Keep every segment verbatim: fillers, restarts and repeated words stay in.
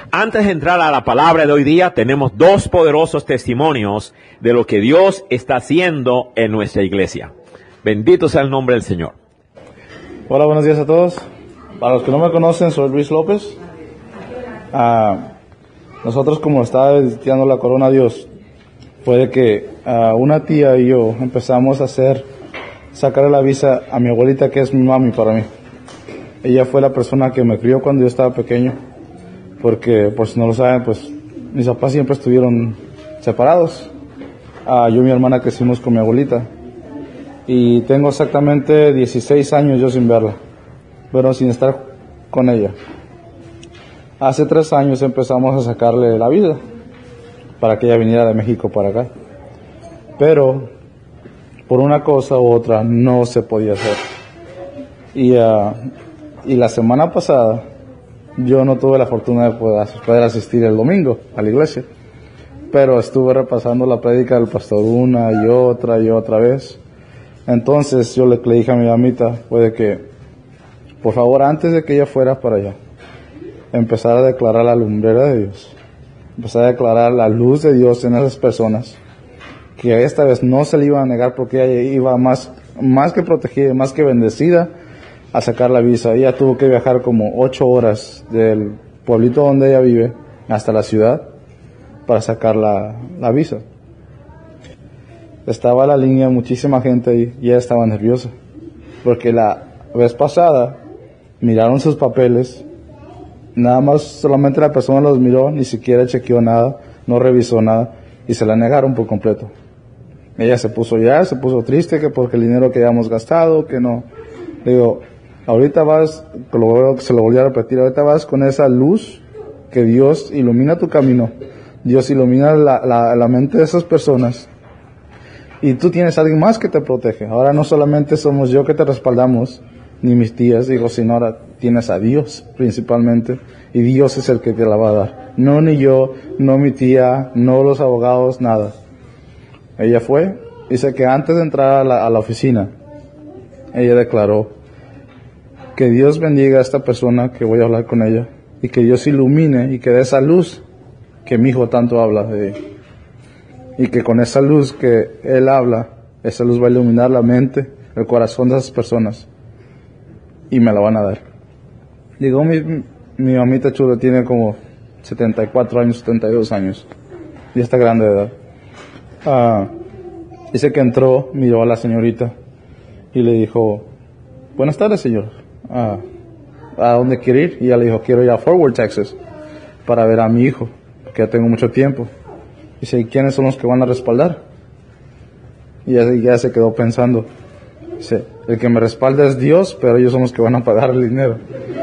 Antes de entrar a la palabra de hoy día, tenemos dos poderosos testimonios de lo que Dios está haciendo en nuestra iglesia. Bendito sea el nombre del Señor. Hola, buenos días a todos. Para los que no me conocen, soy Luis López. Uh, nosotros, como estaba tirando la corona a Dios, fue de que uh, una tía y yo empezamos a hacer, sacarle la visa a mi abuelita, que es mi mami para mí. Ella fue la persona que me crió cuando yo estaba pequeño, porque, por si no lo saben, pues mis papás siempre estuvieron separados. Uh, yo y mi hermana crecimos con mi abuelita. Y tengo exactamente dieciséis años yo sin verla, pero sin estar con ella. Hace tres años empezamos a sacarle la vida para que ella viniera de México para acá. Pero por una cosa u otra no se podía hacer. Y, uh, y la semana pasada yo no tuve la fortuna de poder, poder asistir el domingo a la iglesia. Pero estuve repasando la prédica del pastor una y otra y otra vez. Entonces yo le, le dije a mi mamita, fue de que, por favor, antes de que ella fuera para allá, empezar a declarar la lumbrera de Dios, empezar a declarar la luz de Dios en esas personas, que esta vez no se le iba a negar porque ella iba más, más que protegida, más que bendecida a sacar la visa. Ella tuvo que viajar como ocho horas del pueblito donde ella vive hasta la ciudad para sacar la, la visa. Estaba a la línea muchísima gente ahí y ella estaba nerviosa, porque la vez pasada miraron sus papeles, nada más solamente la persona los miró, ni siquiera chequeó nada, no revisó nada y se la negaron por completo. Ella se puso ya, se puso triste que porque el dinero que habíamos gastado, que no. Le digo, ahorita vas, lo, se lo volví a repetir, ahorita vas con esa luz que Dios ilumina tu camino, Dios ilumina la, la, la mente de esas personas. Y tú tienes a alguien más que te protege. Ahora no solamente somos yo que te respaldamos, ni mis tías, digo, sino ahora tienes a Dios principalmente. Y Dios es el que te la va a dar. No ni yo, no mi tía, no los abogados, nada. Ella fue, dice que antes de entrar a la, a la oficina, ella declaró que Dios bendiga a esta persona que voy a hablar con ella. Y que Dios ilumine y que dé esa luz que mi hijo tanto habla de ella. Y que con esa luz que él habla, esa luz va a iluminar la mente, el corazón de esas personas. Y me la van a dar. Digo, mi, mi mamita chula tiene como setenta y cuatro años, setenta y dos años. Y está grande de edad. Uh, dice que entró, miró a la señorita y le dijo, buenas tardes, señor. Uh, ¿A dónde quiere ir? Y ella le dijo, quiero ir a Fort Worth, Texas, para ver a mi hijo, que ya tengo mucho tiempo. Dice, ¿y quiénes son los que van a respaldar? Y ya, ya se quedó pensando. Dice, el que me respalda es Dios, pero ellos son los que van a pagar el dinero.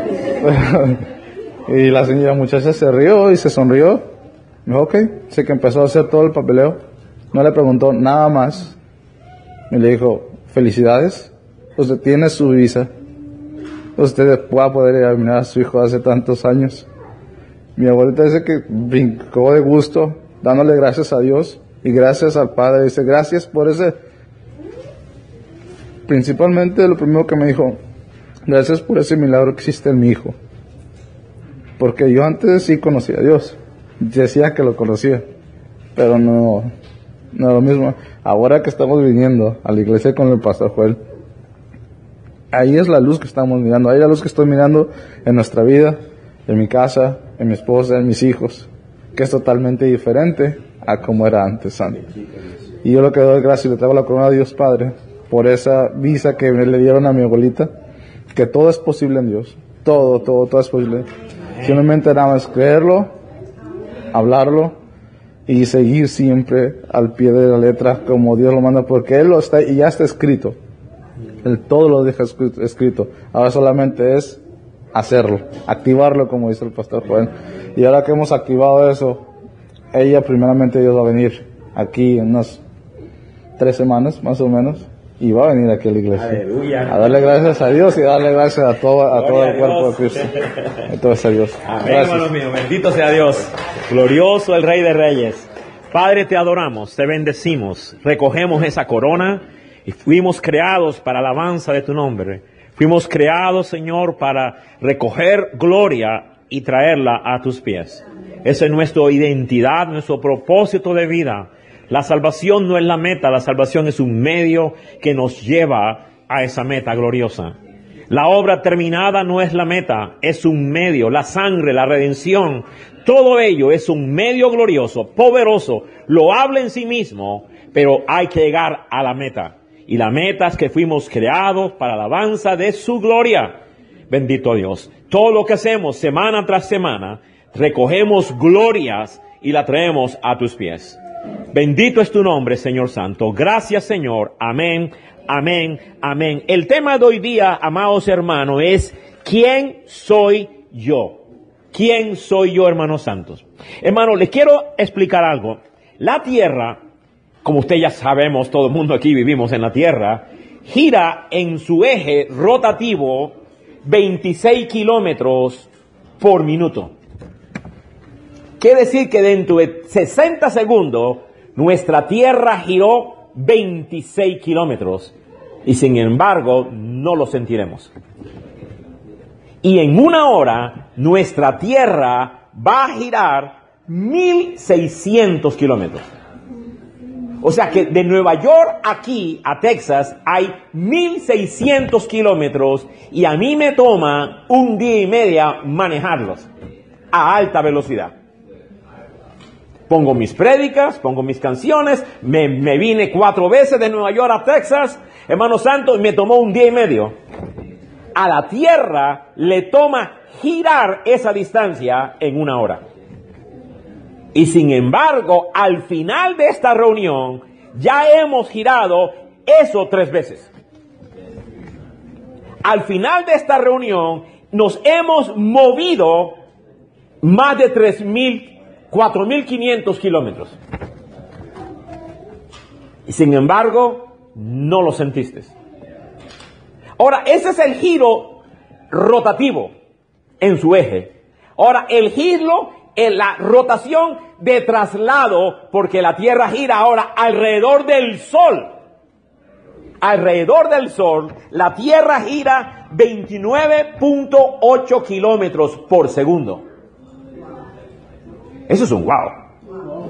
Y la señora muchacha se rió y se sonrió. Me dijo, ok. Dice que empezó a hacer todo el papeleo. No le preguntó nada más. Y le dijo, felicidades. Usted tiene su visa. Usted va a poder ir a mirar a su hijo hace tantos años. Mi abuelita dice que brincó de gusto, dándole gracias a Dios y gracias al Padre. Dice, gracias por ese, principalmente lo primero que me dijo, gracias por ese milagro que existe en mi hijo. Porque yo antes sí conocía a Dios, decía que lo conocía, pero no, no es lo mismo. Ahora que estamos viniendo a la iglesia con el pastor Joel, ahí es la luz que estamos mirando, ahí es la luz que estoy mirando en nuestra vida, en mi casa, en mi esposa, en mis hijos, que es totalmente diferente a como era antes, Sandy. Y yo lo que doy gracias y le traigo la corona a Dios Padre por esa visa que le dieron a mi abuelita, que todo es posible en Dios, todo, todo, todo es posible. Simplemente nada más creerlo, hablarlo y seguir siempre al pie de la letra como Dios lo manda, porque Él lo está y ya está escrito. Él todo lo deja escrito. Ahora solamente es hacerlo, activarlo, como dice el pastor Juan. Y ahora que hemos activado eso, ella primeramente Dios va a venir aquí en unas tres semanas más o menos y va a venir aquí a la iglesia. Aleluya. A darle gracias a Dios y darle gracias a todo, a todo el cuerpo de Cristo. Entonces a Dios. Amén, hermano mío. Bendito sea Dios. Glorioso el Rey de Reyes. Padre, te adoramos, te bendecimos, recogemos esa corona y fuimos creados para alabanza de tu nombre. Fuimos creados, Señor, para recoger gloria y traerla a tus pies. Esa es nuestra identidad, nuestro propósito de vida. La salvación no es la meta, la salvación es un medio que nos lleva a esa meta gloriosa. La obra terminada no es la meta, es un medio. La sangre, la redención, todo ello es un medio glorioso, poderoso, loable en sí mismo, pero hay que llegar a la meta. Y la meta es que fuimos creados para la alabanza de su gloria. Bendito Dios. Todo lo que hacemos semana tras semana, recogemos glorias y la traemos a tus pies. Bendito es tu nombre, Señor Santo. Gracias, Señor. Amén, amén, amén. El tema de hoy día, amados hermanos, es ¿quién soy yo? ¿Quién soy yo, hermanos santos? Hermanos, les quiero explicar algo. La tierra, como ustedes ya sabemos, todo el mundo aquí vivimos en la tierra, gira en su eje rotativo veintiséis kilómetros por minuto. Quiere decir que dentro de sesenta segundos, nuestra tierra giró veintiséis kilómetros y sin embargo no lo sentiremos. Y en una hora, nuestra tierra va a girar mil seiscientos kilómetros. O sea que de Nueva York aquí a Texas hay mil seiscientos kilómetros y a mí me toma un día y media manejarlos a alta velocidad. Pongo mis prédicas, pongo mis canciones, me, me vine cuatro veces de Nueva York a Texas, hermano santo, y me tomó un día y medio. A la tierra le toma girar esa distancia en una hora. Y sin embargo, al final de esta reunión, ya hemos girado eso tres veces. Al final de esta reunión, nos hemos movido más de tres mil, cuatro mil quinientos kilómetros. Y sin embargo, no lo sentiste. Ahora, ese es el giro rotativo en su eje. Ahora, el giro, en la rotación de traslado, porque la Tierra gira ahora alrededor del Sol. Alrededor del Sol, la Tierra gira veintinueve punto ocho kilómetros por segundo. Eso es un wow.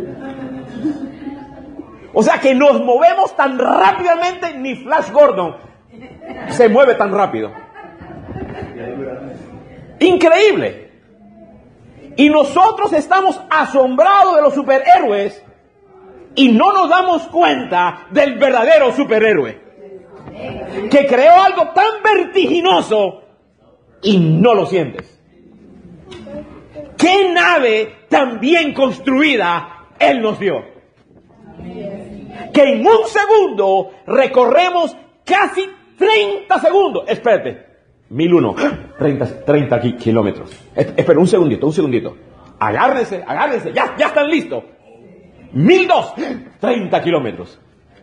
O sea que nos movemos tan rápidamente, ni Flash Gordon se mueve tan rápido. Increíble. Y nosotros estamos asombrados de los superhéroes y no nos damos cuenta del verdadero superhéroe que creó algo tan vertiginoso y no lo sientes. ¿Qué nave tan bien construida Él nos dio? Que en un segundo recorremos casi treinta segundos. Espérate, mil uno, treinta, treinta kilómetros. Espera, un segundito, un segundito. Agárrense, agárrense, ya, ya están listos. mil dos, treinta kilómetros.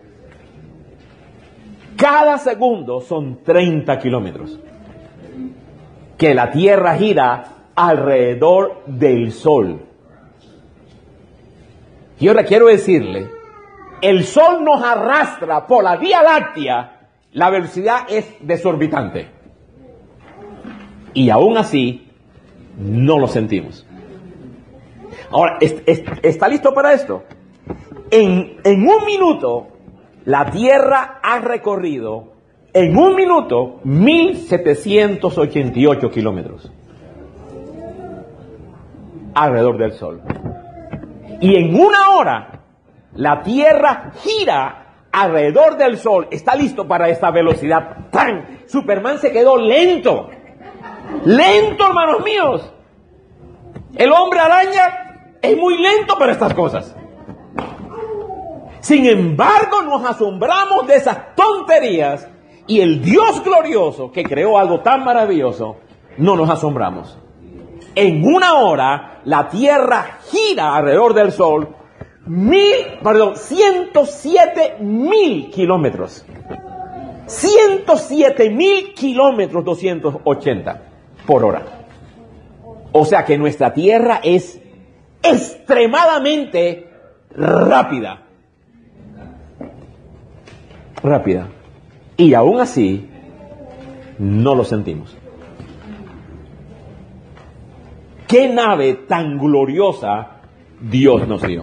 Cada segundo son treinta kilómetros. Que la Tierra gira alrededor del Sol. Y ahora quiero decirle, el Sol nos arrastra por la Vía Láctea. La velocidad es desorbitante. Y aún así, no lo sentimos. Ahora, ¿est- est- ¿está listo para esto? En, en un minuto, la Tierra ha recorrido, en un minuto, mil setecientos ochenta y ocho kilómetros. Alrededor del Sol. Y en una hora, la Tierra gira alrededor del Sol. Está listo para esta velocidad. ¡Tan! Superman se quedó lento. Lento, hermanos míos. El hombre araña es muy lento para estas cosas. Sin embargo, nos asombramos de esas tonterías y el Dios glorioso que creó algo tan maravilloso, no nos asombramos. En una hora, la Tierra gira alrededor del Sol mil, perdón, ciento siete mil kilómetros. ciento siete mil kilómetros doscientos ochenta por hora. O sea que nuestra Tierra es extremadamente rápida. Rápida. Y aún así, no lo sentimos. ¿Qué nave tan gloriosa Dios nos dio?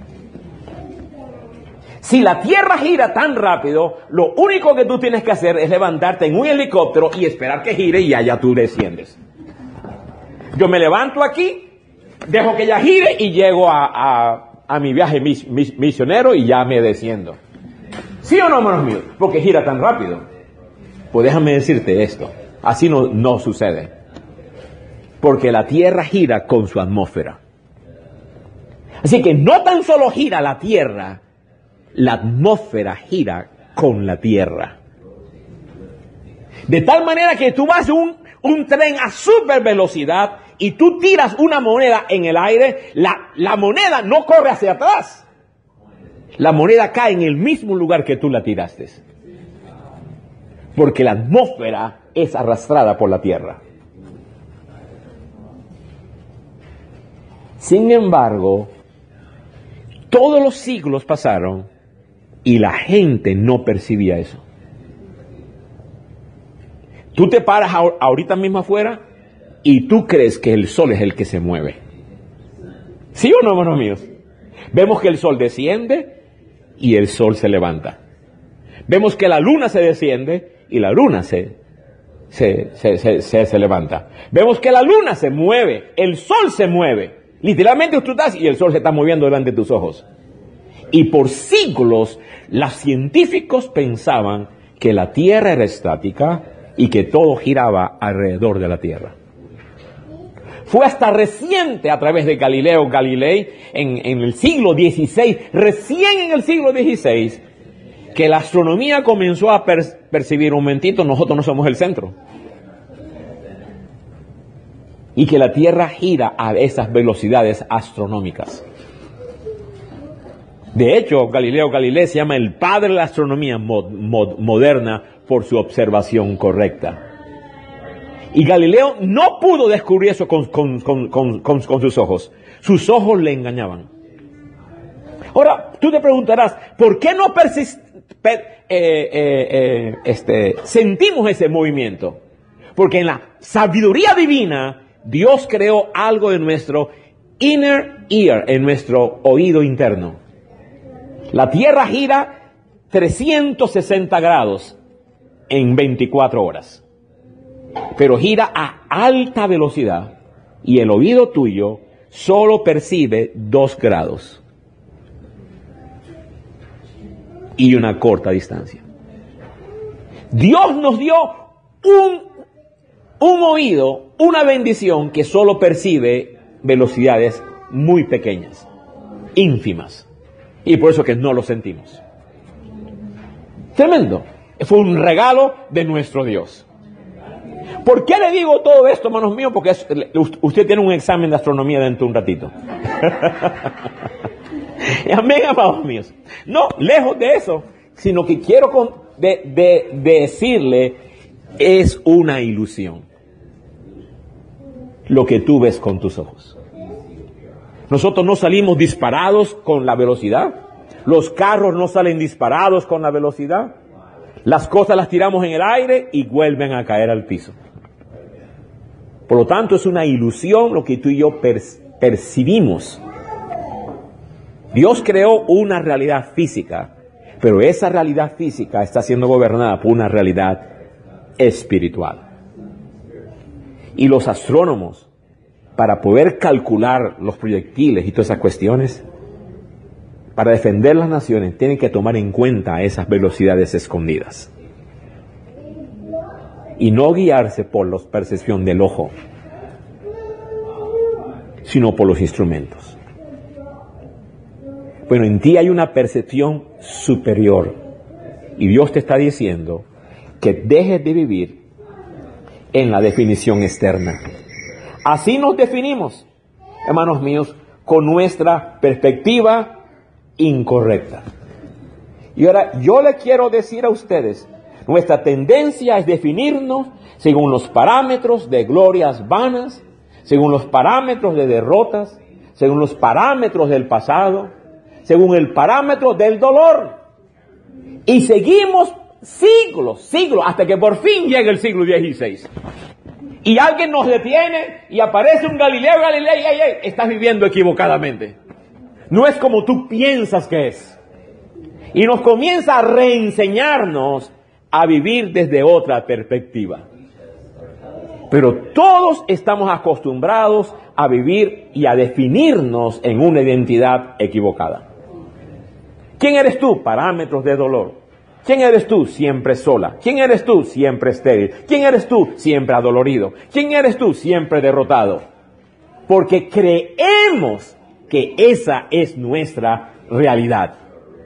Si la Tierra gira tan rápido, lo único que tú tienes que hacer es levantarte en un helicóptero y esperar que gire y allá tú desciendes. Yo me levanto aquí, dejo que ella gire y llego a, a, a mi viaje mis, mis, misionero y ya me desciendo. ¿Sí o no, hermanos míos? Porque gira tan rápido. Pues déjame decirte esto, así no, no sucede. Porque la Tierra gira con su atmósfera. Así que no tan solo gira la Tierra, la atmósfera gira con la Tierra. De tal manera que tú vas un, un tren a super velocidad y tú tiras una moneda en el aire, la, la moneda no corre hacia atrás. La moneda cae en el mismo lugar que tú la tiraste. Porque la atmósfera es arrastrada por la Tierra. Sin embargo, todos los siglos pasaron y la gente no percibía eso. Tú te paras ahorita mismo afuera y tú crees que el sol es el que se mueve. ¿Sí o no, hermanos míos? Vemos que el sol desciende y el sol se levanta. Vemos que la luna se desciende y la luna se, se, se, se, se, se levanta. Vemos que la luna se mueve, el sol se mueve. Literalmente tú estás y el sol se está moviendo delante de tus ojos. Y por siglos los científicos pensaban que la Tierra era estática y que todo giraba alrededor de la Tierra. Fue hasta reciente a través de Galileo Galilei en, en el siglo dieciséis, recién en el siglo dieciséis, que la astronomía comenzó a per percibir un momentito, nosotros no somos el centro. Y que la Tierra gira a esas velocidades astronómicas. De hecho, Galileo Galilei se llama el padre de la astronomía mod mod moderna por su observación correcta. Y Galileo no pudo descubrir eso con, con, con, con, con, con sus ojos. Sus ojos le engañaban. Ahora, tú te preguntarás, ¿por qué no persist per eh, eh, eh, este, sentimos ese movimiento? Porque en la sabiduría divina, Dios creó algo en nuestro inner ear, en nuestro oído interno. La Tierra gira trescientos sesenta grados en veinticuatro horas. Pero gira a alta velocidad y el oído tuyo solo percibe dos grados y una corta distancia. Dios nos dio un, un oído, una bendición que solo percibe velocidades muy pequeñas, ínfimas, y por eso que no lo sentimos. Tremendo. Fue un regalo de nuestro Dios. ¿Por qué le digo todo esto, hermanos míos? Porque es, usted tiene un examen de astronomía dentro de un ratito. Amén, amados míos. No, lejos de eso, sino que quiero con, de, de, de decirle, es una ilusión lo que tú ves con tus ojos. Nosotros no salimos disparados con la velocidad. Los carros no salen disparados con la velocidad. Las cosas las tiramos en el aire y vuelven a caer al piso. Por lo tanto, es una ilusión lo que tú y yo per percibimos. Dios creó una realidad física, pero esa realidad física está siendo gobernada por una realidad espiritual. Y los astrónomos, para poder calcular los proyectiles y todas esas cuestiones, para defender las naciones, tienen que tomar en cuenta esas velocidades escondidas. Y no guiarse por la percepción del ojo, sino por los instrumentos. Bueno, en ti hay una percepción superior. Y Dios te está diciendo que dejes de vivir en la definición externa. Así nos definimos, hermanos míos, con nuestra perspectiva incorrecta. Y ahora yo le quiero decir a ustedes, nuestra tendencia es definirnos según los parámetros de glorias vanas, según los parámetros de derrotas, según los parámetros del pasado, según el parámetro del dolor. Y seguimos siglos, siglos, hasta que por fin llegue el siglo dieciséis. y alguien nos detiene y aparece un Galileo, Galileo, ey, ey, estás viviendo equivocadamente. No es como tú piensas que es. Y nos comienza a reenseñarnos a vivir desde otra perspectiva. Pero todos estamos acostumbrados a vivir y a definirnos en una identidad equivocada. ¿Quién eres tú? Parámetros de dolor. ¿Quién eres tú? Siempre sola. ¿Quién eres tú? Siempre estéril. ¿Quién eres tú? Siempre adolorido. ¿Quién eres tú? Siempre derrotado. Porque creemos que esa es nuestra realidad.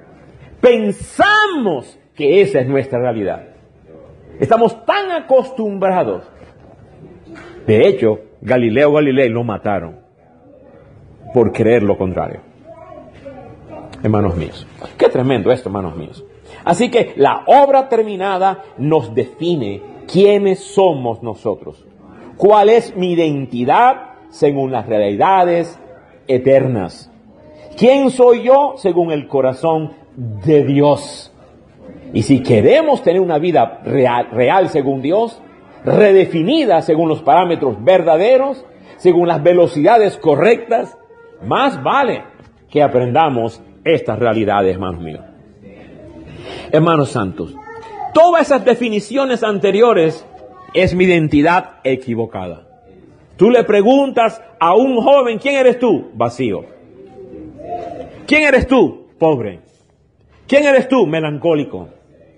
Pensamos que esa es nuestra realidad. Estamos tan acostumbrados. De hecho, Galileo Galilei lo mataron por creer lo contrario. Hermanos míos, qué tremendo esto, hermanos míos. Así que la obra terminada nos define quiénes somos nosotros. ¿Cuál es mi identidad según las realidades eternas? ¿Quién soy yo según el corazón de Dios? Y si queremos tener una vida real, real según Dios, redefinida según los parámetros verdaderos, según las velocidades correctas, más vale que aprendamos estas realidades, hermanos míos. Hermanos santos, todas esas definiciones anteriores es mi identidad equivocada. Tú le preguntas a un joven, ¿quién eres tú? Vacío. ¿Quién eres tú? Pobre. ¿Quién eres tú? Melancólico.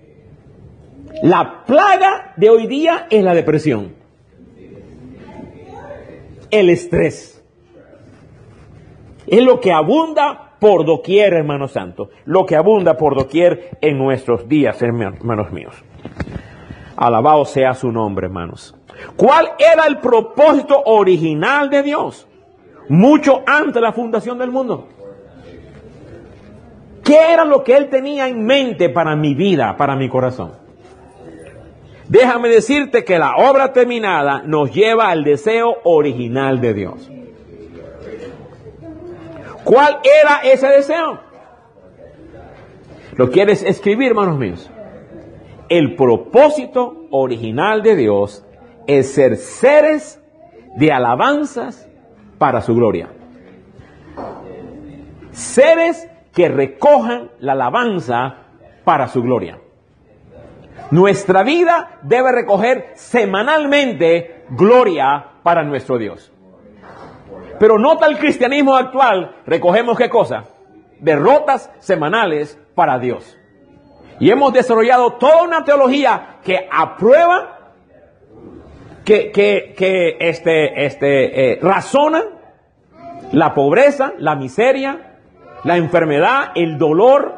La plaga de hoy día es la depresión, el estrés. Es lo que abunda por doquier, hermanos santos. Lo que abunda por doquier en nuestros días, hermanos míos. Alabado sea su nombre, hermanos. ¿Cuál era el propósito original de Dios? Mucho antes de la fundación del mundo. ¿Qué era lo que Él tenía en mente para mi vida, para mi corazón? Déjame decirte que la obra terminada nos lleva al deseo original de Dios. ¿Cuál era ese deseo? ¿Lo quieres escribir, hermanos míos? El propósito original de Dios es ser seres de alabanzas para su gloria. Seres que recojan la alabanza para su gloria. Nuestra vida debe recoger semanalmente gloria para nuestro Dios. Pero nota el cristianismo actual, recogemos ¿qué cosa? Derrotas semanales para Dios. Y hemos desarrollado toda una teología que aprueba, que, que, que este, este, eh, razona la pobreza, la miseria, la enfermedad, el dolor.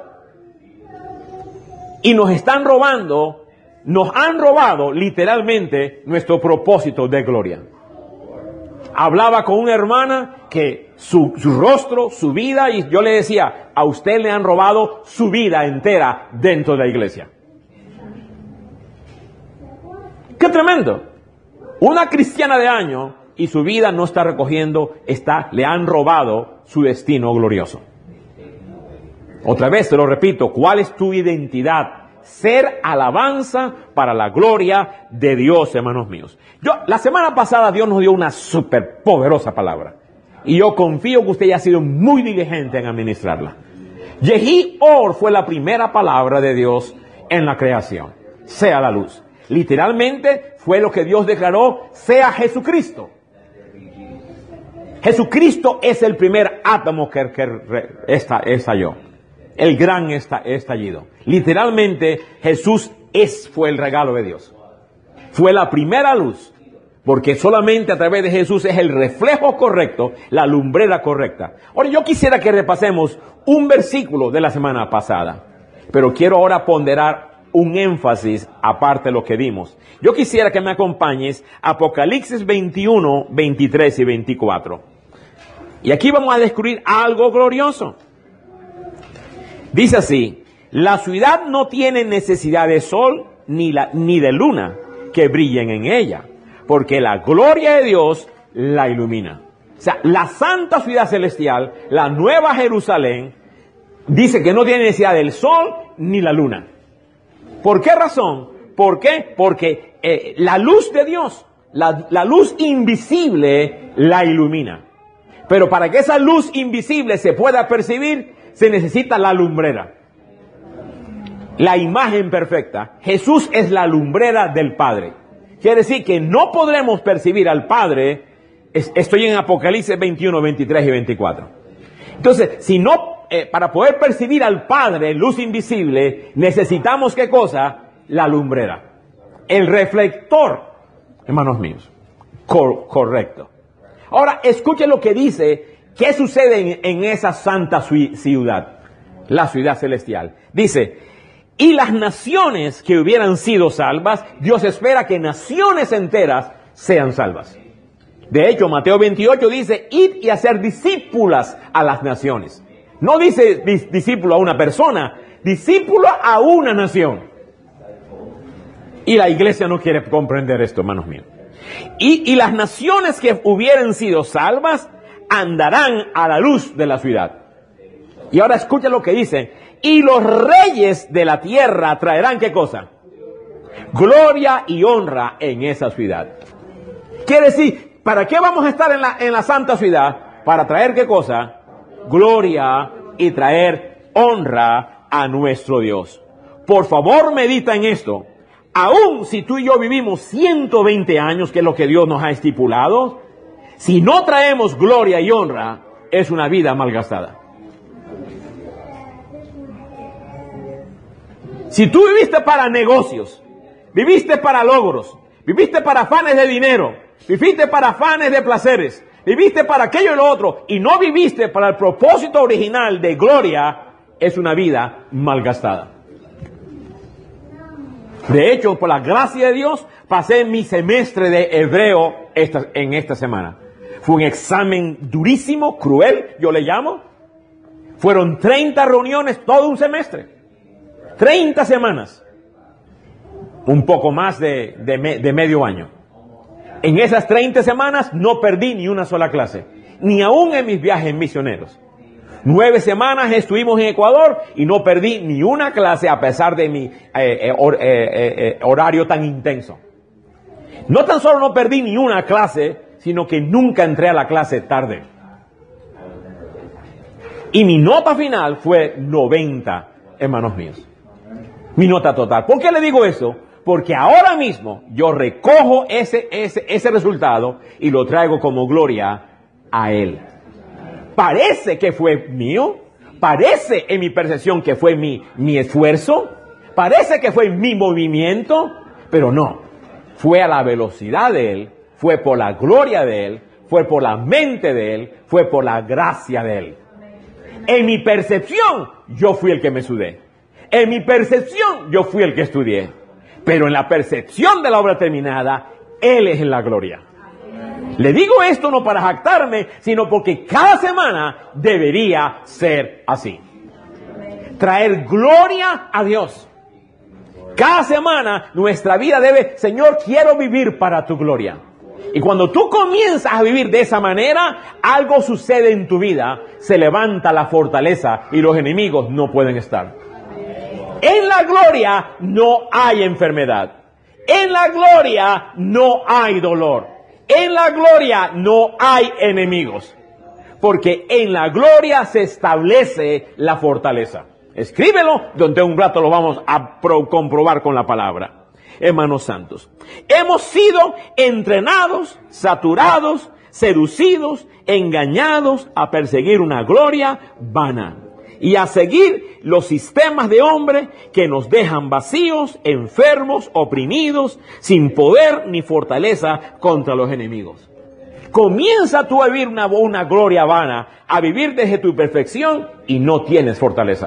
Y nos están robando, nos han robado literalmente nuestro propósito de gloria. Hablaba con una hermana que su, su rostro, su vida, y yo le decía, a usted le han robado su vida entera dentro de la iglesia. ¡Qué tremendo! Una cristiana de años y su vida no está recogiendo, está, le han robado su destino glorioso. Otra vez te lo repito, ¿cuál es tu identidad? Ser alabanza para la gloria de Dios, hermanos míos. Yo, la semana pasada Dios nos dio una súper poderosa palabra. Y yo confío que usted haya sido muy diligente en administrarla. Yehi Or fue la primera palabra de Dios en la creación. Sea la luz. Literalmente fue lo que Dios declaró, sea Jesucristo. Jesucristo es el primer átomo que, que estalló. El gran estallido. Literalmente Jesús es, fue el regalo de Dios. Fue la primera luz. Porque solamente a través de Jesús es el reflejo correcto, la lumbrera correcta. Ahora yo quisiera que repasemos un versículo de la semana pasada. Pero quiero ahora ponderar un énfasis aparte de lo que vimos. Yo quisiera que me acompañes a Apocalipsis veintiuno, veintitrés y veinticuatro. Y aquí vamos a descubrir algo glorioso. Dice así, la ciudad no tiene necesidad de sol ni, la, ni de luna que brillen en ella, porque la gloria de Dios la ilumina. O sea, la santa ciudad celestial, la nueva Jerusalén, dice que no tiene necesidad del sol ni la luna. ¿Por qué razón? ¿Por qué? Porque eh, la luz de Dios La, la luz invisible la ilumina. Pero para que esa luz invisible se pueda percibir, se necesita la lumbrera. La imagen perfecta. Jesús es la lumbrera del Padre. Quiere decir que no podremos percibir al Padre. Estoy en Apocalipsis veintiuno, veintitrés y veinticuatro. Entonces, si no, eh, para poder percibir al Padre, luz invisible, necesitamos ¿qué cosa? La lumbrera. El reflector, hermanos míos. Cor- correcto. Ahora, escuchen lo que dice, qué sucede en, en esa santa ciudad, la ciudad celestial. Dice, y las naciones que hubieran sido salvas, Dios espera que naciones enteras sean salvas. De hecho, Mateo veintiocho dice, id y hacer discípulas a las naciones. No dice dis- discípulo a una persona, discípulo a una nación. Y la iglesia no quiere comprender esto, hermanos míos. Y, y las naciones que hubieran sido salvas andarán a la luz de la ciudad. Y ahora escucha lo que dice. Y los reyes de la tierra traerán ¿qué cosa? Gloria y honra en esa ciudad. Quiere decir, ¿para qué vamos a estar en la, en la santa ciudad? Para traer ¿qué cosa? Gloria y traer honra a nuestro Dios. Por favor, medita en esto. Aún si tú y yo vivimos ciento veinte años, que es lo que Dios nos ha estipulado, si no traemos gloria y honra, es una vida malgastada. Si tú viviste para negocios, viviste para logros, viviste para afanes de dinero, viviste para afanes de placeres, viviste para aquello y lo otro, y no viviste para el propósito original de gloria, es una vida malgastada. De hecho, por la gracia de Dios, pasé mi semestre de hebreo esta, en esta semana. Fue un examen durísimo, cruel, yo le llamo. Fueron treinta reuniones, todo un semestre. treinta semanas. Un poco más de, de, me, de medio año. En esas treinta semanas no perdí ni una sola clase. Ni aún en mis viajes misioneros. Nueve semanas estuvimos en Ecuador y no perdí ni una clase a pesar de mi eh, eh, or, eh, eh, horario tan intenso. No tan solo no perdí ni una clase, sino que nunca entré a la clase tarde. Y mi nota final fue noventa, hermanos míos. Mi nota total. ¿Por qué le digo eso? Porque ahora mismo yo recojo ese, ese, ese resultado y lo traigo como gloria a Él. Parece que fue mío, parece en mi percepción que fue mi, mi esfuerzo, parece que fue mi movimiento, pero no, fue a la velocidad de Él, fue por la gloria de Él, fue por la mente de Él, fue por la gracia de Él. En mi percepción, yo fui el que me sudé. En mi percepción, yo fui el que estudié. Pero en la percepción de la obra terminada, Él es en la gloria. Le digo esto no para jactarme, sino porque cada semana debería ser así. Traer gloria a Dios. Cada semana nuestra vida debe, Señor, quiero vivir para tu gloria. Y cuando tú comienzas a vivir de esa manera, algo sucede en tu vida, se levanta la fortaleza y los enemigos no pueden estar. En la gloria no hay enfermedad. En la gloria no hay dolor. En la gloria no hay enemigos, porque en la gloria se establece la fortaleza. Escríbelo, donde un rato lo vamos a pro- comprobar con la palabra. Hermanos santos, hemos sido entrenados, saturados, seducidos, engañados a perseguir una gloria vana y a seguir los sistemas de hombre que nos dejan vacíos, enfermos, oprimidos, sin poder ni fortaleza contra los enemigos. Comienza tú a vivir una, una gloria vana, a vivir desde tu perfección y no tienes fortaleza.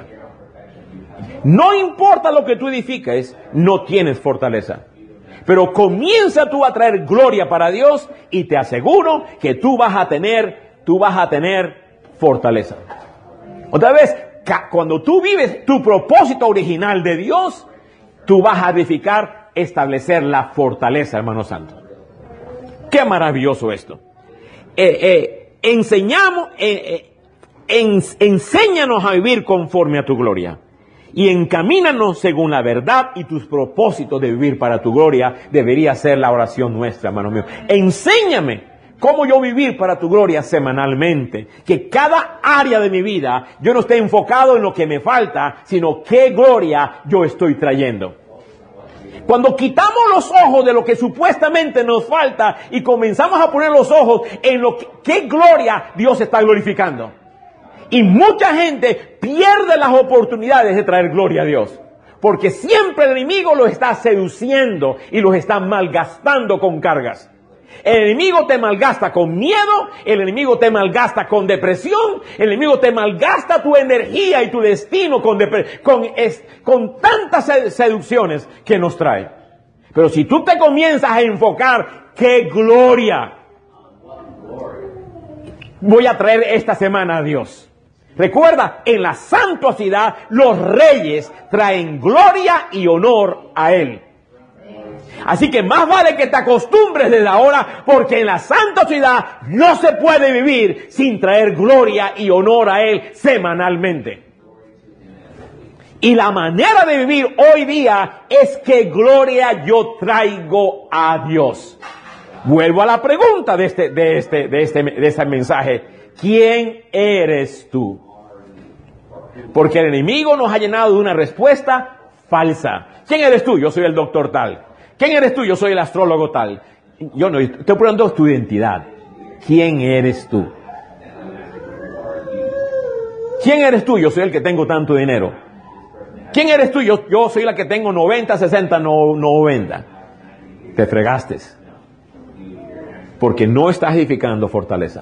No importa lo que tú edifiques, no tienes fortaleza. Pero comienza tú a traer gloria para Dios y te aseguro que tú vas a tener, tú vas a tener fortaleza. Otra vez, cuando tú vives tu propósito original de Dios, tú vas a edificar, establecer la fortaleza, hermano santo. Qué maravilloso esto. Eh, eh, enseñamos, eh, eh, en, enséñanos a vivir conforme a tu gloria. y encamínanos según la verdad y tus propósitos de vivir para tu gloria, debería ser la oración nuestra, hermano mío. Enséñame cómo yo vivir para tu gloria semanalmente, que cada área de mi vida yo no esté enfocado en lo que me falta, sino qué gloria yo estoy trayendo. Cuando quitamos los ojos de lo que supuestamente nos falta y comenzamos a poner los ojos en lo que, qué gloria Dios está glorificando. Y mucha gente pierde las oportunidades de traer gloria a Dios. Porque siempre el enemigo los está seduciendo y los está malgastando con cargas. El enemigo te malgasta con miedo, el enemigo te malgasta con depresión, el enemigo te malgasta tu energía y tu destino con, con, es, con tantas seducciones que nos trae. Pero si tú te comienzas a enfocar, ¡qué gloria voy a traer esta semana a Dios! Recuerda, en la santuosidad los reyes traen gloria y honor a Él. Así que más vale que te acostumbres desde ahora, porque en la santa ciudad no se puede vivir sin traer gloria y honor a Él semanalmente. Y la manera de vivir hoy día es que gloria yo traigo a Dios. Vuelvo a la pregunta de este, de este, de este, de este mensaje. ¿Quién eres tú? Porque el enemigo nos ha llenado de una respuesta falsa. ¿Quién eres tú? Yo soy el doctor tal. ¿Quién eres tú? Yo soy el astrólogo tal. Yo no, estoy preguntando tu identidad. ¿Quién eres tú? ¿Quién eres tú? Yo soy el que tengo tanto dinero. ¿Quién eres tú? Yo, yo soy la que tengo noventa, sesenta, noventa. Te fregaste. Porque no estás edificando fortaleza.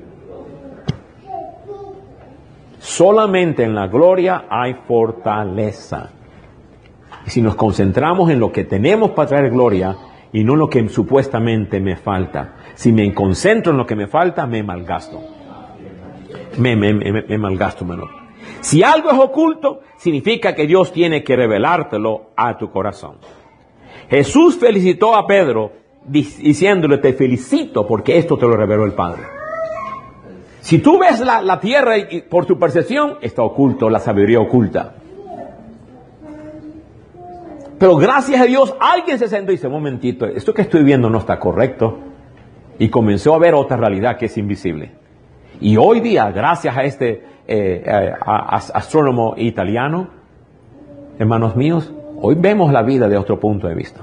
Solamente en la gloria hay fortaleza. Y si nos concentramos en lo que tenemos para traer gloria y no en lo que supuestamente me falta. Si me concentro en lo que me falta, me malgasto. Me, me, me, me malgasto, hermano. Si algo es oculto, significa que Dios tiene que revelártelo a tu corazón. Jesús felicitó a Pedro diciéndole, te felicito porque esto te lo reveló el Padre. Si tú ves la, la tierra y, por tu percepción, está oculto, la sabiduría oculta. Pero gracias a Dios, alguien se sentó y dice, un momentito, esto que estoy viendo no está correcto. Y comenzó a ver otra realidad que es invisible. Y hoy día, gracias a este eh, a, a, astrónomo italiano, hermanos míos, hoy vemos la vida de otro punto de vista.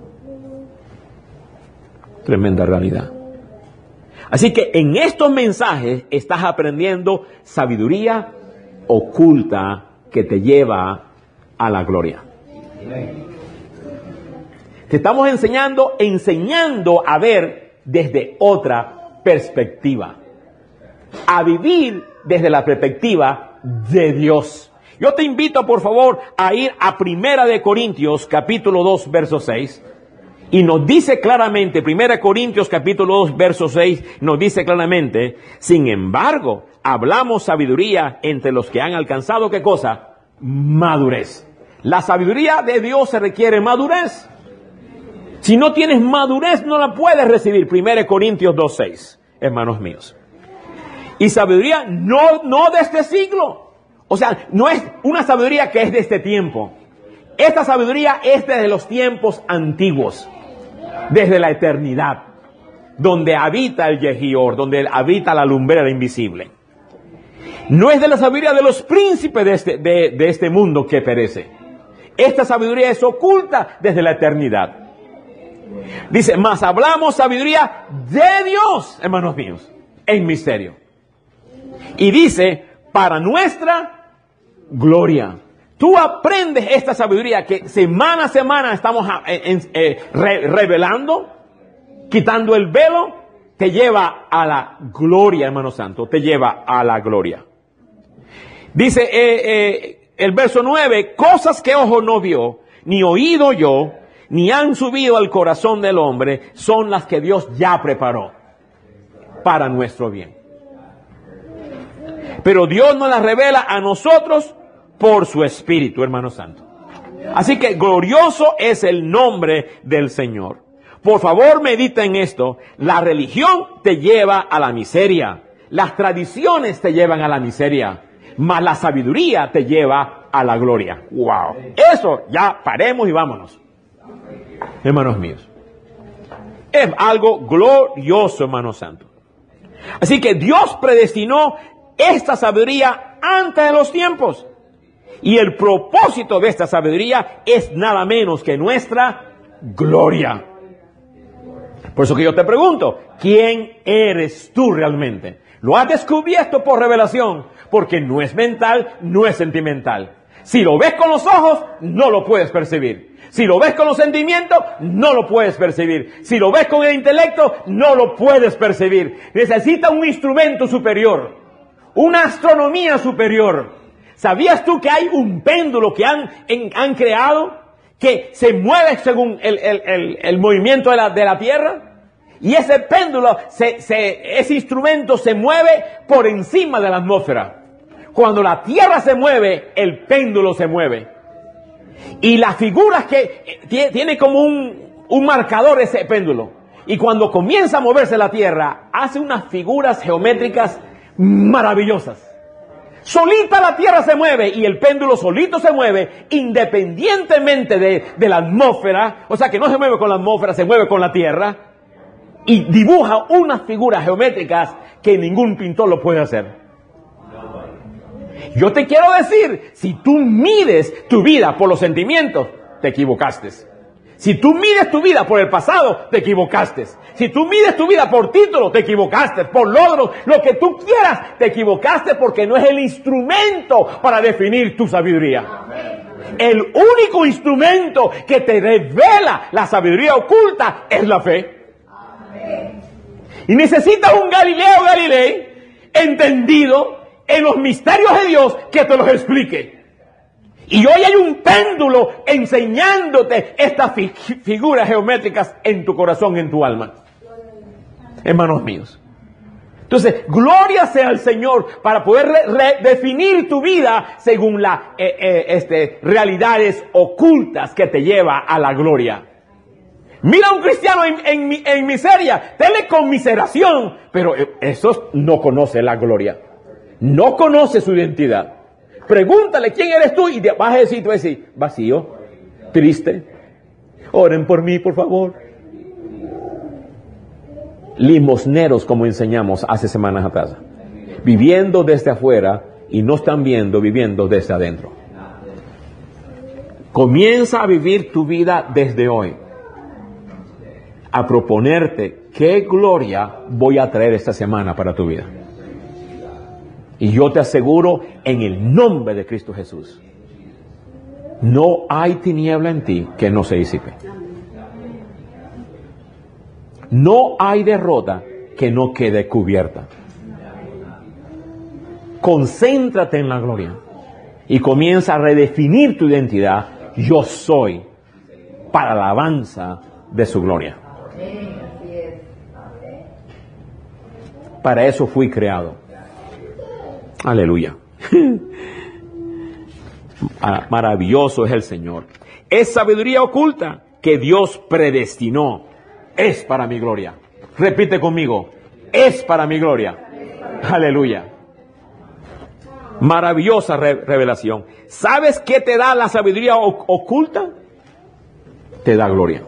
Tremenda realidad. Así que en estos mensajes estás aprendiendo sabiduría oculta que te lleva a la gloria. Te estamos enseñando, enseñando a ver desde otra perspectiva. A vivir desde la perspectiva de Dios. Yo te invito, por favor, a ir a Primera de Corintios, capítulo dos, verso seis. Y nos dice claramente, Primera de Corintios, capítulo dos, verso seis, nos dice claramente, sin embargo, hablamos sabiduría entre los que han alcanzado, ¿qué cosa? Madurez. La sabiduría de Dios se requiere madurez. Si no tienes madurez, no la puedes recibir. Primera de Corintios dos, seis, hermanos míos. Y sabiduría no, no de este siglo. O sea, no es una sabiduría que es de este tiempo. Esta sabiduría es desde los tiempos antiguos. Desde la eternidad. Donde habita el Yehior, donde habita la lumbrera invisible. No es de la sabiduría de los príncipes de este, de, de este mundo que perece. Esta sabiduría es oculta desde la eternidad. Dice, mas hablamos sabiduría de Dios, hermanos míos, en misterio. Y dice, para nuestra gloria. Tú aprendes esta sabiduría que semana a semana estamos en, en, eh, re, revelando, quitando el velo, te lleva a la gloria, hermano santo, te lleva a la gloria. Dice eh, eh, el verso nueve, cosas que ojo no vio, ni oído yo, ni han subido al corazón del hombre, son las que Dios ya preparó para nuestro bien. Pero Dios nos las revela a nosotros por su Espíritu, hermano santo. Así que glorioso es el nombre del Señor. Por favor, medita en esto. La religión te lleva a la miseria. Las tradiciones te llevan a la miseria. Mas la sabiduría te lleva a la gloria. ¡Wow! Eso ya paremos y vámonos. Hermanos míos. Es algo glorioso, hermano santo. Así que Dios predestinó esta sabiduría antes de los tiempos. Y el propósito de esta sabiduría es nada menos que nuestra gloria. Por eso que yo te pregunto, ¿quién eres tú realmente? Lo has descubierto por revelación, porque no es mental, no es sentimental. Si lo ves con los ojos, no lo puedes percibir. Si lo ves con los sentimientos, no lo puedes percibir. Si lo ves con el intelecto, no lo puedes percibir. Necesita un instrumento superior, una astronomía superior. ¿Sabías tú que hay un péndulo que han, en, han creado que se mueve según el, el, el, el movimiento de la, de la Tierra? Y ese péndulo, se, se, ese instrumento se mueve por encima de la atmósfera. Cuando la Tierra se mueve, el péndulo se mueve. Y las figuras que tiene, tiene como un, un marcador ese péndulo. Y cuando comienza a moverse la Tierra, hace unas figuras geométricas maravillosas. Solita la Tierra se mueve y el péndulo solito se mueve independientemente de, de la atmósfera. O sea que no se mueve con la atmósfera, se mueve con la Tierra. Y dibuja unas figuras geométricas que ningún pintor lo puede hacer. Yo te quiero decir, si tú mides tu vida por los sentimientos, te equivocaste. Si tú mides tu vida por el pasado, te equivocaste. Si tú mides tu vida por título, te equivocaste. Por logros, lo que tú quieras, te equivocaste porque no es el instrumento para definir tu sabiduría. El único instrumento que te revela la sabiduría oculta es la fe. Y necesitas un Galileo Galilei entendido en los misterios de Dios que te los explique. Y hoy hay un péndulo enseñándote estas fi figuras geométricas en tu corazón, en tu alma. Hermanos míos. Entonces, gloria sea al Señor para poder redefinir tu vida según las eh, eh, este, realidades ocultas que te lleva a la gloria. Mira a un cristiano en, en, en miseria, tenle conmiseración, pero eso no conoce la gloria. No conoce su identidad. Pregúntale quién eres tú y te vas a decir, tú vas a decir, vacío, triste. Oren por mí, por favor. Limosneros, como enseñamos hace semanas atrás. Viviendo desde afuera y no están viendo, viviendo desde adentro. Comienza a vivir tu vida desde hoy. A proponerte qué gloria voy a traer esta semana para tu vida. Y yo te aseguro, en el nombre de Cristo Jesús, no hay tiniebla en ti que no se disipe. No hay derrota que no quede cubierta. Concéntrate en la gloria y comienza a redefinir tu identidad. Yo soy para la alabanza de su gloria. Para eso fui creado. Aleluya. Maravilloso es el Señor. Es sabiduría oculta que Dios predestinó. Es para mi gloria. Repite conmigo. Es para mi gloria. Aleluya. Maravillosa re revelación. ¿Sabes qué te da la sabiduría oculta? Te da gloria.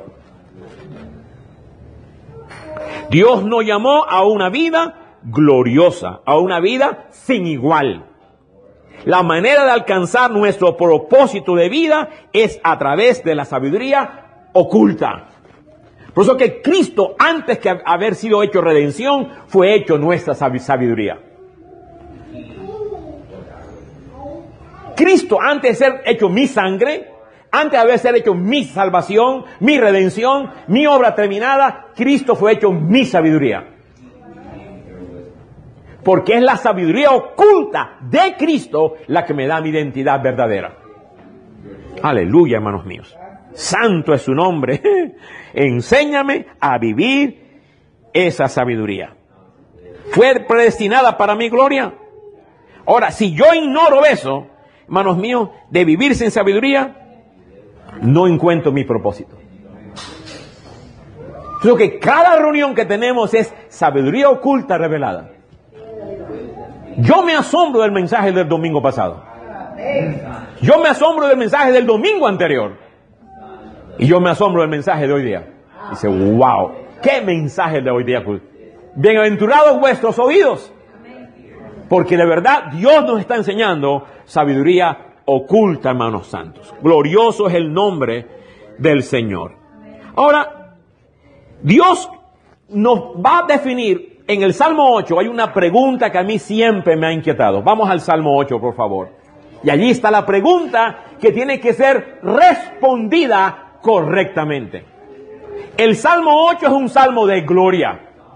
Dios nos llamó a una vida gloriosa, a una vida sin igual. La manera de alcanzar nuestro propósito de vida es a través de la sabiduría oculta. Por eso que Cristo, antes que haber sido hecho redención, fue hecho nuestra sabiduría. Cristo, antes de ser hecho mi sangre, antes de haber sido hecho mi salvación, mi redención, mi obra terminada, Cristo fue hecho mi sabiduría. Porque es la sabiduría oculta de Cristo la que me da mi identidad verdadera. Aleluya, hermanos míos. Santo es su nombre. Enséñame a vivir esa sabiduría. Fue predestinada para mi gloria. Ahora, si yo ignoro eso, hermanos míos, de vivir sin sabiduría, no encuentro mi propósito. Creo que cada reunión que tenemos es sabiduría oculta revelada. Yo me asombro del mensaje del domingo pasado. Yo me asombro del mensaje del domingo anterior. Y yo me asombro del mensaje de hoy día. Dice, wow, qué mensaje de hoy día. Bienaventurados vuestros oídos. Porque de verdad Dios nos está enseñando sabiduría oculta, hermanos santos. Glorioso es el nombre del Señor. Ahora, Dios nos va a definir, en el Salmo ocho hay una pregunta que a mí siempre me ha inquietado. Vamos al Salmo ocho, por favor. Y allí está la pregunta que tiene que ser respondida correctamente. El Salmo ocho es un salmo de gloria.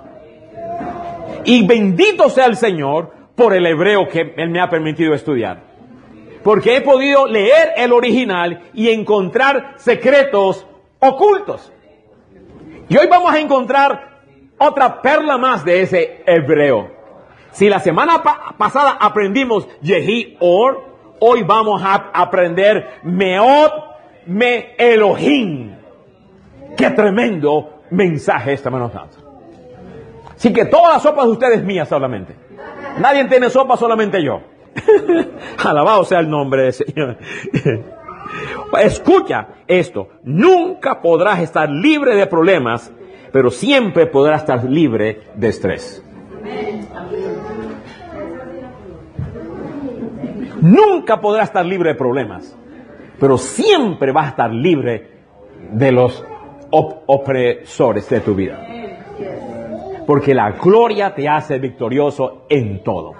Y bendito sea el Señor por el hebreo que Él me ha permitido estudiar. Porque he podido leer el original y encontrar secretos ocultos. Y hoy vamos a encontrar otra perla más de ese hebreo. Si la semana pa- pasada aprendimos Yehi Or, hoy vamos a aprender Meod Me Elohim. Qué tremendo mensaje este, hermanos santos. Así que toda la sopa de ustedes es mía solamente. Nadie tiene sopa, solamente yo. Alabado sea el nombre del Señor. Escucha esto. Nunca podrás estar libre de problemas, pero siempre podrás estar libre de estrés. Nunca podrás estar libre de problemas, pero siempre vas a estar libre de los op- opresores de tu vida. Porque la gloria te hace victorioso en todo.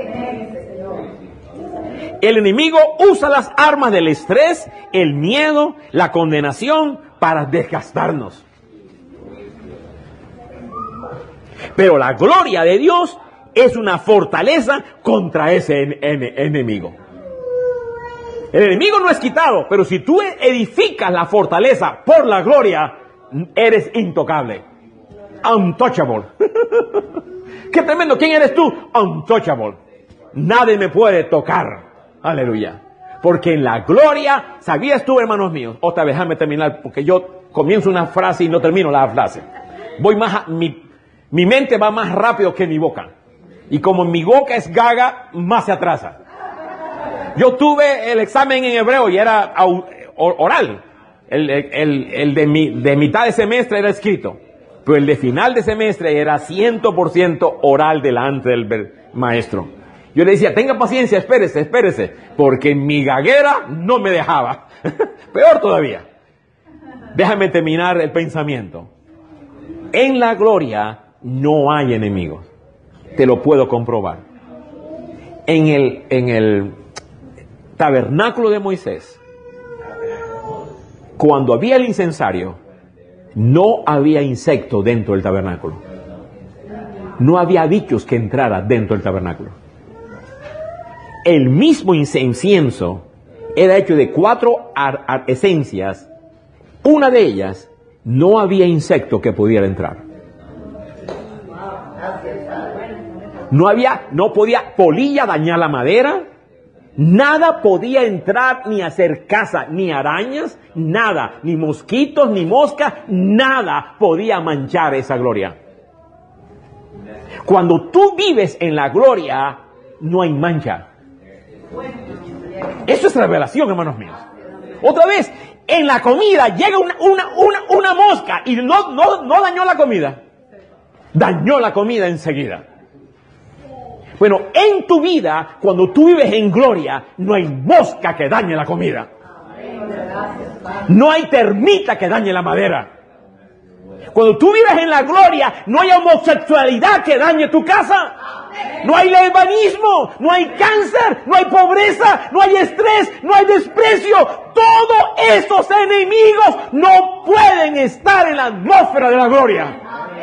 El enemigo usa las armas del estrés, el miedo, la condenación para desgastarnos. Pero la gloria de Dios es una fortaleza contra ese en- en- enemigo. El enemigo no es quitado, pero si tú edificas la fortaleza por la gloria, eres intocable. Untouchable. Qué tremendo. ¿Quién eres tú? Untouchable. Nadie me puede tocar. Aleluya. Porque en la gloria, ¿sabías tú, hermanos míos? Otra vez, déjame terminar, porque yo comienzo una frase y no termino la frase. Voy más, a, mi, mi mente va más rápido que mi boca. Y como mi boca es gaga, más se atrasa. Yo tuve el examen en hebreo y era oral. El, el, el, el de, mi, de mitad de semestre era escrito. Pero el de final de semestre era cien por ciento oral delante del maestro. Yo le decía, tenga paciencia, espérese, espérese, porque mi gaguera no me dejaba. Peor todavía. Déjame terminar el pensamiento. En la gloria no hay enemigos. Te lo puedo comprobar. En el, en el tabernáculo de Moisés, cuando había el incensario, no había insecto dentro del tabernáculo. No había bichos que entraran dentro del tabernáculo. El mismo incienso era hecho de cuatro ar- ar- esencias. Una de ellas, no había insecto que pudiera entrar. No había, no podía polilla dañar la madera. Nada podía entrar ni hacer caza, ni arañas, nada, ni mosquitos, ni moscas, nada podía manchar esa gloria. Cuando tú vives en la gloria, no hay mancha. Eso es revelación, hermanos míos. Otra vez, en la comida llega una, una, una, una mosca y no, no, no dañó la comida. Dañó la comida enseguida. Bueno, en tu vida, cuando tú vives en gloria, no hay mosca que dañe la comida. No hay termita que dañe la madera. Cuando tú vives en la gloria, no hay homosexualidad que dañe tu casa. No hay lesbianismo, no hay cáncer, no hay pobreza, no hay estrés, no hay desprecio. Todos esos enemigos no pueden estar en la atmósfera de la gloria.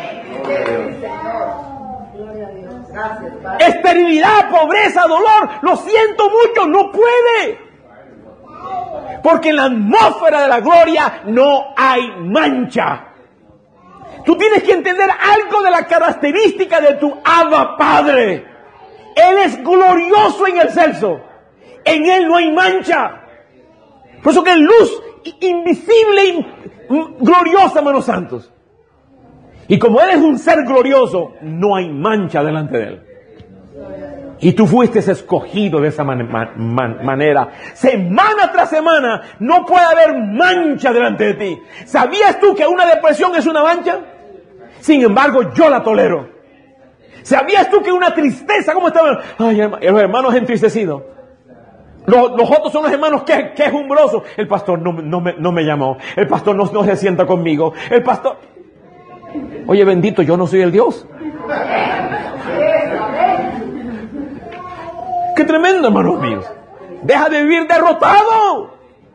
Esterilidad, pobreza, dolor, lo siento mucho, no puede. Porque en la atmósfera de la gloria no hay mancha. Tú tienes que entender algo de la característica de tu Abba Padre. Él es glorioso en el excelso. En Él no hay mancha. Por eso que es luz invisible y gloriosa, hermanos santos. Y como Él es un ser glorioso, no hay mancha delante de Él. Y tú fuiste escogido de esa man man man manera. Semana tras semana no puede haber mancha delante de ti. ¿Sabías tú que una depresión es una mancha? Sin embargo, yo la tolero. ¿Sabías tú que una tristeza, cómo estaban? Ay, los hermanos entristecidos. Los, los otros son los hermanos que quejumbrosos. El pastor no, no, me, no me llamó. El pastor no, no se sienta conmigo. El pastor... Oye, bendito, yo no soy el Dios. ¡Qué tremendo, hermanos míos! ¡Deja de vivir derrotado!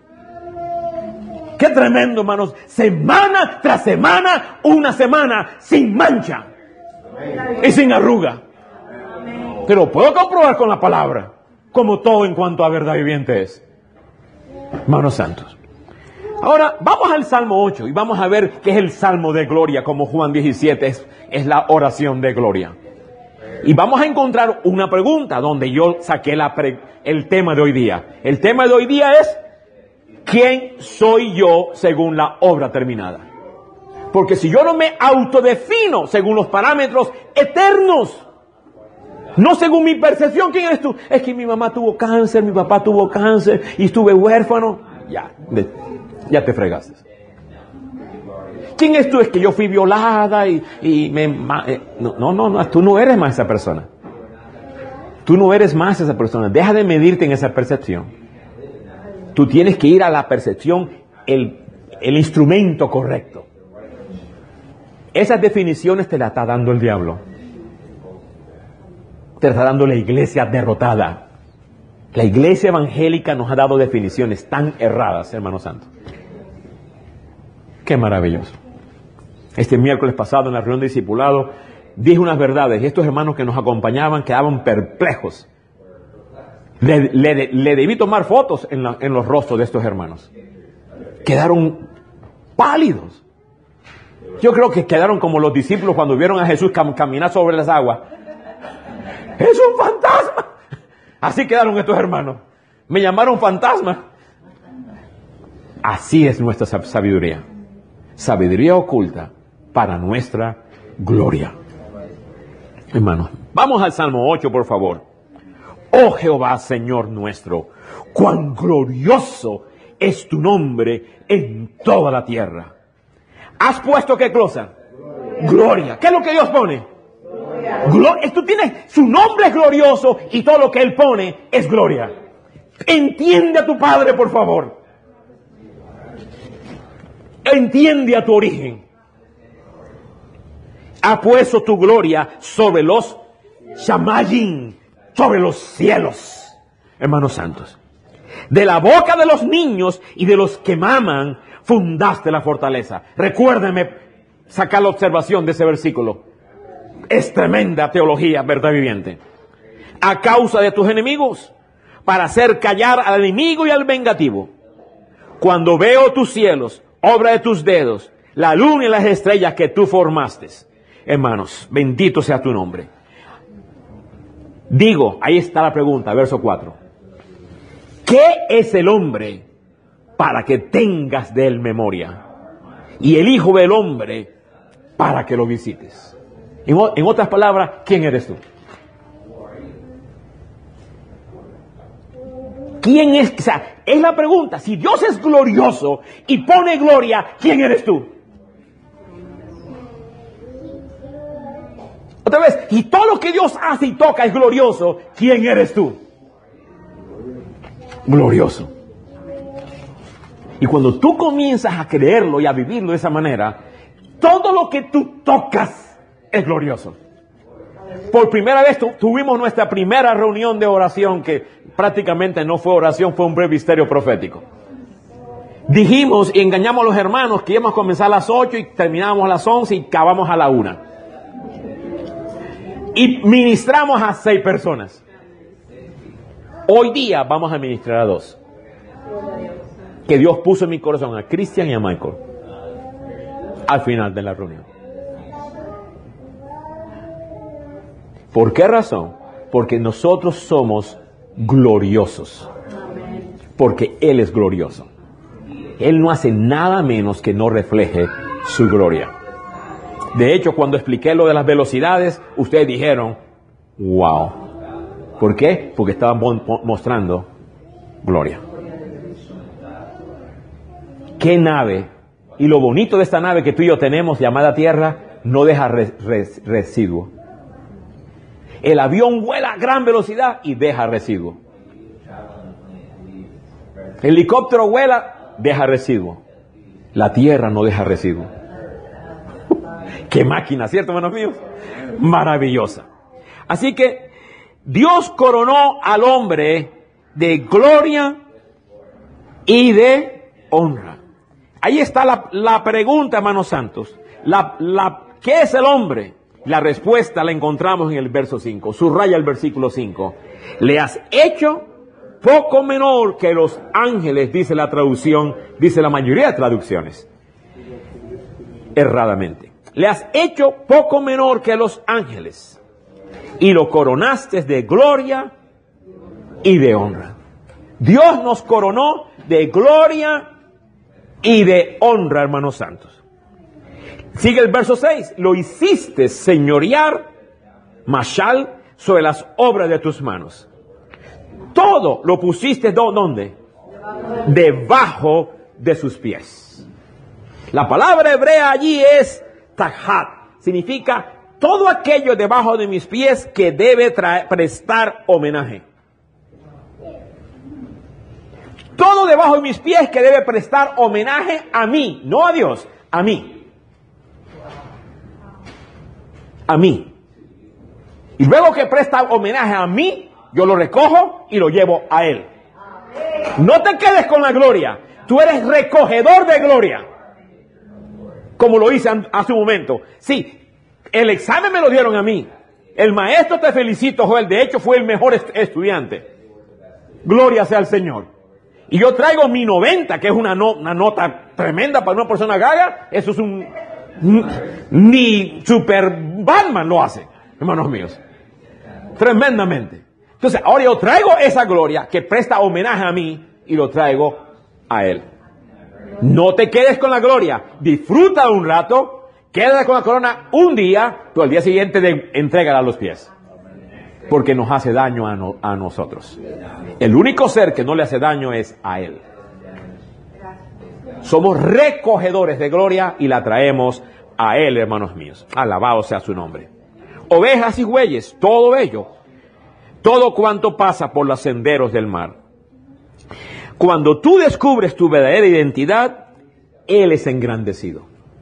¡Qué tremendo, hermanos! Semana tras semana, una semana sin mancha y sin arruga. Pero puedo comprobar con la palabra, como todo en cuanto a verdad viviente es. Hermanos santos. Ahora, vamos al Salmo ocho y vamos a ver qué es el Salmo de Gloria, como Juan diecisiete es, es la oración de gloria. Y vamos a encontrar una pregunta donde yo saqué la pre, el tema de hoy día. El tema de hoy día es, ¿quién soy yo según la obra terminada? Porque si yo no me autodefino según los parámetros eternos, no según mi percepción, ¿quién eres tú? Es que mi mamá tuvo cáncer, mi papá tuvo cáncer y estuve huérfano. Ya, de, ya te fregaste. ¿Quién es tú? Es que yo fui violada y, y me... Eh, no, no, no, no, tú no eres más esa persona. Tú no eres más esa persona. Deja de medirte en esa percepción. Tú tienes que ir a la percepción, el, el instrumento correcto. Esas definiciones te las está dando el diablo. Te está dando la iglesia derrotada. La iglesia evangélica nos ha dado definiciones tan erradas, hermanos santos. Qué maravilloso. Este miércoles pasado en la reunión de discipulado dije unas verdades y estos hermanos que nos acompañaban quedaban perplejos. Le, le, le debí tomar fotos en, la, en los rostros de estos hermanos. Quedaron pálidos. Yo creo que quedaron como los discípulos cuando vieron a Jesús cam caminar sobre las aguas. ¡Es un fantasma! Así quedaron estos hermanos. Me llamaron fantasma. Así es nuestra sabiduría. Sabiduría oculta para nuestra gloria. Hermanos, vamos al Salmo ocho, por favor. Oh Jehová, Señor nuestro, cuán glorioso es tu nombre en toda la tierra. ¿Has puesto qué cosa? Gloria. Gloria. ¿Qué es lo que Dios pone? Gloria. Tú tienes, su nombre es glorioso y todo lo que Él pone es gloria. Entiende a tu Padre, por favor. Entiende a tu origen. Ha puesto tu gloria sobre los shamayim, sobre los cielos, hermanos santos. De la boca de los niños y de los que maman, fundaste la fortaleza. Recuérdeme sacar la observación de ese versículo. Es tremenda teología, verdad viviente. A causa de tus enemigos, para hacer callar al enemigo y al vengativo. Cuando veo tus cielos, obra de tus dedos, la luna y las estrellas que tú formaste. Hermanos, bendito sea tu nombre. Digo, ahí está la pregunta, verso cuatro. ¿Qué es el hombre para que tengas de él memoria? Y el hijo del hombre para que lo visites. En, en otras palabras, ¿quién eres tú? ¿Quién es? O sea, es la pregunta. Si Dios es glorioso y pone gloria, ¿quién eres tú? Otra vez, y todo lo que Dios hace y toca es glorioso, ¿quién eres tú? Glorioso. Y cuando tú comienzas a creerlo y a vivirlo de esa manera, todo lo que tú tocas es glorioso. Por primera vez tu, tuvimos nuestra primera reunión de oración, que prácticamente no fue oración, fue un brevisterio profético. Dijimos y engañamos a los hermanos que íbamos a comenzar a las ocho y terminábamos a las once y acabamos a la una. Y ministramos a seis personas. Hoy día vamos a ministrar a dos. Que Dios puso en mi corazón, a Cristian y a Michael. Al final de la reunión. ¿Por qué razón? Porque nosotros somos gloriosos. Porque Él es glorioso. Él no hace nada menos que no refleje su gloria. De hecho, cuando expliqué lo de las velocidades, ustedes dijeron, wow. ¿Por qué? Porque estaba mostrando gloria. ¿Qué nave? Y lo bonito de esta nave que tú y yo tenemos, llamada Tierra, no deja res, res, residuo. El avión vuela a gran velocidad y deja residuo. El helicóptero vuela, deja residuo. La Tierra no deja residuo. ¡Qué máquina!, ¿cierto, hermanos míos? Maravillosa. Así que Dios coronó al hombre de gloria y de honra. Ahí está la, la pregunta, hermanos santos. La, la, ¿Qué es el hombre? La respuesta la encontramos en el verso cinco. Subraya el versículo cinco. Le has hecho poco menor que los ángeles, dice la traducción, dice la mayoría de traducciones. Erradamente. Le has hecho poco menor que los ángeles. Y lo coronaste de gloria y de honra. Dios nos coronó de gloria y de honra, hermanos santos. Sigue el verso seis. Lo hiciste señorear, mashal, sobre las obras de tus manos. Todo lo pusiste, ¿dónde? Debajo de sus pies. La palabra hebrea allí es tajat. Significa todo aquello debajo de mis pies que debe traer, prestar homenaje. Todo debajo de mis pies que debe prestar homenaje a mí, no a Dios, a mí. A mí. Y luego que presta homenaje a mí, yo lo recojo y lo llevo a Él. No te quedes con la gloria. Tú eres recogedor de gloria. Como lo hice hace un momento. Sí, el examen me lo dieron a mí. El maestro, te felicito, Joel. De hecho, fue el mejor est- estudiante. Gloria sea al Señor. Y yo traigo mi noventa, que es una, no, una nota tremenda para una persona gaga. Eso es un... Ni Super Batman lo hace, hermanos míos. Tremendamente. Entonces, ahora yo traigo esa gloria que presta homenaje a mí y lo traigo a Él. No te quedes con la gloria. Disfruta un rato. Quédate con la corona un día, pero al día siguiente de, entrégala a los pies. Porque nos hace daño a, no, a nosotros. El único ser que no le hace daño es a Él. Somos recogedores de gloria y la traemos a Él, hermanos míos. Alabado sea su nombre. Ovejas y bueyes, todo ello. Todo cuanto pasa por los senderos del mar. Cuando tú descubres tu verdadera identidad, Él es engrandecido.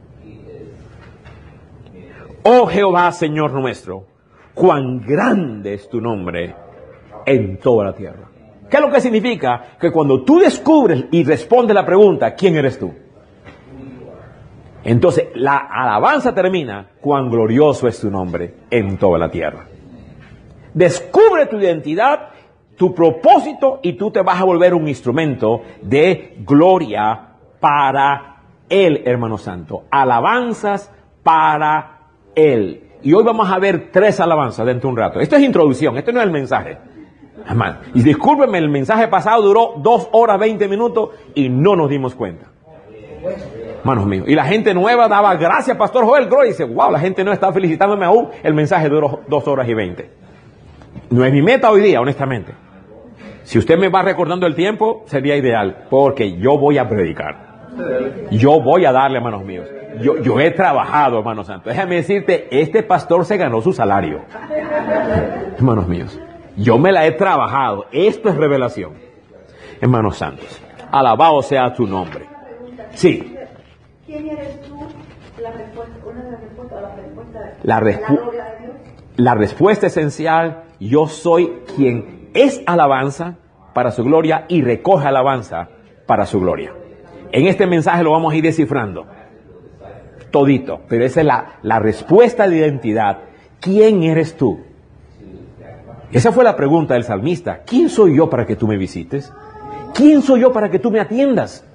Oh Jehová, Señor nuestro, cuán grande es tu nombre en toda la tierra. ¿Qué es lo que significa? Que cuando tú descubres y respondes la pregunta, ¿quién eres tú? Entonces la alabanza termina, cuán glorioso es tu nombre en toda la tierra. Descubre tu identidad, tu propósito, y tú te vas a volver un instrumento de gloria para Él, hermano santo. Alabanzas para Él. Y hoy vamos a ver tres alabanzas dentro de un rato. Esto es introducción, esto no es el mensaje. Hermano, y discúlpenme, el mensaje pasado duró dos horas veinte minutos y no nos dimos cuenta. Hermanos míos. Y la gente nueva daba gracias, Pastor Joel Groy. Y dice, wow, la gente no está felicitándome aún. El mensaje duró dos horas y veinte. No es mi meta hoy día, honestamente. Si usted me va recordando el tiempo, sería ideal. Porque yo voy a predicar. Yo voy a darle, hermanos míos. Yo, yo he trabajado, hermanos santos. Déjame decirte, este pastor se ganó su salario. Hermanos míos. Yo me la he trabajado. Esto es revelación. Hermanos santos. Alabado sea tu nombre. Sí. ¿Quién eres tú? La respuesta, una de las respuestas, la respuesta La, respu- la gloria de Dios. la respuesta esencial, yo soy quien es alabanza para su gloria y recoge alabanza para su gloria. En este mensaje lo vamos a ir descifrando. Todito. Pero esa es la, la respuesta de identidad. ¿Quién eres tú? Esa fue la pregunta del salmista. ¿Quién soy yo para que tú me visites? ¿Quién soy yo para que tú me atiendas?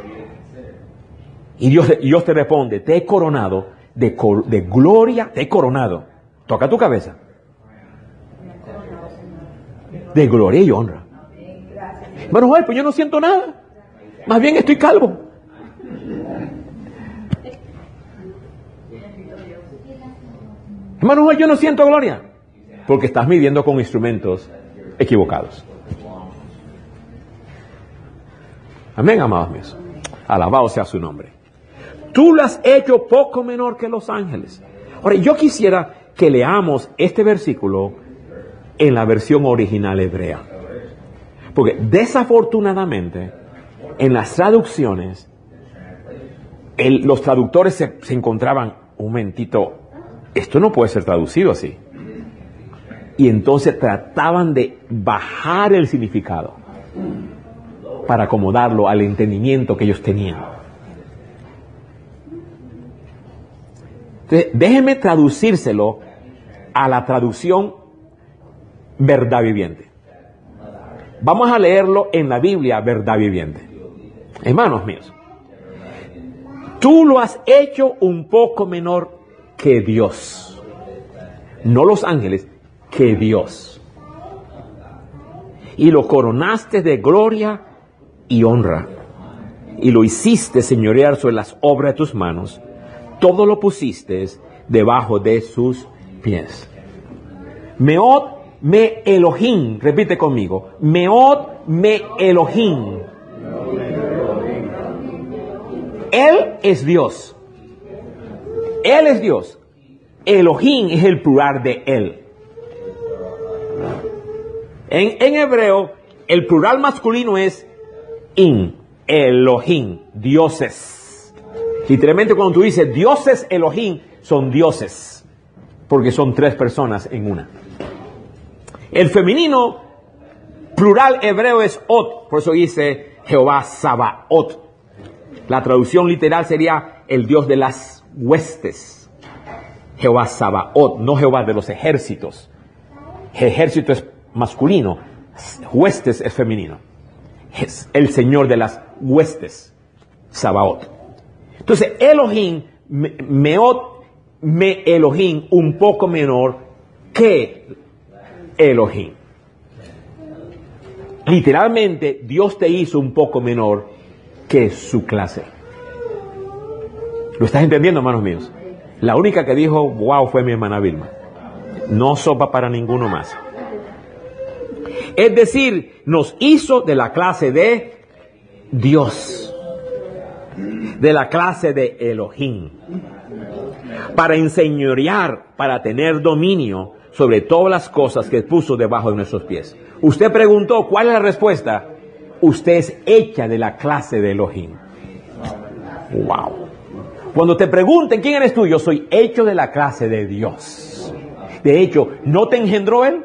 Y Dios, Dios te responde, te he coronado de, de gloria, te he coronado. Toca tu cabeza. De gloria y honra. Bueno, Joel, pues yo no siento nada. Más bien estoy calvo. Hermano Joel, yo no siento gloria. Porque estás midiendo con instrumentos equivocados. Amén, amados míos. Alabado sea su nombre. Tú lo has hecho poco menor que los ángeles. Ahora, yo quisiera que leamos este versículo en la versión original hebrea. Porque desafortunadamente, en las traducciones, el, los traductores se, se encontraban, un momentito, esto no puede ser traducido así. Y entonces trataban de bajar el significado para acomodarlo al entendimiento que ellos tenían. Entonces, déjenme traducírselo a la traducción verdad viviente. Vamos a leerlo en la Biblia verdad viviente. Hermanos míos, tú lo has hecho un poco menor que Dios. No los ángeles, que Dios. Y lo coronaste de gloria y honra. Y lo hiciste señorear sobre las obras de tus manos. Todo lo pusiste debajo de sus pies. Meot me Elohim, repite conmigo. Meot me Elohim. Él es Dios. Él es Dios. Elohim es el plural de Él. En, en hebreo, el plural masculino es In, Elohim, dioses. Literalmente cuando tú dices dioses Elohim, son dioses, porque son tres personas en una. El femenino plural hebreo es Ot, por eso dice Jehová Sabaoth. La traducción literal sería el Dios de las huestes. Jehová Sabaoth, no Jehová de los ejércitos. Ejército es masculino, huestes es femenino. Es el Señor de las huestes, Sabaoth. Entonces, Elohim, me, Meot, me Elohim, un poco menor que Elohim. Literalmente, Dios te hizo un poco menor que su clase. ¿Lo estás entendiendo, hermanos míos? La única que dijo, wow, fue mi hermana Vilma. No sopa para ninguno más. Es decir, nos hizo de la clase de Dios, de la clase de Elohim, para enseñorear, para tener dominio sobre todas las cosas que puso debajo de nuestros pies. Usted preguntó, ¿cuál es la respuesta? Usted es hecha de la clase de Elohim. Wow. Cuando te pregunten quién eres tú, yo soy hecho de la clase de Dios. De hecho, ¿no te engendró Él?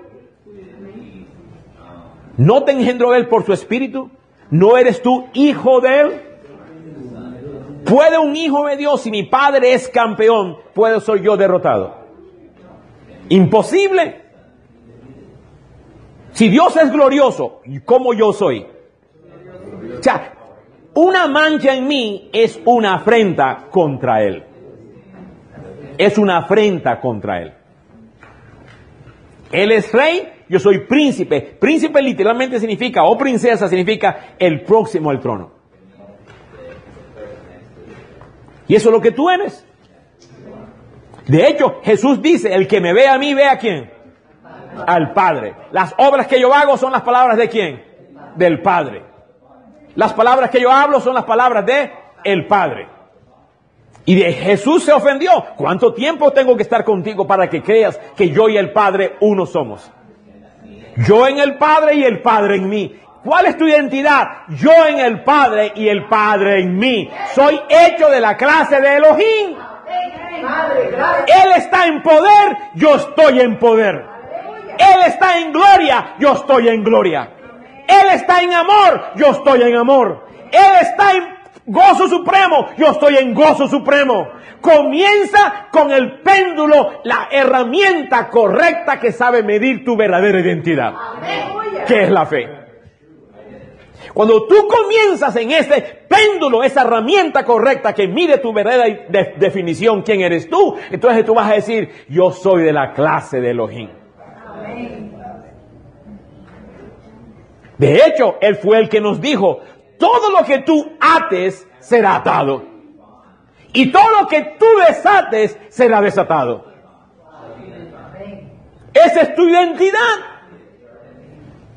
¿No te engendró Él por su espíritu? ¿No eres tú hijo de Él? ¿Puede un hijo de Dios, si mi padre es campeón, puedo ser yo derrotado? Imposible. Si Dios es glorioso, ¿cómo yo soy? O sea, una mancha en mí es una afrenta contra Él. Es una afrenta contra Él. Él es rey, yo soy príncipe. Príncipe literalmente significa, o princesa significa el próximo al trono. Y eso es lo que tú eres. De hecho, Jesús dice, el que me ve a mí, ve a quién. Al Padre. Las obras que yo hago son las palabras de quién. Del Padre. Las palabras que yo hablo son las palabras de el Padre. Y de Jesús se ofendió. ¿Cuánto tiempo tengo que estar contigo para que creas que yo y el Padre uno somos? Yo en el Padre y el Padre en mí. ¿Cuál es tu identidad? Yo en el Padre y el Padre en mí. Soy hecho de la clase de Elohim. Él está en poder, yo estoy en poder. Él está en gloria, yo estoy en gloria. Él está en amor, yo estoy en amor. Él está en gozo supremo, yo estoy en gozo supremo. Comienza con el péndulo, la herramienta correcta que sabe medir tu verdadera identidad, que es la fe. Cuando tú comienzas en ese péndulo, esa herramienta correcta que mide tu verdadera de- definición, quién eres tú, entonces tú vas a decir, yo soy de la clase de Elohim. De hecho, Él fue el que nos dijo, todo lo que tú ates será atado. Y todo lo que tú desates será desatado. Esa es tu identidad.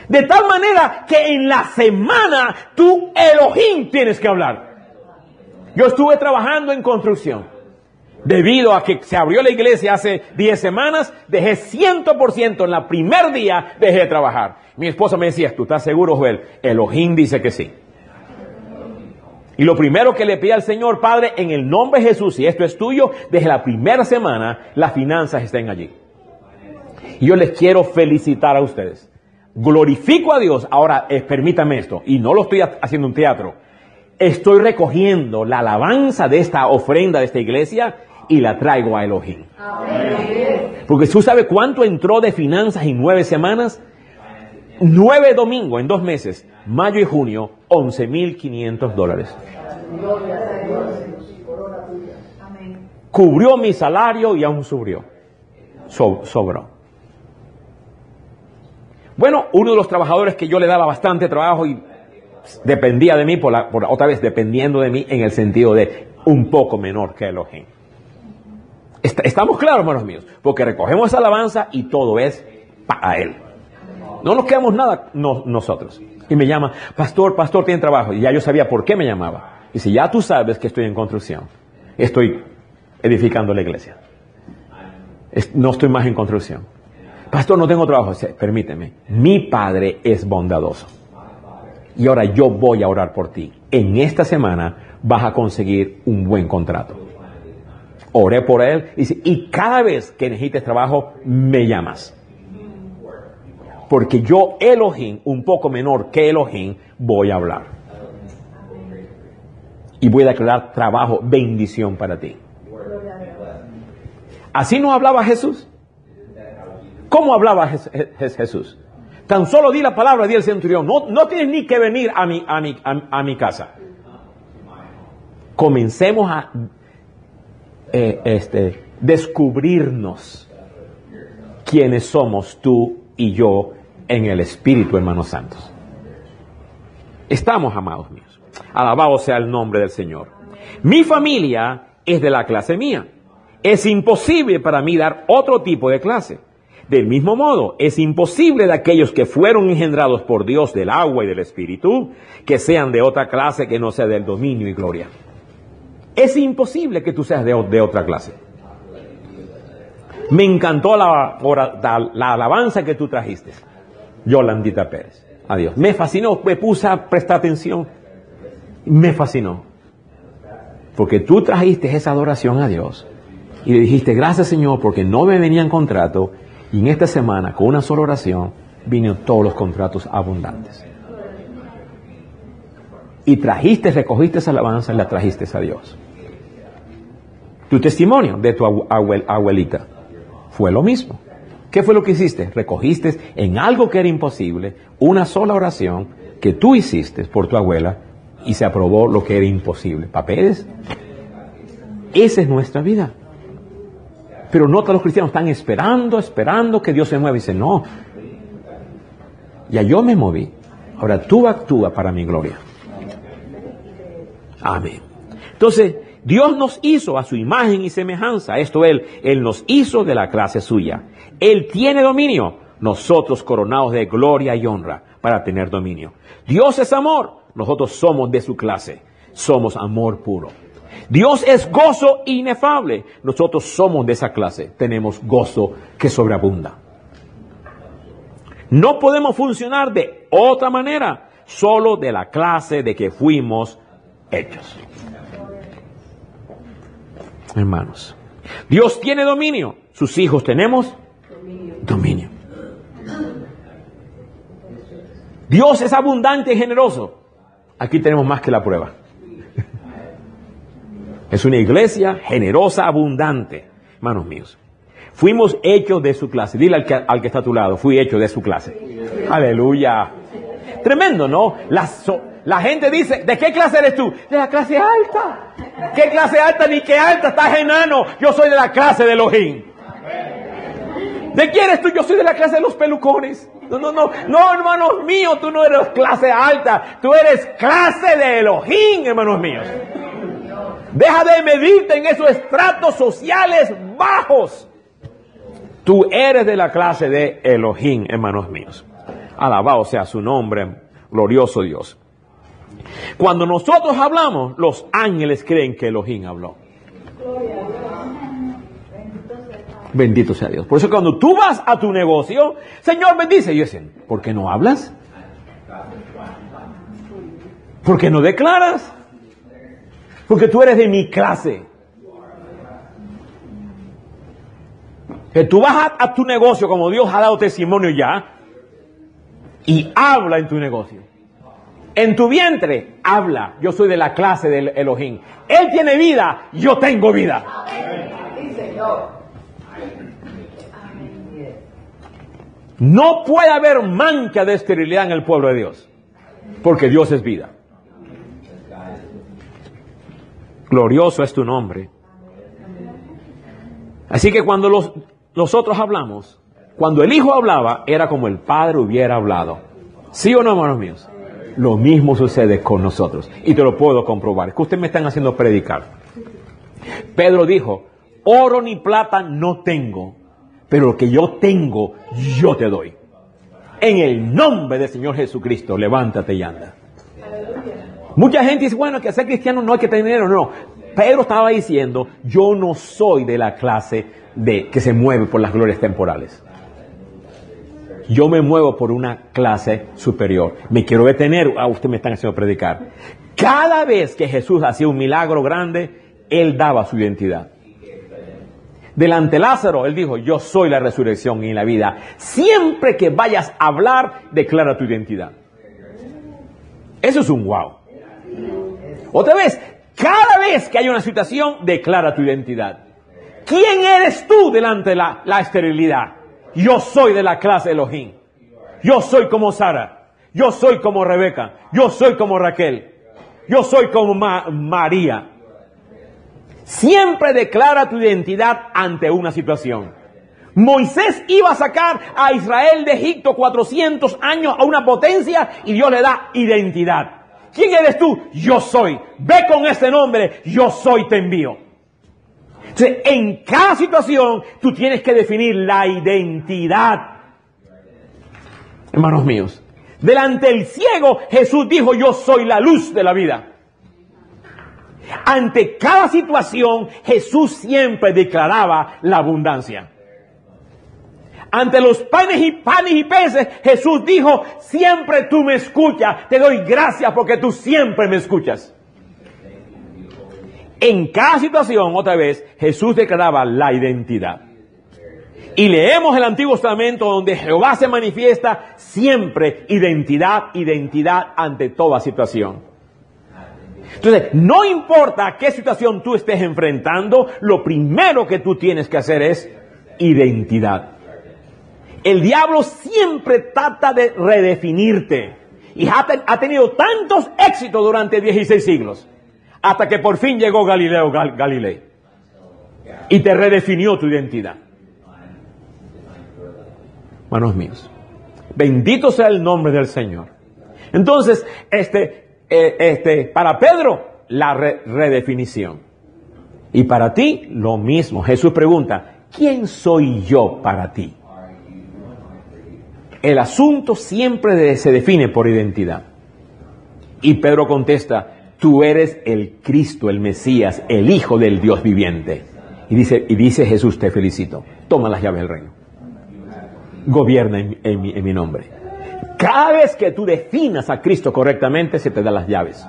De tal manera que en la semana tú, Elohim, tienes que hablar. Yo estuve trabajando en construcción. Debido a que se abrió la iglesia hace diez semanas, dejé cien por ciento en el primer día, dejé de trabajar. Mi esposa me decía, ¿tú estás seguro, Joel? Elohim dice que sí. Y lo primero que le pedí al Señor, Padre, en el nombre de Jesús, si esto es tuyo, desde la primera semana, las finanzas estén allí. Y yo les quiero felicitar a ustedes. Glorifico a Dios. Ahora, eh, permítame esto, y no lo estoy haciendo un teatro. Estoy recogiendo la alabanza de esta ofrenda de esta iglesia y la traigo a Elohim. Amén. Porque tú sabes cuánto entró de finanzas en nueve semanas. Nueve domingos en dos meses, mayo y junio, once mil quinientos dólares. Cubrió mi salario y aún subió. So, sobró. Bueno, uno de los trabajadores que yo le daba bastante trabajo y dependía de mí, por, la, por otra vez dependiendo de mí en el sentido de un poco menor que Elohim. Est- estamos claros, hermanos míos, porque recogemos esa alabanza y todo es para Él. No nos quedamos nada no, nosotros. Y me llama, pastor, pastor, tiene trabajo. Y ya yo sabía por qué me llamaba. Y dice, ya tú sabes que estoy en construcción. Estoy edificando la iglesia. Es, no estoy más en construcción. Pastor, no tengo trabajo. Dice, permíteme, mi Padre es bondadoso. Y ahora yo voy a orar por ti. En esta semana vas a conseguir un buen contrato. Oré por él. Y dice, y cada vez que necesites trabajo, me llamas. Porque yo, Elohim, un poco menor que Elohim, voy a hablar. Y voy a declarar trabajo, bendición para ti. ¿Así no hablaba Jesús? ¿Cómo hablaba Jesús? Tan solo di la palabra, di el centurión. No, no tienes ni que venir a mi, a mi, a, a mi casa. Comencemos a eh, este, descubrirnos quiénes somos tú y yo en el Espíritu, hermanos santos. Estamos, amados míos. Alabado sea el nombre del Señor. Mi familia es de la clase mía. Es imposible para mí dar otro tipo de clase. Del mismo modo, es imposible de aquellos que fueron engendrados por Dios del agua y del Espíritu, que sean de otra clase que no sea del dominio y gloria. Es imposible que tú seas de, de otra clase. Me encantó la, la, la alabanza que tú trajiste, Yolandita Pérez. Adiós. Me fascinó, me puse a prestar atención. Me fascinó. Porque tú trajiste esa adoración a Dios. Y le dijiste, gracias Señor, porque no me venían contratos. Y en esta semana, con una sola oración, vinieron todos los contratos abundantes. Y trajiste, recogiste esa alabanza y la trajiste a Dios. Tu testimonio de tu abuel, abuelita fue lo mismo. ¿Qué fue lo que hiciste? Recogiste en algo que era imposible, una sola oración que tú hiciste por tu abuela y se aprobó lo que era imposible. ¿Papeles? Esa es nuestra vida. Pero no todos los cristianos están esperando, esperando que Dios se mueva. Y dicen, no, ya yo me moví. Ahora tú actúa para mi gloria. Amén. Entonces, Dios nos hizo a su imagen y semejanza. Esto Él, Él nos hizo de la clase suya. Él tiene dominio. Nosotros coronados de gloria y honra para tener dominio. Dios es amor. Nosotros somos de su clase. Somos amor puro. Dios es gozo inefable. Nosotros somos de esa clase. Tenemos gozo que sobreabunda. No podemos funcionar de otra manera, solo de la clase de que fuimos hechos. Hermanos, Dios tiene dominio. Sus hijos tenemos dominio. Dios es abundante y generoso. Aquí tenemos más que la prueba. Es una iglesia generosa, abundante. Hermanos míos, fuimos hechos de su clase. Dile al que, al que está a tu lado, fui hecho de su clase. Aleluya. Tremendo, ¿no? La, so, la gente dice, ¿de qué clase eres tú? De la clase alta. ¿Qué clase alta? Ni qué alta, estás enano. Yo soy de la clase de Elohim. ¿De quién eres tú? Yo soy de la clase de los pelucones. No, no, no, no, hermanos míos, tú no eres clase alta. Tú eres clase de Elohim, hermanos míos. Deja de medirte en esos estratos sociales bajos. Tú eres de la clase de Elohim, hermanos míos. Alabado sea su nombre, glorioso Dios. Cuando nosotros hablamos, los ángeles creen que Elohim habló. Bendito sea Dios. Por eso cuando tú vas a tu negocio, Señor bendice, y dicen, ¿por qué no hablas? ¿Por qué no declaras? Porque tú eres de mi clase. Que tú vas a, a tu negocio como Dios ha dado testimonio ya y habla en tu negocio. En tu vientre, habla. Yo soy de la clase del Elohim. Él tiene vida, yo tengo vida. No puede haber mancha de esterilidad en el pueblo de Dios, porque Dios es vida. Glorioso es tu nombre. Así que cuando los, nosotros hablamos, cuando el Hijo hablaba, era como el Padre hubiera hablado. ¿Sí o no, hermanos míos? Lo mismo sucede con nosotros. Y te lo puedo comprobar. Es que ustedes me están haciendo predicar. Pedro dijo, oro ni plata no tengo, pero lo que yo tengo, yo te doy. En el nombre del Señor Jesucristo, levántate y anda. Mucha gente dice, bueno, que ser cristiano no hay que tener dinero. No, Pedro estaba diciendo, yo no soy de la clase de que se mueve por las glorias temporales. Yo me muevo por una clase superior. Me quiero detener, a usted me están haciendo predicar. Cada vez que Jesús hacía un milagro grande, Él daba su identidad. Delante de Lázaro, Él dijo, yo soy la resurrección y la vida. Siempre que vayas a hablar, declara tu identidad. Eso es un wow. Otra vez, cada vez que hay una situación, declara tu identidad. ¿Quién eres tú delante de la, la esterilidad? Yo soy de la clase Elohim. Yo soy como Sara. Yo soy como Rebeca. Yo soy como Raquel. Yo soy como Ma- María. Siempre declara tu identidad ante una situación. Moisés iba a sacar a Israel de Egipto cuatrocientos años a una potencia y Dios le da identidad. ¿Quién eres tú? Yo soy. Ve con este nombre. Yo soy, te envío. Entonces, en cada situación, tú tienes que definir la identidad. Hermanos míos, delante del ciego, Jesús dijo, yo soy la luz de la vida. Ante cada situación, Jesús siempre declaraba la abundancia. Ante los panes y panes y peces, Jesús dijo, siempre tú me escuchas, te doy gracias porque tú siempre me escuchas. En cada situación, otra vez, Jesús declaraba la identidad. Y leemos el Antiguo Testamento donde Jehová se manifiesta siempre identidad, identidad ante toda situación. Entonces, no importa qué situación tú estés enfrentando, lo primero que tú tienes que hacer es identidad. El diablo siempre trata de redefinirte. Y ha, ten, ha tenido tantos éxitos durante dieciséis siglos. Hasta que por fin llegó Galileo Gal, Galilei. Y te redefinió tu identidad. Hermanos míos, bendito sea el nombre del Señor. Entonces, este, eh, este, para Pedro, la re, redefinición. Y para ti, lo mismo. Jesús pregunta, ¿quién soy yo para ti? El asunto siempre se define por identidad. Y Pedro contesta, tú eres el Cristo, el Mesías, el Hijo del Dios viviente. Y dice, y dice Jesús, te felicito, toma las llaves del reino. Gobierna en, en, mi, en mi nombre. Cada vez que tú definas a Cristo correctamente, se te dan las llaves.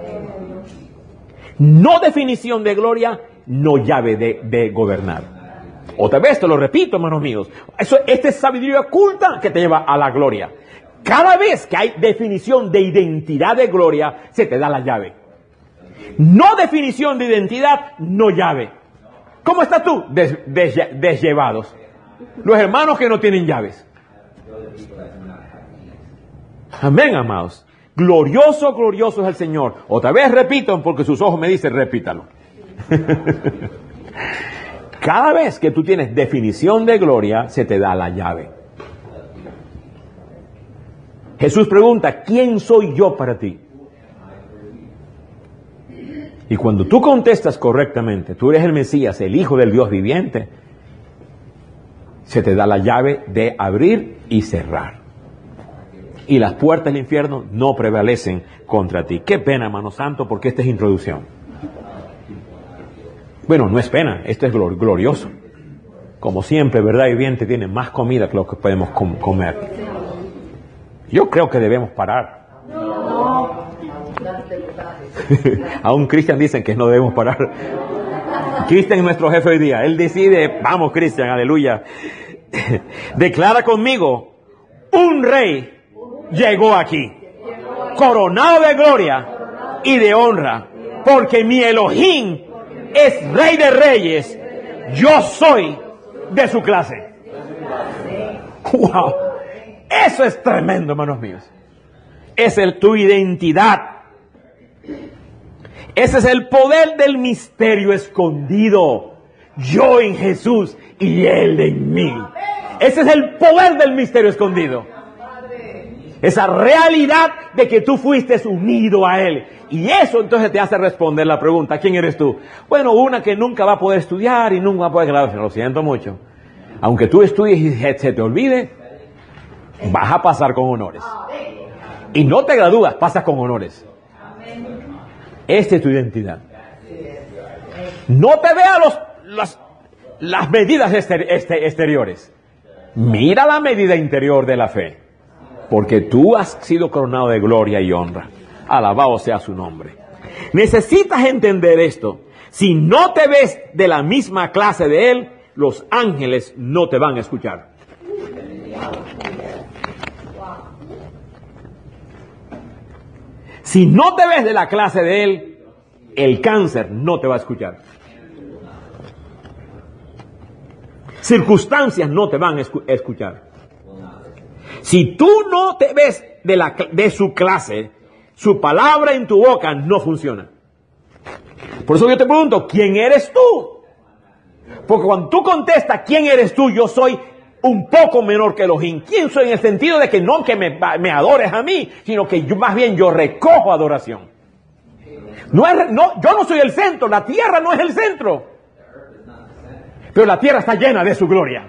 No definición de gloria, no llave de, de gobernar. Otra vez te lo repito, hermanos míos. Eso, esta es sabiduría oculta que te lleva a la gloria. Cada vez que hay definición de identidad de gloria, se te da la llave. No definición de identidad, no llave. ¿Cómo estás tú? Des, des, desllevados. Los hermanos que no tienen llaves. Amén, amados. Glorioso, glorioso es el Señor. Otra vez repito, porque sus ojos me dicen, repítalo. Cada vez que tú tienes definición de gloria, se te da la llave. Jesús pregunta, ¿quién soy yo para ti? Y cuando tú contestas correctamente, tú eres el Mesías, el Hijo del Dios viviente, se te da la llave de abrir y cerrar. y las puertas del infierno no prevalecen contra ti. Qué pena, hermano santo, porque esta es introducción. Bueno, no es pena, esto es glor- glorioso. Como siempre, verdad y bien, te tiene más comida que lo que podemos com- comer. Yo creo que debemos parar. Aún Cristian dicen que no debemos parar. Cristian es nuestro jefe hoy día. Él decide, vamos Cristian, aleluya. Declara conmigo, un rey llegó aquí, coronado de gloria y de honra, porque mi Elohim es rey de reyes, yo soy de su clase. ¡Wow! Eso es tremendo, hermanos míos. Esa es tu identidad. Ese es el poder del misterio escondido. Yo en Jesús y Él en mí. Ese es el poder del misterio escondido. Esa realidad de que tú fuiste unido a Él. Y eso entonces te hace responder la pregunta, ¿quién eres tú? Bueno, una que nunca va a poder estudiar y nunca va a poder graduarse. Lo siento mucho. Aunque tú estudies y se te olvide, vas a pasar con honores. Y no te gradúas, pasas con honores. Esta es tu identidad. No te veas los, los, las medidas exter, este, exteriores. Mira la medida interior de la fe. Porque tú has sido coronado de gloria y honra. Alabado sea su nombre. Necesitas entender esto. Si no te ves de la misma clase de Él, los ángeles no te van a escuchar. Si no te ves de la clase de Él, el cáncer no te va a escuchar. Circunstancias no te van a escu- escuchar. Si tú no te ves de, la, de su clase, su palabra en tu boca no funciona. Por eso yo te pregunto, ¿quién eres tú? Porque cuando tú contestas, ¿quién eres tú? Yo soy un poco menor que Elohim. ¿Quién soy? En el sentido de que no que me, me adores a mí, sino que yo, más bien yo recojo adoración. No es, no, yo no soy el centro, la tierra no es el centro. Pero la tierra está llena de su gloria.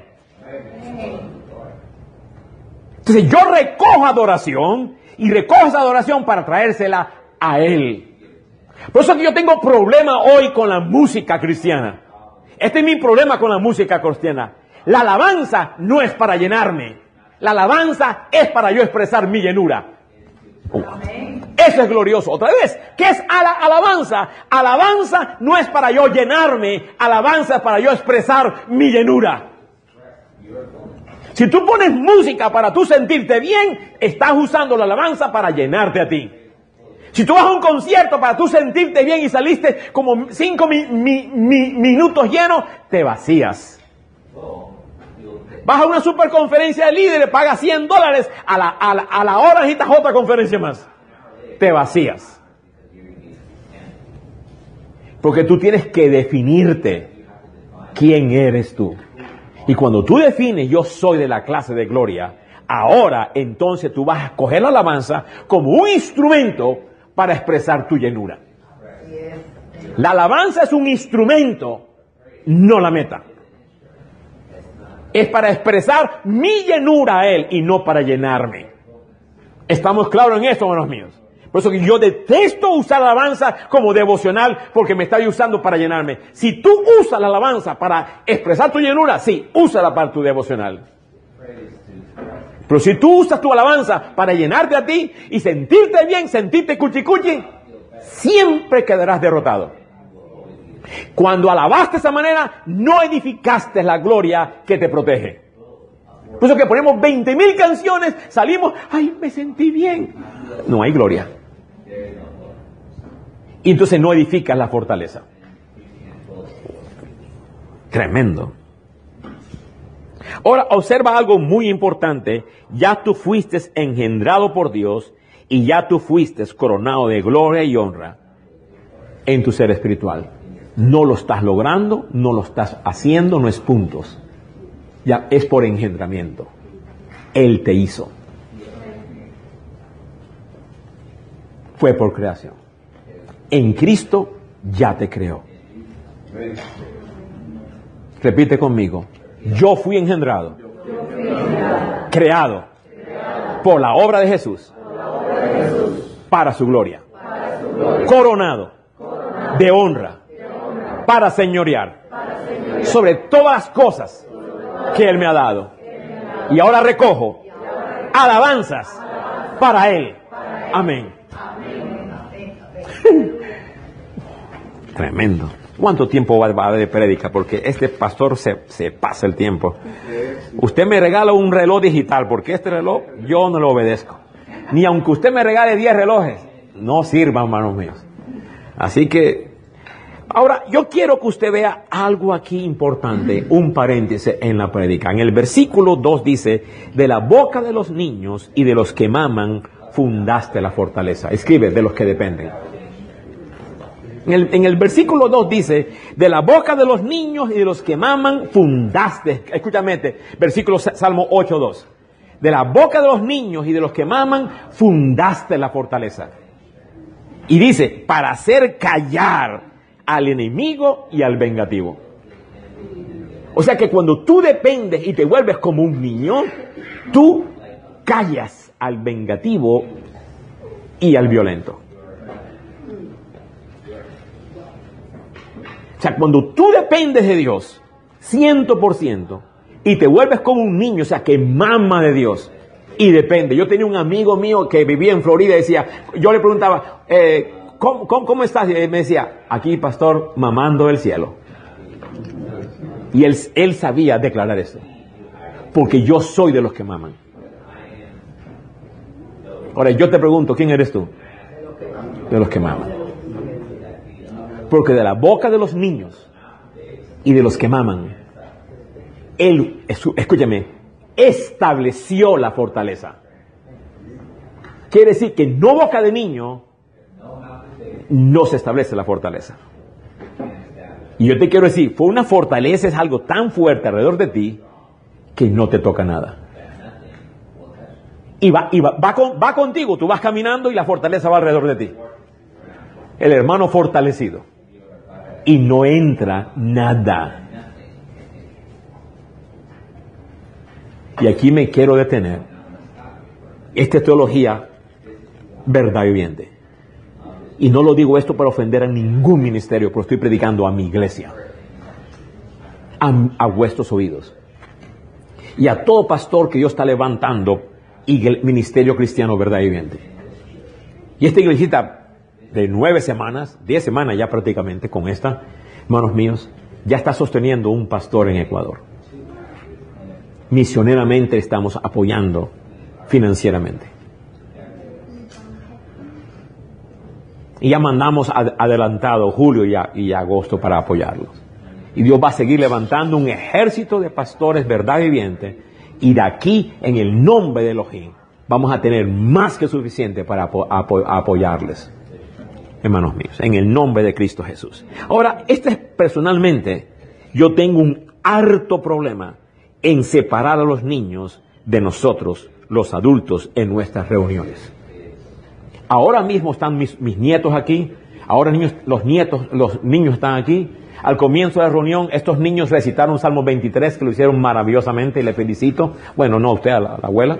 Entonces yo recojo adoración y recojo esa adoración para traérsela a Él. Por eso que yo tengo problema hoy con la música cristiana. Este es mi problema con la música cristiana. La alabanza no es para llenarme. La alabanza es para yo expresar mi llenura. Uh, eso es glorioso. Otra vez, ¿qué es ala- alabanza? Alabanza no es para yo llenarme. Alabanza es para yo expresar mi llenura. Si tú pones música para tú sentirte bien, estás usando la alabanza para llenarte a ti. Si tú vas a un concierto para tú sentirte bien y saliste como cinco mi, mi, mi, minutos llenos, te vacías. Vas a una superconferencia de líderes, pagas cien dólares, a la, a, la, a la hora necesitas otra conferencia más. Te vacías. Porque tú tienes que definirte quién eres tú. Y cuando tú defines, yo soy de la clase de gloria, ahora entonces tú vas a coger la alabanza como un instrumento para expresar tu llenura. La alabanza es un instrumento, no la meta. Es para expresar mi llenura a Él y no para llenarme. ¿Estamos claros en esto, hermanos míos? Por eso que yo detesto usar la alabanza como devocional porque me está usando para llenarme. Si tú usas la alabanza para expresar tu llenura, sí, úsala para tu devocional. Pero si tú usas tu alabanza para llenarte a ti y sentirte bien, sentirte cuchicuchi, siempre quedarás derrotado. Cuando alabaste de esa manera, no edificaste la gloria que te protege. Por eso que ponemos veinte mil canciones, salimos, ay, me sentí bien. No hay gloria. Y entonces no edificas la fortaleza. Tremendo. Ahora, observa algo muy importante. Ya tú fuiste engendrado por Dios y ya tú fuiste coronado de gloria y honra en tu ser espiritual. No lo estás logrando, no lo estás haciendo, no es puntos. Ya es por engendramiento. Él te hizo. Fue por creación. En Cristo ya te creó. Repite conmigo. Yo fui engendrado, creado por la obra de Jesús, para su gloria, coronado de honra, para señorear sobre todas las cosas que Él me ha dado. Y ahora recojo alabanzas para Él. Amén. Tremendo. ¿Cuánto tiempo va a haber de prédica? Porque este pastor se, se pasa el tiempo. Usted me regala un reloj digital, porque este reloj yo no lo obedezco. Ni aunque usted me regale diez relojes, no sirva, hermanos míos. Así que, ahora, yo quiero que usted vea algo aquí importante, un paréntesis en la prédica. En el versículo dos dice, de la boca de los niños y de los que maman, fundaste la fortaleza. Escribe, de los que dependen. En el, en el versículo dos dice, de la boca de los niños y de los que maman, fundaste. Escúchame este, versículo Salmo ocho dos. De la boca de los niños y de los que maman, fundaste la fortaleza. Y dice, para hacer callar al enemigo y al vengativo. O sea que cuando tú dependes y te vuelves como un niño, tú callas al vengativo y al violento. O sea, cuando tú dependes de Dios, ciento por ciento, y te vuelves como un niño, o sea, que mama de Dios, y depende. Yo tenía un amigo mío que vivía en Florida y decía, yo le preguntaba, eh, ¿cómo, cómo, ¿cómo estás? Y él me decía, aquí, pastor, mamando del cielo. Y él, él sabía declarar eso, porque yo soy de los que maman. Ahora, yo te pregunto, ¿quién eres tú? De los que maman. Porque de la boca de los niños y de los que maman, Él, escúchame, estableció la fortaleza. Quiere decir que no boca de niño no se establece la fortaleza. Y yo te quiero decir, fue una fortaleza, es algo tan fuerte alrededor de ti que no te toca nada. Y va, y va, va, con, va contigo, tú vas caminando y la fortaleza va alrededor de ti. El hermano fortalecido. Y no entra nada. Y aquí me quiero detener. Esta es teología verdad viviente. Y no lo digo esto para ofender a ningún ministerio, pero estoy predicando a mi iglesia. A, a vuestros oídos. Y a todo pastor que Dios está levantando, y el ministerio cristiano verdad viviente. Y esta iglesita de nueve semanas, diez semanas ya prácticamente con esta, hermanos míos, ya está sosteniendo un pastor en Ecuador. Misioneramente estamos apoyando financieramente. Y ya mandamos ad- adelantado julio y, a, y agosto para apoyarlos. Y Dios va a seguir levantando un ejército de pastores verdad viviente. Y de aquí, en el nombre de Elohim, vamos a tener más que suficiente para apo- apo- apoyarles. Hermanos míos, en el nombre de Cristo Jesús. Ahora, este es personalmente, yo tengo un harto problema en separar a los niños de nosotros, los adultos, en nuestras reuniones. Ahora mismo están mis, mis nietos aquí, ahora niños, los nietos, los niños están aquí. Al comienzo de la reunión, estos niños recitaron Salmo veintitrés, que lo hicieron maravillosamente y le felicito. Bueno, no a usted, a la, a la abuela.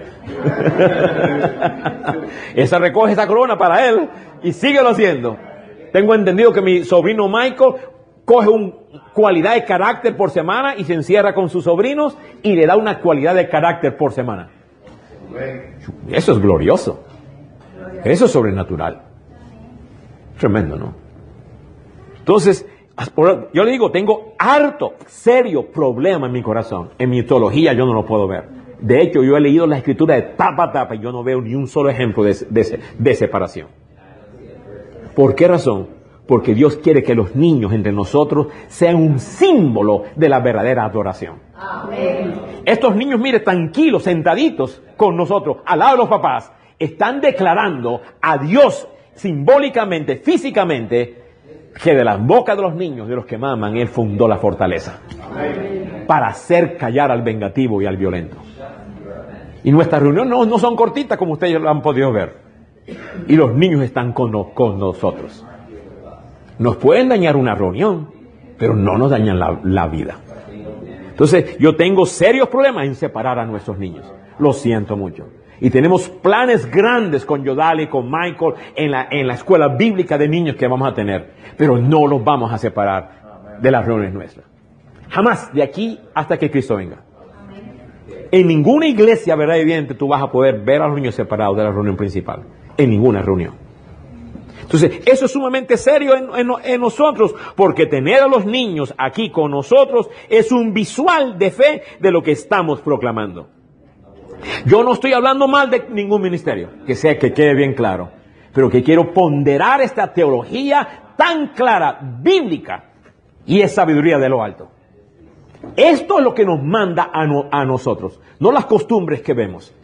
Esa recoge esa corona para él y síguelo haciendo. Tengo entendido que mi sobrino Michael coge una cualidad de carácter por semana y se encierra con sus sobrinos y le da una cualidad de carácter por semana. Eso es glorioso. Eso es sobrenatural. Tremendo, ¿no? Entonces, yo le digo, tengo harto, serio problema en mi corazón. En mi teología yo no lo puedo ver. De hecho, yo he leído la escritura de tapa a tapa y yo no veo ni un solo ejemplo de, de, de separación. ¿Por qué razón? Porque Dios quiere que los niños entre nosotros sean un símbolo de la verdadera adoración. Amén. Estos niños, mire, tranquilos, sentaditos con nosotros, al lado de los papás, están declarando a Dios simbólicamente, físicamente, que de las bocas de los niños, de los que maman, Él fundó la fortaleza. Amén. Para hacer callar al vengativo y al violento. Y nuestras reuniones no, no son cortitas como ustedes lo han podido ver. Y los niños están con, no, con nosotros. Nos pueden dañar una reunión, pero no nos dañan la, la vida. Entonces, yo tengo serios problemas en separar a nuestros niños. Lo siento mucho. Y tenemos planes grandes con Yodali, con Michael, en la, en la escuela bíblica de niños que vamos a tener. Pero no los vamos a separar de las reuniones nuestras. Jamás, de aquí hasta que Cristo venga. En ninguna iglesia, verdad evidente, tú vas a poder ver a los niños separados de la reunión principal. En ninguna reunión. Entonces, eso es sumamente serio en, en, en nosotros, porque tener a los niños aquí con nosotros es un visual de fe de lo que estamos proclamando. Yo no estoy hablando mal de ningún ministerio, que sea que quede bien claro, pero que quiero ponderar esta teología tan clara, bíblica, y es sabiduría de lo alto. Esto es lo que nos manda a, no, a nosotros, no las costumbres que vemos.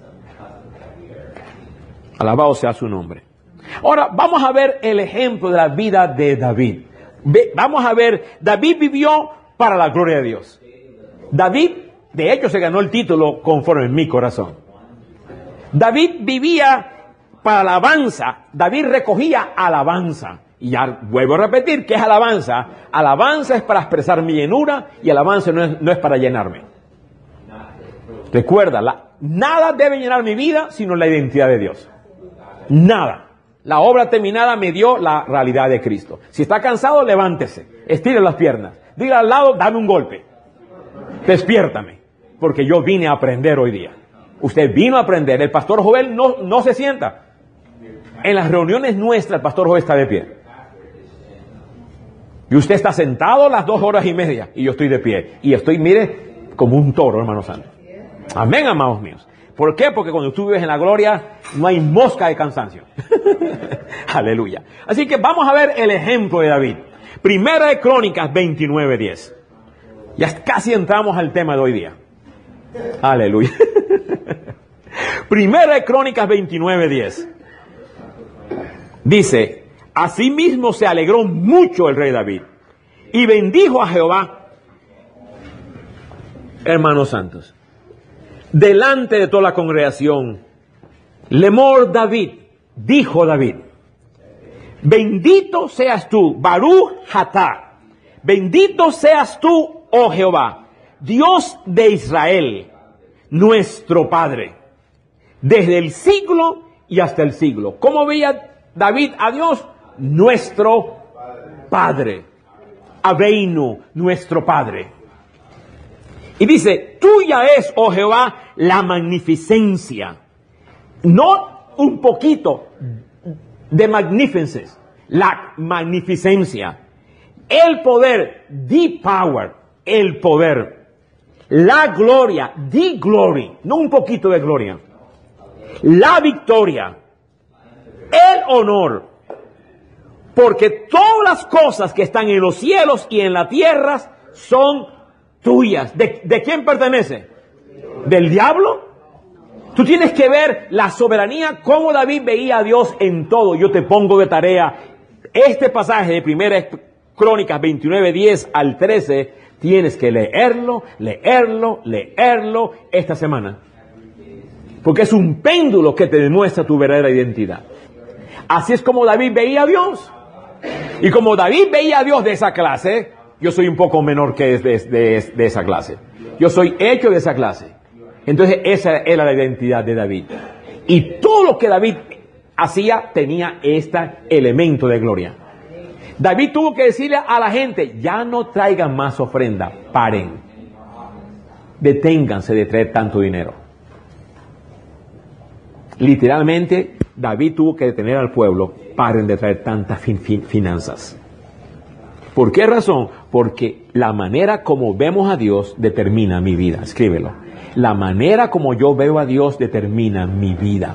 Alabado sea su nombre. Ahora, vamos a ver el ejemplo de la vida de David. Ve, vamos a ver, David vivió para la gloria de Dios. David, de hecho, se ganó el título conforme en mi corazón. David vivía para alabanza. David recogía alabanza. Y ya vuelvo a repetir, ¿qué es alabanza? Alabanza es para expresar mi llenura y alabanza no es, no es para llenarme. Recuerda, la, nada debe llenar mi vida sino la identidad de Dios. Nada. La obra terminada me dio la realidad de Cristo. Si está cansado, levántese, estire las piernas, diga al lado, dame un golpe, despiértame, porque yo vine a aprender hoy día. Usted vino a aprender. El pastor Joel no, no se sienta. En las reuniones nuestras, el pastor Joel está de pie. Y usted está sentado las dos horas y media, y yo estoy de pie. Y estoy, mire, como un toro, hermano santo. Amén, amados míos. ¿Por qué? Porque cuando tú vives en la gloria, no hay mosca de cansancio. Aleluya. Así que vamos a ver el ejemplo de David. Primera de Crónicas veintinueve diez. Ya casi entramos al tema de hoy día. Aleluya. Primera de Crónicas veintinueve diez. Dice, asimismo se alegró mucho el rey David y bendijo a Jehová, hermanos santos, delante de toda la congregación. Lemor David, dijo David, bendito seas tú, Baruch Atá, bendito seas tú, oh Jehová, Dios de Israel, nuestro Padre, desde el siglo y hasta el siglo. ¿Cómo veía David a Dios? Nuestro Padre. Abeinu, nuestro Padre. Y dice, tuya es, oh Jehová, la magnificencia. No un poquito de magnificence, la magnificencia. El poder, the power, el poder. La gloria, the glory, no un poquito de gloria. La victoria, el honor. Porque todas las cosas que están en los cielos y en la tierra son tuyas. ¿De, de quién pertenece? ¿Del diablo? Tú tienes que ver la soberanía, cómo David veía a Dios en todo. Yo te pongo de tarea. Este pasaje de Primera Crónicas veintinueve diez al trece, tienes que leerlo, leerlo, leerlo esta semana. Porque es un péndulo que te demuestra tu verdadera identidad. Así es como David veía a Dios. Y como David veía a Dios de esa clase, yo soy un poco menor que de, de, de esa clase. Yo soy hecho de esa clase. Entonces esa era la identidad de David. Y todo lo que David hacía tenía este elemento de gloria. David tuvo que decirle a la gente, ya no traigan más ofrenda, paren. Deténganse de traer tanto dinero. Literalmente, David tuvo que detener al pueblo, paren de traer tantas fin, fin, finanzas. ¿Por qué razón? Porque la manera como vemos a Dios determina mi vida. Escríbelo. La manera como yo veo a Dios determina mi vida.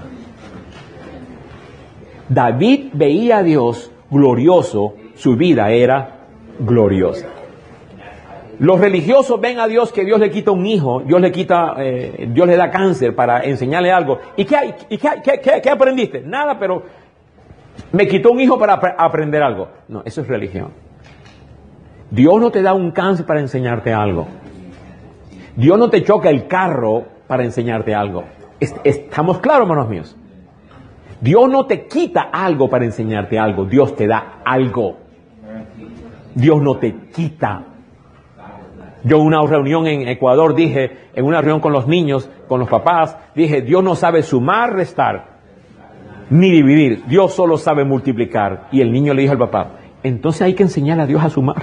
David veía a Dios glorioso, su vida era gloriosa. Los religiosos ven a Dios que Dios le quita un hijo, Dios le quita, eh, Dios le da cáncer para enseñarle algo. ¿Y qué, y qué, qué, qué, qué aprendiste? Nada, pero me quitó un hijo para ap- aprender algo. No, eso es religión. Dios no te da un cáncer para enseñarte algo. Dios no te choca el carro para enseñarte algo. Est- estamos claros, hermanos míos. Dios no te quita algo para enseñarte algo. Dios te da algo. Dios no te quita. Yo en una reunión en Ecuador dije, en una reunión con los niños, con los papás, dije, Dios no sabe sumar, restar, ni dividir. Dios solo sabe multiplicar. Y el niño le dijo al papá, entonces hay que enseñarle a Dios a sumar.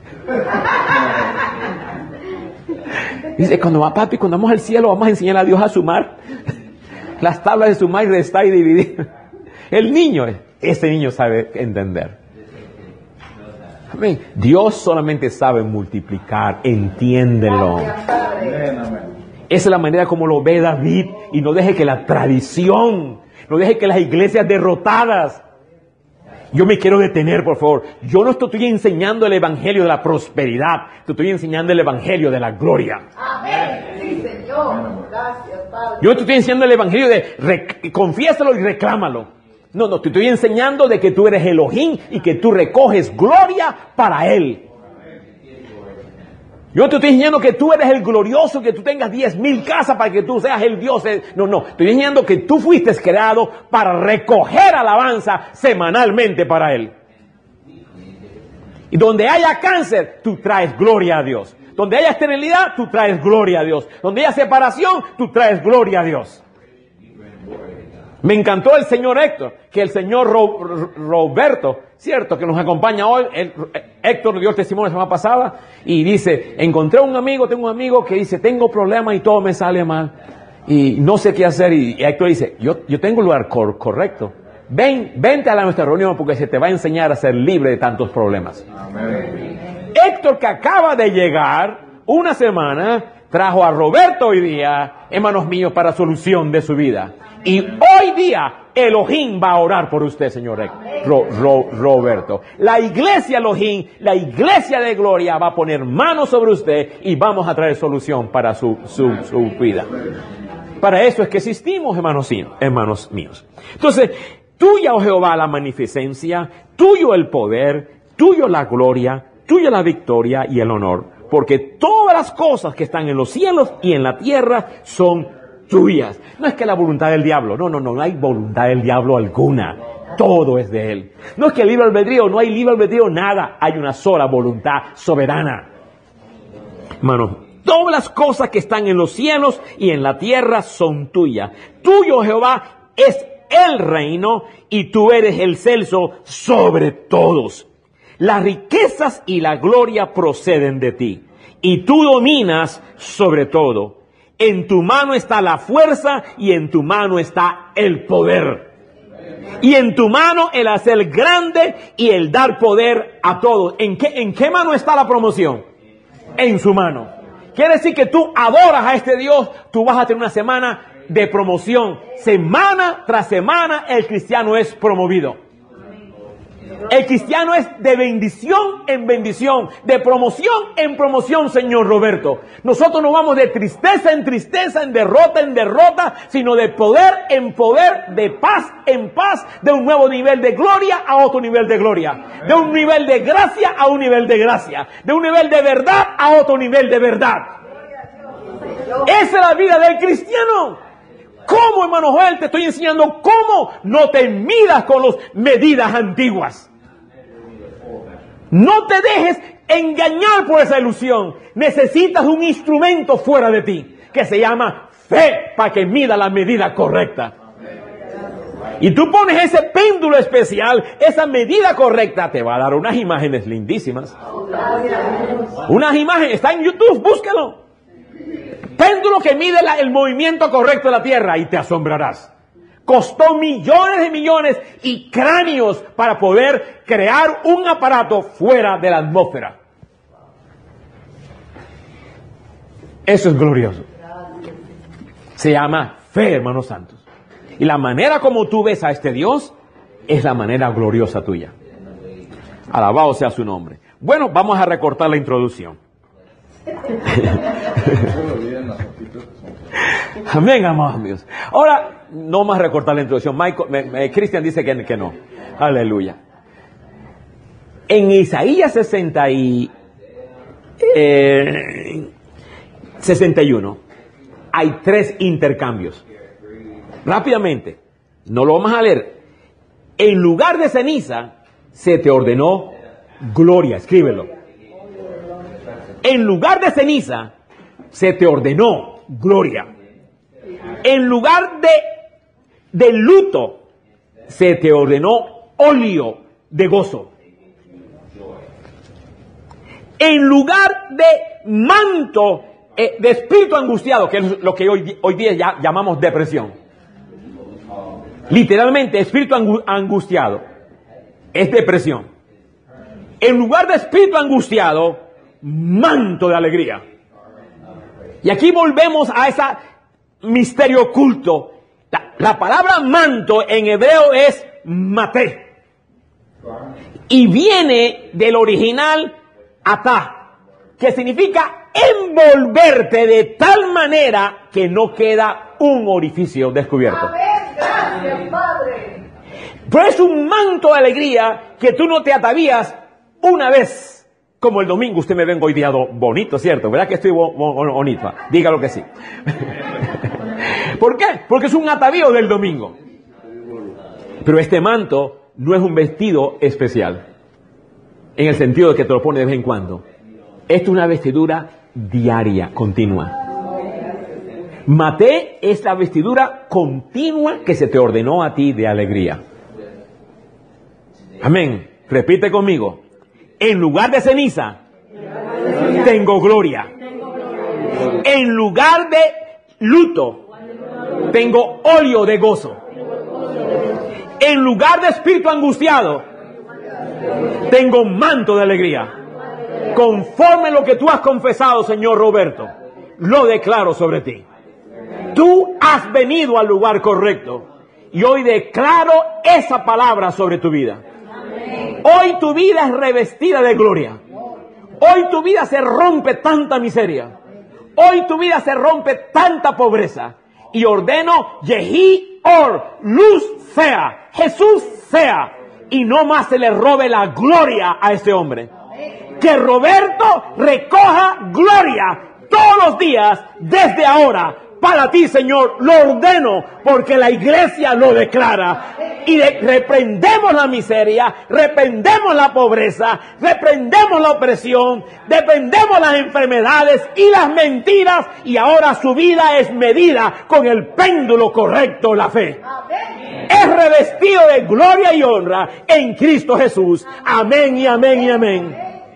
Dice, cuando va papi, cuando vamos al cielo, vamos a enseñar a Dios a sumar. Las tablas de sumar y restar y dividir. El niño, ese niño sabe entender. Amén. Dios solamente sabe multiplicar, entiéndelo. Esa es la manera como lo ve David, y no deje que la tradición, no deje que las iglesias derrotadas. Yo me quiero detener, por favor. Yo no estoy enseñando el evangelio de la prosperidad, te estoy enseñando el evangelio de la gloria. Amén. Sí, Señor. Gracias, Padre. Yo no te estoy enseñando el evangelio de rec- confiésalo y reclámalo. No, no, te estoy enseñando de que tú eres Elohim y que tú recoges gloria para Él. Yo te estoy enseñando que tú eres el glorioso, que tú tengas diez mil casas para que tú seas el Dios. No, no, estoy enseñando que tú fuiste creado para recoger alabanza semanalmente para Él. Y donde haya cáncer, tú traes gloria a Dios. Donde haya esterilidad, tú traes gloria a Dios. Donde haya separación, tú traes gloria a Dios. Me encantó el señor Héctor, que el señor Ro, Ro, Roberto, cierto, que nos acompaña hoy. El, Héctor dio el testimonio la semana pasada y dice, encontré un amigo, tengo un amigo que dice, tengo problemas y todo me sale mal y no sé qué hacer. Y, y Héctor dice, yo, yo tengo el lugar cor, correcto. Ven, vente a la, nuestra reunión porque se te va a enseñar a ser libre de tantos problemas. Amén. Héctor, que acaba de llegar una semana, trajo a Roberto hoy día, hermanos míos, para solución de su vida. Y hoy día Elohim va a orar por usted, señor Ro, Ro, Roberto. La iglesia Elohim, la iglesia de gloria va a poner manos sobre usted y vamos a traer solución para su, su, su vida. Para eso es que existimos, hermanos, hermanos míos. Entonces, tuya, oh Jehová, la magnificencia, tuyo el poder, tuyo la gloria, tuya la victoria y el honor. Porque todas las cosas que están en los cielos y en la tierra son tuyas. No es que la voluntad del diablo, no, no, no, no hay voluntad del diablo alguna. Todo es de él. No es que el libre albedrío, no hay libre albedrío, nada. Hay una sola voluntad soberana. Hermanos, todas las cosas que están en los cielos y en la tierra son tuyas. Tuyo, Jehová, es el reino y tú eres el celso sobre todos. Las riquezas y la gloria proceden de ti y tú dominas sobre todo. En tu mano está la fuerza y en tu mano está el poder. Y en tu mano el hacer grande y el dar poder a todos. ¿En qué, en qué mano está la promoción? En su mano. Quiere decir que tú adoras a este Dios, tú vas a tener una semana de promoción. Semana tras semana el cristiano es promovido. El cristiano es de bendición en bendición, de promoción en promoción, señor Roberto. Nosotros no vamos de tristeza en tristeza, en derrota en derrota, sino de poder en poder, de paz en paz, de un nuevo nivel de gloria a otro nivel de gloria, de un nivel de gracia a un nivel de gracia, de un nivel de verdad a otro nivel de verdad. Esa es la vida del cristiano. ¿Cómo, hermano Joel? Te estoy enseñando cómo. No te midas con las medidas antiguas. No te dejes engañar por esa ilusión. Necesitas un instrumento fuera de ti que se llama fe para que mida la medida correcta. Y tú pones ese péndulo especial, esa medida correcta, te va a dar unas imágenes lindísimas. Unas imágenes, está en YouTube, búscalo. Péndulo que mide la, el movimiento correcto de la Tierra y te asombrarás. Costó millones de millones y cráneos para poder crear un aparato fuera de la atmósfera. Eso es glorioso. Se llama fe, hermanos santos. Y la manera como tú ves a este Dios es la manera gloriosa tuya. Alabado sea su nombre. Bueno, vamos a recortar la introducción. Amén, amados míos. Ahora, no más recortar la introducción. Michael, Cristian dice que, que no. Aleluya. En Isaías sesenta y, eh, sesenta y uno hay tres intercambios. Rápidamente, no lo vamos a leer. En lugar de ceniza, se te ordenó gloria. Escríbelo. En lugar de ceniza, se te ordenó gloria. En lugar de, de luto, se te ordenó óleo de gozo. En lugar de manto eh, de espíritu angustiado, que es lo que hoy, hoy día ya llamamos depresión. Literalmente, espíritu angustiado es depresión. En lugar de espíritu angustiado, manto de alegría. Y aquí volvemos a ese misterio oculto. La, la palabra manto en hebreo es maté. Y viene del original atá, que significa envolverte de tal manera que no queda un orificio descubierto. Amén, gracias, Padre. Pero es un manto de alegría que tú no te atavías una vez. Como el domingo, usted me ven hoy día bonito, ¿cierto? ¿Verdad que estoy bo bo bonito? Dígalo que sí. ¿Por qué? Porque es un atavío del domingo. Pero este manto no es un vestido especial, en el sentido de que te lo pone de vez en cuando. Esto es una vestidura diaria, continua. Maté es la vestidura continua que se te ordenó a ti de alegría. Amén. Repite conmigo. En lugar de ceniza, tengo gloria. En lugar de luto, tengo óleo de gozo. En lugar de espíritu angustiado, tengo manto de alegría. Conforme lo que tú has confesado, señor Roberto, lo declaro sobre ti. Tú has venido al lugar correcto y hoy declaro esa palabra sobre tu vida. Hoy tu vida es revestida de gloria. Hoy tu vida se rompe tanta miseria. Hoy tu vida se rompe tanta pobreza. Y ordeno, Yehi Or, luz sea, Jesús sea. Y no más se le robe la gloria a este hombre. Que Roberto recoja gloria todos los días desde ahora. Para ti, Señor, lo ordeno porque la iglesia lo declara. Y de, reprendemos la miseria, reprendemos la pobreza, reprendemos la opresión, reprendemos las enfermedades y las mentiras. Y ahora su vida es medida con el péndulo correcto, la fe. Es revestido de gloria y honra en Cristo Jesús. Amén y amén y amén.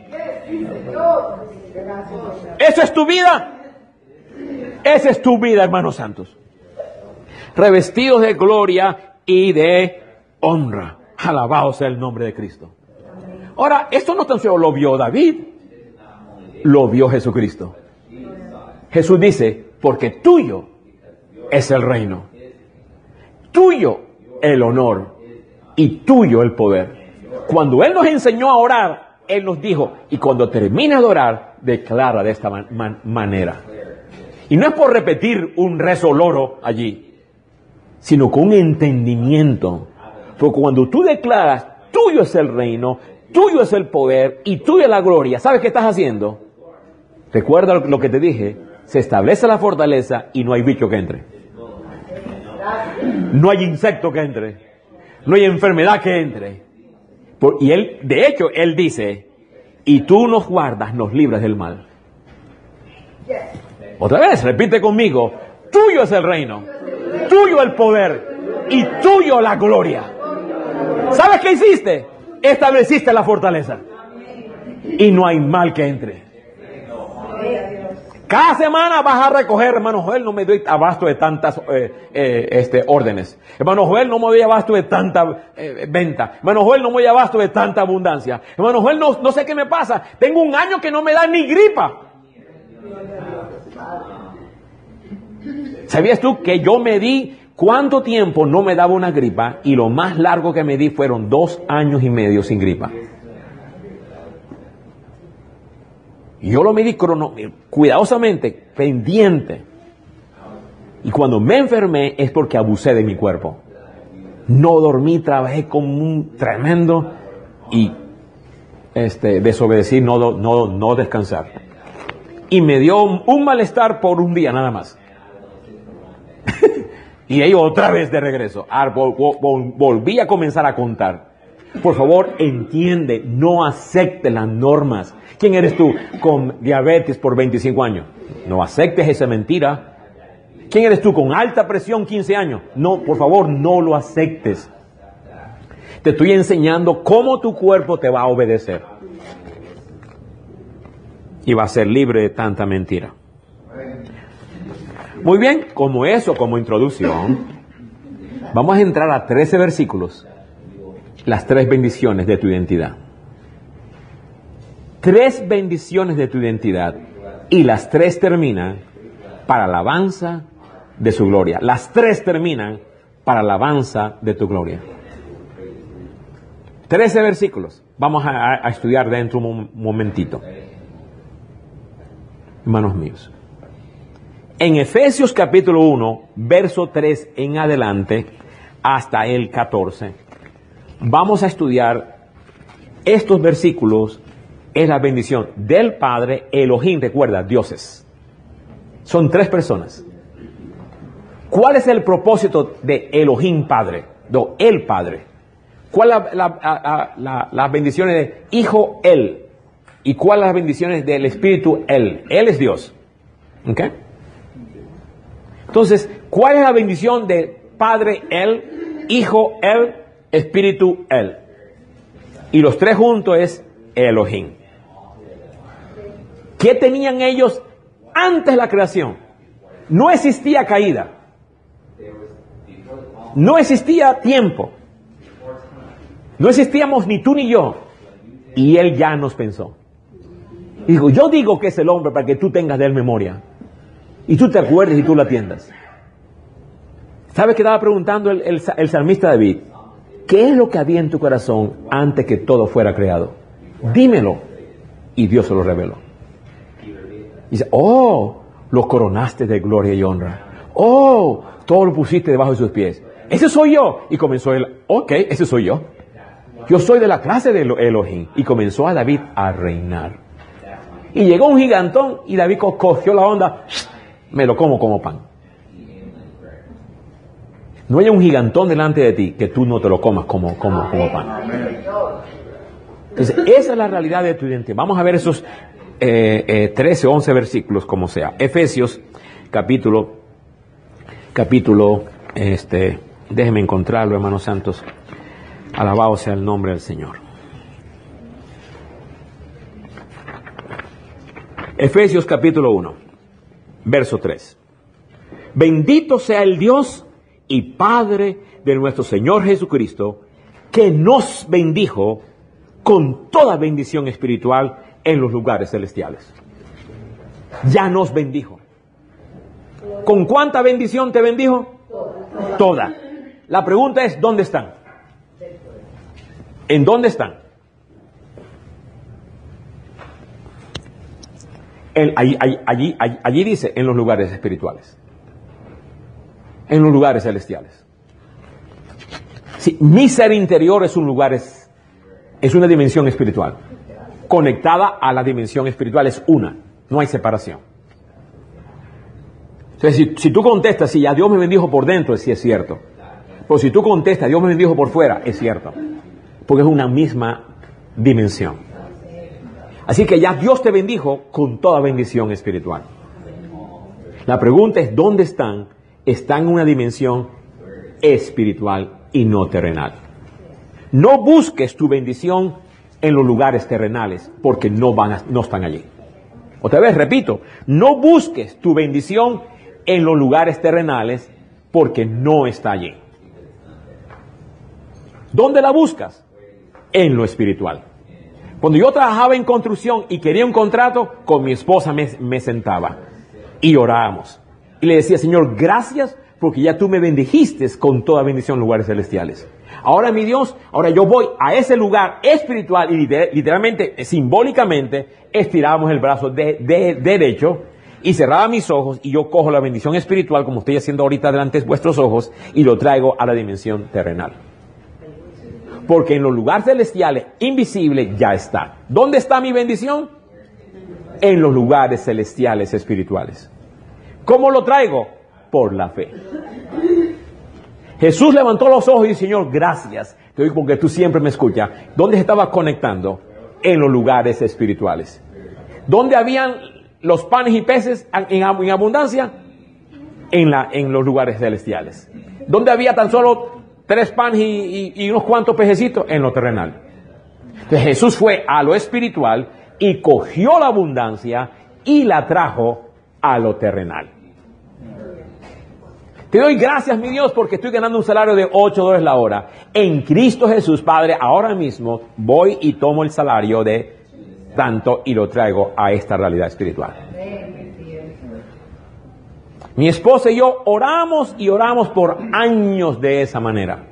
¿Eso es tu vida? Esa es tu vida, hermanos santos. Revestidos de gloria y de honra. Alabado sea el nombre de Cristo. Ahora, esto no tan solo lo vio David, lo vio Jesucristo. Jesús dice, porque tuyo es el reino, tuyo el honor y tuyo el poder. Cuando Él nos enseñó a orar, Él nos dijo, y cuando termines de orar, declara de esta man man manera. Y no es por repetir un rezo loro allí, sino con un entendimiento. Porque cuando tú declaras, tuyo es el reino, tuyo es el poder y tuya es la gloria, ¿sabes qué estás haciendo? Recuerda lo que te dije, se establece la fortaleza y no hay bicho que entre. No hay insecto que entre. No hay enfermedad que entre. Por, y él, de hecho, él dice, y tú nos guardas, nos libras del mal. Otra vez, repite conmigo, tuyo es el reino, tuyo el poder y tuyo la gloria. ¿Sabes qué hiciste? Estableciste la fortaleza y no hay mal que entre. Cada semana vas a recoger, hermano Joel, no me doy abasto de tantas eh, eh, este, órdenes. Hermano Joel, no me doy abasto de tanta eh, venta. Hermano Joel, no me doy abasto de tanta abundancia. Hermano Joel, no, no sé qué me pasa. Tengo un año que no me da ni gripa. ¿Sabías tú que yo me di cuánto tiempo no me daba una gripa? Y lo más largo que me di fueron dos años y medio sin gripa. Y yo lo medí crono, cuidadosamente, pendiente. Y cuando me enfermé es porque abusé de mi cuerpo. No dormí, trabajé como un tremendo y este, desobedecí no, no, no descansar. Y me dio un, un malestar por un día nada más. Y ahí otra vez de regreso. Vol, vol, volví a comenzar a contar. Por favor, entiende, no acepte las normas. ¿Quién eres tú con diabetes por veinticinco años? No aceptes esa mentira. ¿Quién eres tú con alta presión quince años? No, por favor, no lo aceptes. Te estoy enseñando cómo tu cuerpo te va a obedecer. Y va a ser libre de tanta mentira. Muy bien, como eso, como introducción, vamos a entrar a trece versículos. Las tres bendiciones de tu identidad. Tres bendiciones de tu identidad. Y las tres terminan para alabanza de su gloria. Las tres terminan para alabanza de tu gloria. Trece versículos. Vamos a, a estudiar dentro un momentito. Hermanos míos. En Efesios capítulo uno, verso tres en adelante, hasta el catorce, vamos a estudiar estos versículos. Es la bendición del Padre, Elohim, recuerda, dioses. Son tres personas. ¿Cuál es el propósito de Elohim Padre? No, el Padre. ¿Cuál es la, la, la, la, las bendiciones de Hijo, Él? ¿Y cuáles las bendiciones del Espíritu, Él? Él es Dios. ¿Ok? Entonces, ¿cuál es la bendición de Padre, Él, Hijo, Él, Espíritu, Él? Y los tres juntos es Elohim. ¿Qué tenían ellos antes de la creación? No existía caída. No existía tiempo. No existíamos ni tú ni yo. Y Él ya nos pensó. Y dijo, yo digo que es el hombre para que tú tengas de Él memoria. Y tú te acuerdes y tú lo atiendas. ¿Sabes qué estaba preguntando el, el, el salmista David? ¿Qué es lo que había en tu corazón antes que todo fuera creado? Dímelo. Y Dios se lo reveló. Y dice, oh, lo coronaste de gloria y honra. Oh, todo lo pusiste debajo de sus pies. Ese soy yo. Y comenzó él, ok, ese soy yo. Yo soy de la clase de Elohim. Y comenzó a David a reinar. Y llegó un gigantón y David cogió la onda, me lo como como pan. No hay un gigantón delante de ti que tú no te lo comas como, como, como pan. Entonces, esa es la realidad de tu identidad. Vamos a ver esos eh, eh, trece o once versículos como sea. Efesios, capítulo, capítulo, este, déjenme encontrarlo, hermanos santos. Alabado sea el nombre del Señor. Efesios capítulo uno, verso tres. Bendito sea el Dios y Padre de nuestro Señor Jesucristo, que nos bendijo con toda bendición espiritual en los lugares celestiales. Ya nos bendijo. ¿Con cuánta bendición te bendijo? Toda. La pregunta es, ¿dónde están? ¿En dónde están? El, allí, allí, allí, allí dice, en los lugares espirituales. En los lugares celestiales. Sí, mi ser interior es un lugar, es, es una dimensión espiritual. Conectada a la dimensión espiritual, es una. No hay separación. Entonces, si, si tú contestas, si ya Dios me bendijo por dentro, sí es cierto. Pero si tú contestas, Dios me bendijo por fuera, es cierto. Porque es una misma dimensión. Así que ya Dios te bendijo con toda bendición espiritual. La pregunta es, ¿dónde están? Están en una dimensión espiritual y no terrenal. No busques tu bendición en los lugares terrenales, porque no, van a, no están allí. Otra vez, repito, no busques tu bendición en los lugares terrenales, porque no está allí. ¿Dónde la buscas? En lo espiritual. Cuando yo trabajaba en construcción y quería un contrato, con mi esposa me, me sentaba y orábamos. Y le decía, Señor, gracias porque ya tú me bendijiste con toda bendición en lugares celestiales. Ahora, mi Dios, ahora yo voy a ese lugar espiritual y literalmente, simbólicamente, estirábamos el brazo de, de, derecho y cerraba mis ojos y yo cojo la bendición espiritual, como estoy haciendo ahorita delante de vuestros ojos, y lo traigo a la dimensión terrenal. Porque en los lugares celestiales, invisibles, ya está. ¿Dónde está mi bendición? En los lugares celestiales espirituales. ¿Cómo lo traigo? Por la fe. Jesús levantó los ojos y dijo, Señor, gracias, te digo porque tú siempre me escuchas. ¿Dónde se estaba conectando? En los lugares espirituales. ¿Dónde habían los panes y peces en, en abundancia? En, la, en los lugares celestiales. ¿Dónde había tan solo tres panes y, y, y unos cuantos pececitos? En lo terrenal. Entonces Jesús fue a lo espiritual y cogió la abundancia y la trajo a lo terrenal. Te doy gracias, mi Dios, porque estoy ganando un salario de ocho dólares la hora. En Cristo Jesús, Padre, ahora mismo voy y tomo el salario de tanto y lo traigo a esta realidad espiritual. Mi esposa y yo oramos y oramos por años de esa manera.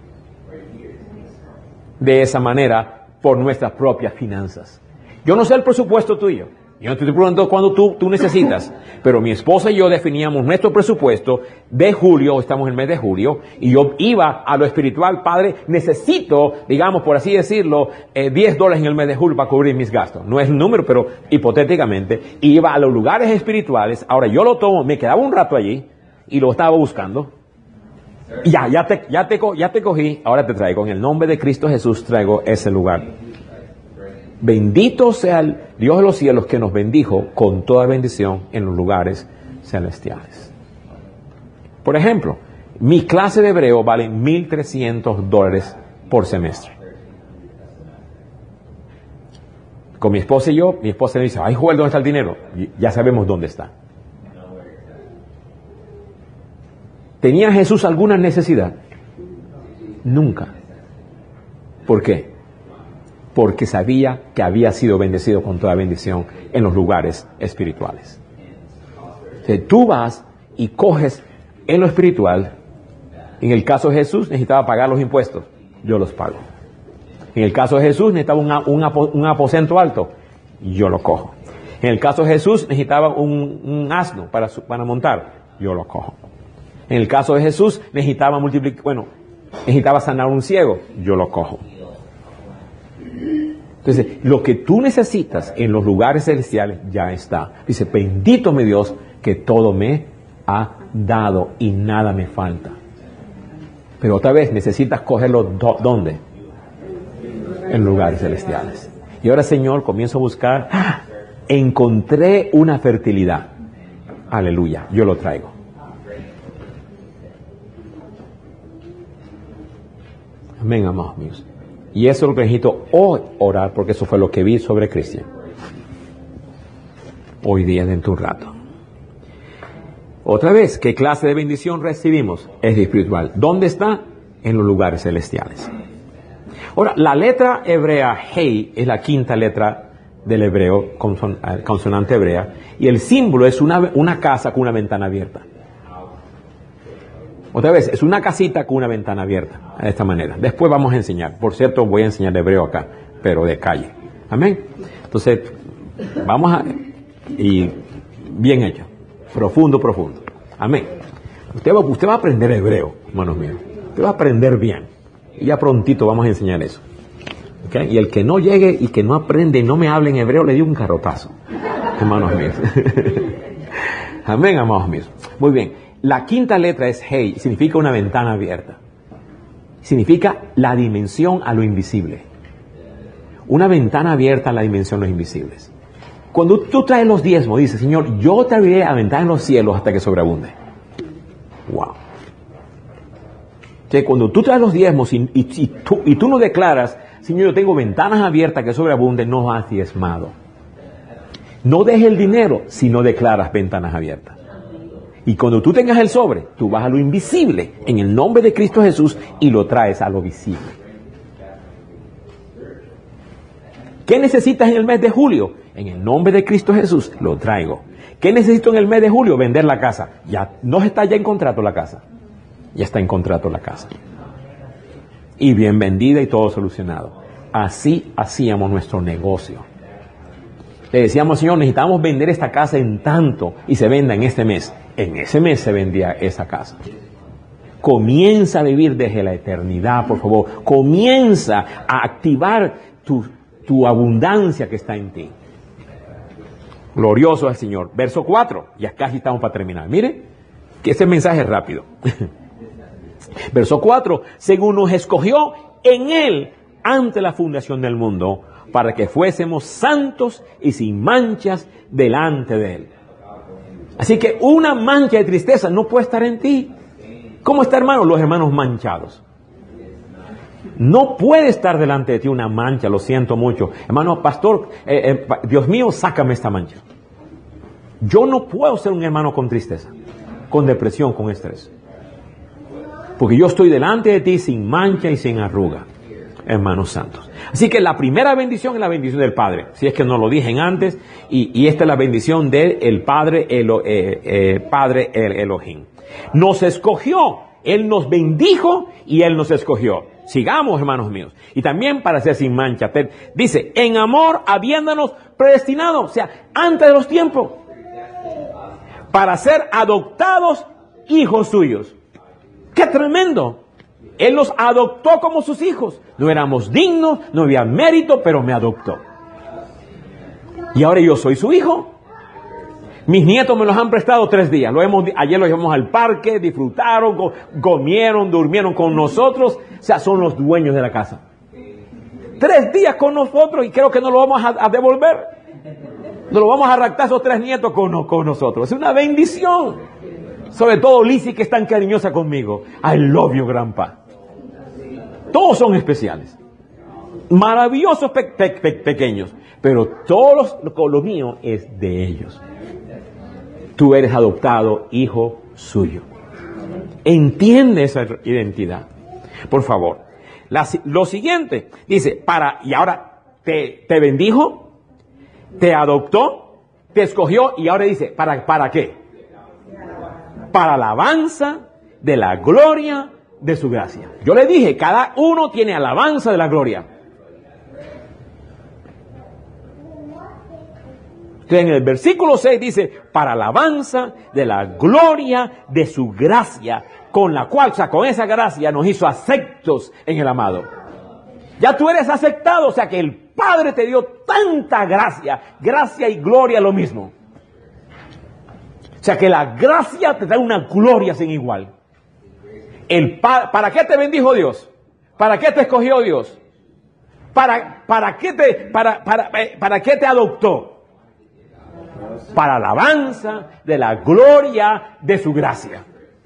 De esa manera, por nuestras propias finanzas. Yo no sé el presupuesto tuyo. Yo no te estoy preguntando cuándo tú, tú necesitas, pero mi esposa y yo definíamos nuestro presupuesto de julio, estamos en el mes de julio, y yo iba a lo espiritual, Padre, necesito, digamos, por así decirlo, eh, diez dólares en el mes de julio para cubrir mis gastos. No es el número, pero hipotéticamente, iba a los lugares espirituales, ahora yo lo tomo, me quedaba un rato allí, y lo estaba buscando, y ya, ya te, ya te, ya te cogí, ahora te traigo, en el nombre de Cristo Jesús traigo ese lugar. Bendito sea el Dios de los cielos que nos bendijo con toda bendición en los lugares celestiales. Por ejemplo, mi clase de hebreo vale mil trescientos dólares por semestre. Con mi esposa y yo, mi esposa me dice, ay Joel, ¿dónde está el dinero? Y ya sabemos dónde está. ¿Tenía Jesús alguna necesidad? Nunca. ¿Por qué? Porque sabía que había sido bendecido con toda bendición en los lugares espirituales. O sea, tú vas y coges en lo espiritual. En el caso de Jesús necesitaba pagar los impuestos, yo los pago. En el caso de Jesús necesitaba un, un, un aposento alto, yo lo cojo. En el caso de Jesús necesitaba un, un asno para, para montar, yo lo cojo. En el caso de Jesús necesitaba multiplicar, bueno, necesitaba sanar un ciego, yo lo cojo. Entonces, lo que tú necesitas en los lugares celestiales ya está. Dice, bendito mi Dios que todo me ha dado y nada me falta. Pero otra vez necesitas cogerlo do- ¿dónde? En lugares celestiales. Y ahora, Señor, comienzo a buscar. ¡Ah! Encontré una fertilidad. Aleluya, yo lo traigo. Amén, amados míos. Y eso es lo que necesito hoy orar, porque eso fue lo que vi sobre Cristian. Hoy día dentro de un rato. Otra vez, ¿qué clase de bendición recibimos? Es espiritual. ¿Dónde está? En los lugares celestiales. Ahora, la letra hebrea Hei es la quinta letra del hebreo, conson, consonante hebrea, y el símbolo es una, una casa con una ventana abierta. Otra vez, es una casita con una ventana abierta, de esta manera. Después vamos a enseñar. Por cierto, voy a enseñar hebreo acá, pero de calle. Amén. Entonces, vamos a... Y bien hecho. Profundo, profundo. Amén. Usted va, usted va a aprender hebreo, hermanos míos. Usted va a aprender bien. Y ya prontito vamos a enseñar eso. ¿Okay? Y el que no llegue y que no aprende y no me hable en hebreo, le dio un carrotazo. Hermanos míos. Amén, amados míos. Muy bien. La quinta letra es Hei, significa una ventana abierta. Significa la dimensión a lo invisible. Una ventana abierta a la dimensión de los invisibles. Cuando tú traes los diezmos, dice, Señor, yo te abriré a ventana en los cielos hasta que sobreabunde. Wow. Entonces, cuando tú traes los diezmos y, y, y, tú, y tú no declaras, Señor, yo tengo ventanas abiertas que sobreabunden, no has diezmado. No dejes el dinero si no declaras ventanas abiertas. Y cuando tú tengas el sobre, tú vas a lo invisible en el nombre de Cristo Jesús y lo traes a lo visible. ¿Qué necesitas en el mes de julio? En el nombre de Cristo Jesús lo traigo. ¿Qué necesito en el mes de julio? Vender la casa. Ya no está ya en contrato la casa. Ya está en contrato la casa. Y bien vendida y todo solucionado. Así hacíamos nuestro negocio. Le decíamos, Señor, necesitamos vender esta casa en tanto y se venda en este mes. En ese mes se vendía esa casa. Comienza a vivir desde la eternidad, por favor. Comienza a activar tu, tu abundancia que está en ti. Glorioso es el Señor. Verso cuatro. Ya casi estamos para terminar. Mire, que ese mensaje es rápido. Verso cuatro, según nos escogió en Él ante la fundación del mundo, para que fuésemos santos y sin manchas delante de Él. Así que una mancha de tristeza no puede estar en ti. ¿Cómo está, hermano? Los hermanos manchados. No puede estar delante de ti una mancha, lo siento mucho. Hermano, pastor, eh, eh, Dios mío, sácame esta mancha. Yo no puedo ser un hermano con tristeza, con depresión, con estrés. Porque yo estoy delante de ti sin mancha y sin arruga, hermanos santos. Así que la primera bendición es la bendición del Padre, si es que no lo dije antes, y, y esta es la bendición del Padre, el, eh, eh, Padre el Elohim. Nos escogió, Él nos bendijo y Él nos escogió. Sigamos, hermanos míos. Y también para ser sin mancha. Dice, en amor habiéndonos predestinado, o sea, antes de los tiempos, para ser adoptados hijos suyos. ¡Qué tremendo! Él nos adoptó como sus hijos. No éramos dignos, no había mérito, pero me adoptó. Y ahora yo soy su hijo. Mis nietos me los han prestado tres días. Lo hemos, ayer los llevamos al parque, disfrutaron, comieron, durmieron con nosotros. O sea, son los dueños de la casa. Tres días con nosotros y creo que no lo vamos a, a devolver. No lo vamos a raptar esos tres nietos con, con nosotros. Es una bendición. Sobre todo Lizzie, que es tan cariñosa conmigo. I love you, grandpa. Todos son especiales. Maravillosos pe pe pe pequeños. Pero todos los, lo mío es de ellos. Tú eres adoptado hijo suyo. Entiende esa identidad. Por favor. La, lo siguiente. Dice, para, y ahora te, te bendijo, te adoptó, te escogió, y ahora dice, ¿para, para qué? Para alabanza de la gloria de su gracia. Yo le dije, cada uno tiene alabanza de la gloria. En el versículo seis dice, para alabanza de la gloria de su gracia, con la cual, o sea, con esa gracia nos hizo aceptos en el amado. Ya tú eres aceptado, o sea que el Padre te dio tanta gracia, gracia y gloria lo mismo. O sea que la gracia te da una gloria sin igual. El pa ¿Para qué te bendijo Dios? ¿Para qué te escogió Dios? ¿Para, para, qué, te, para, para, eh, ¿para qué te adoptó? Para alabanza de la gloria de su gracia.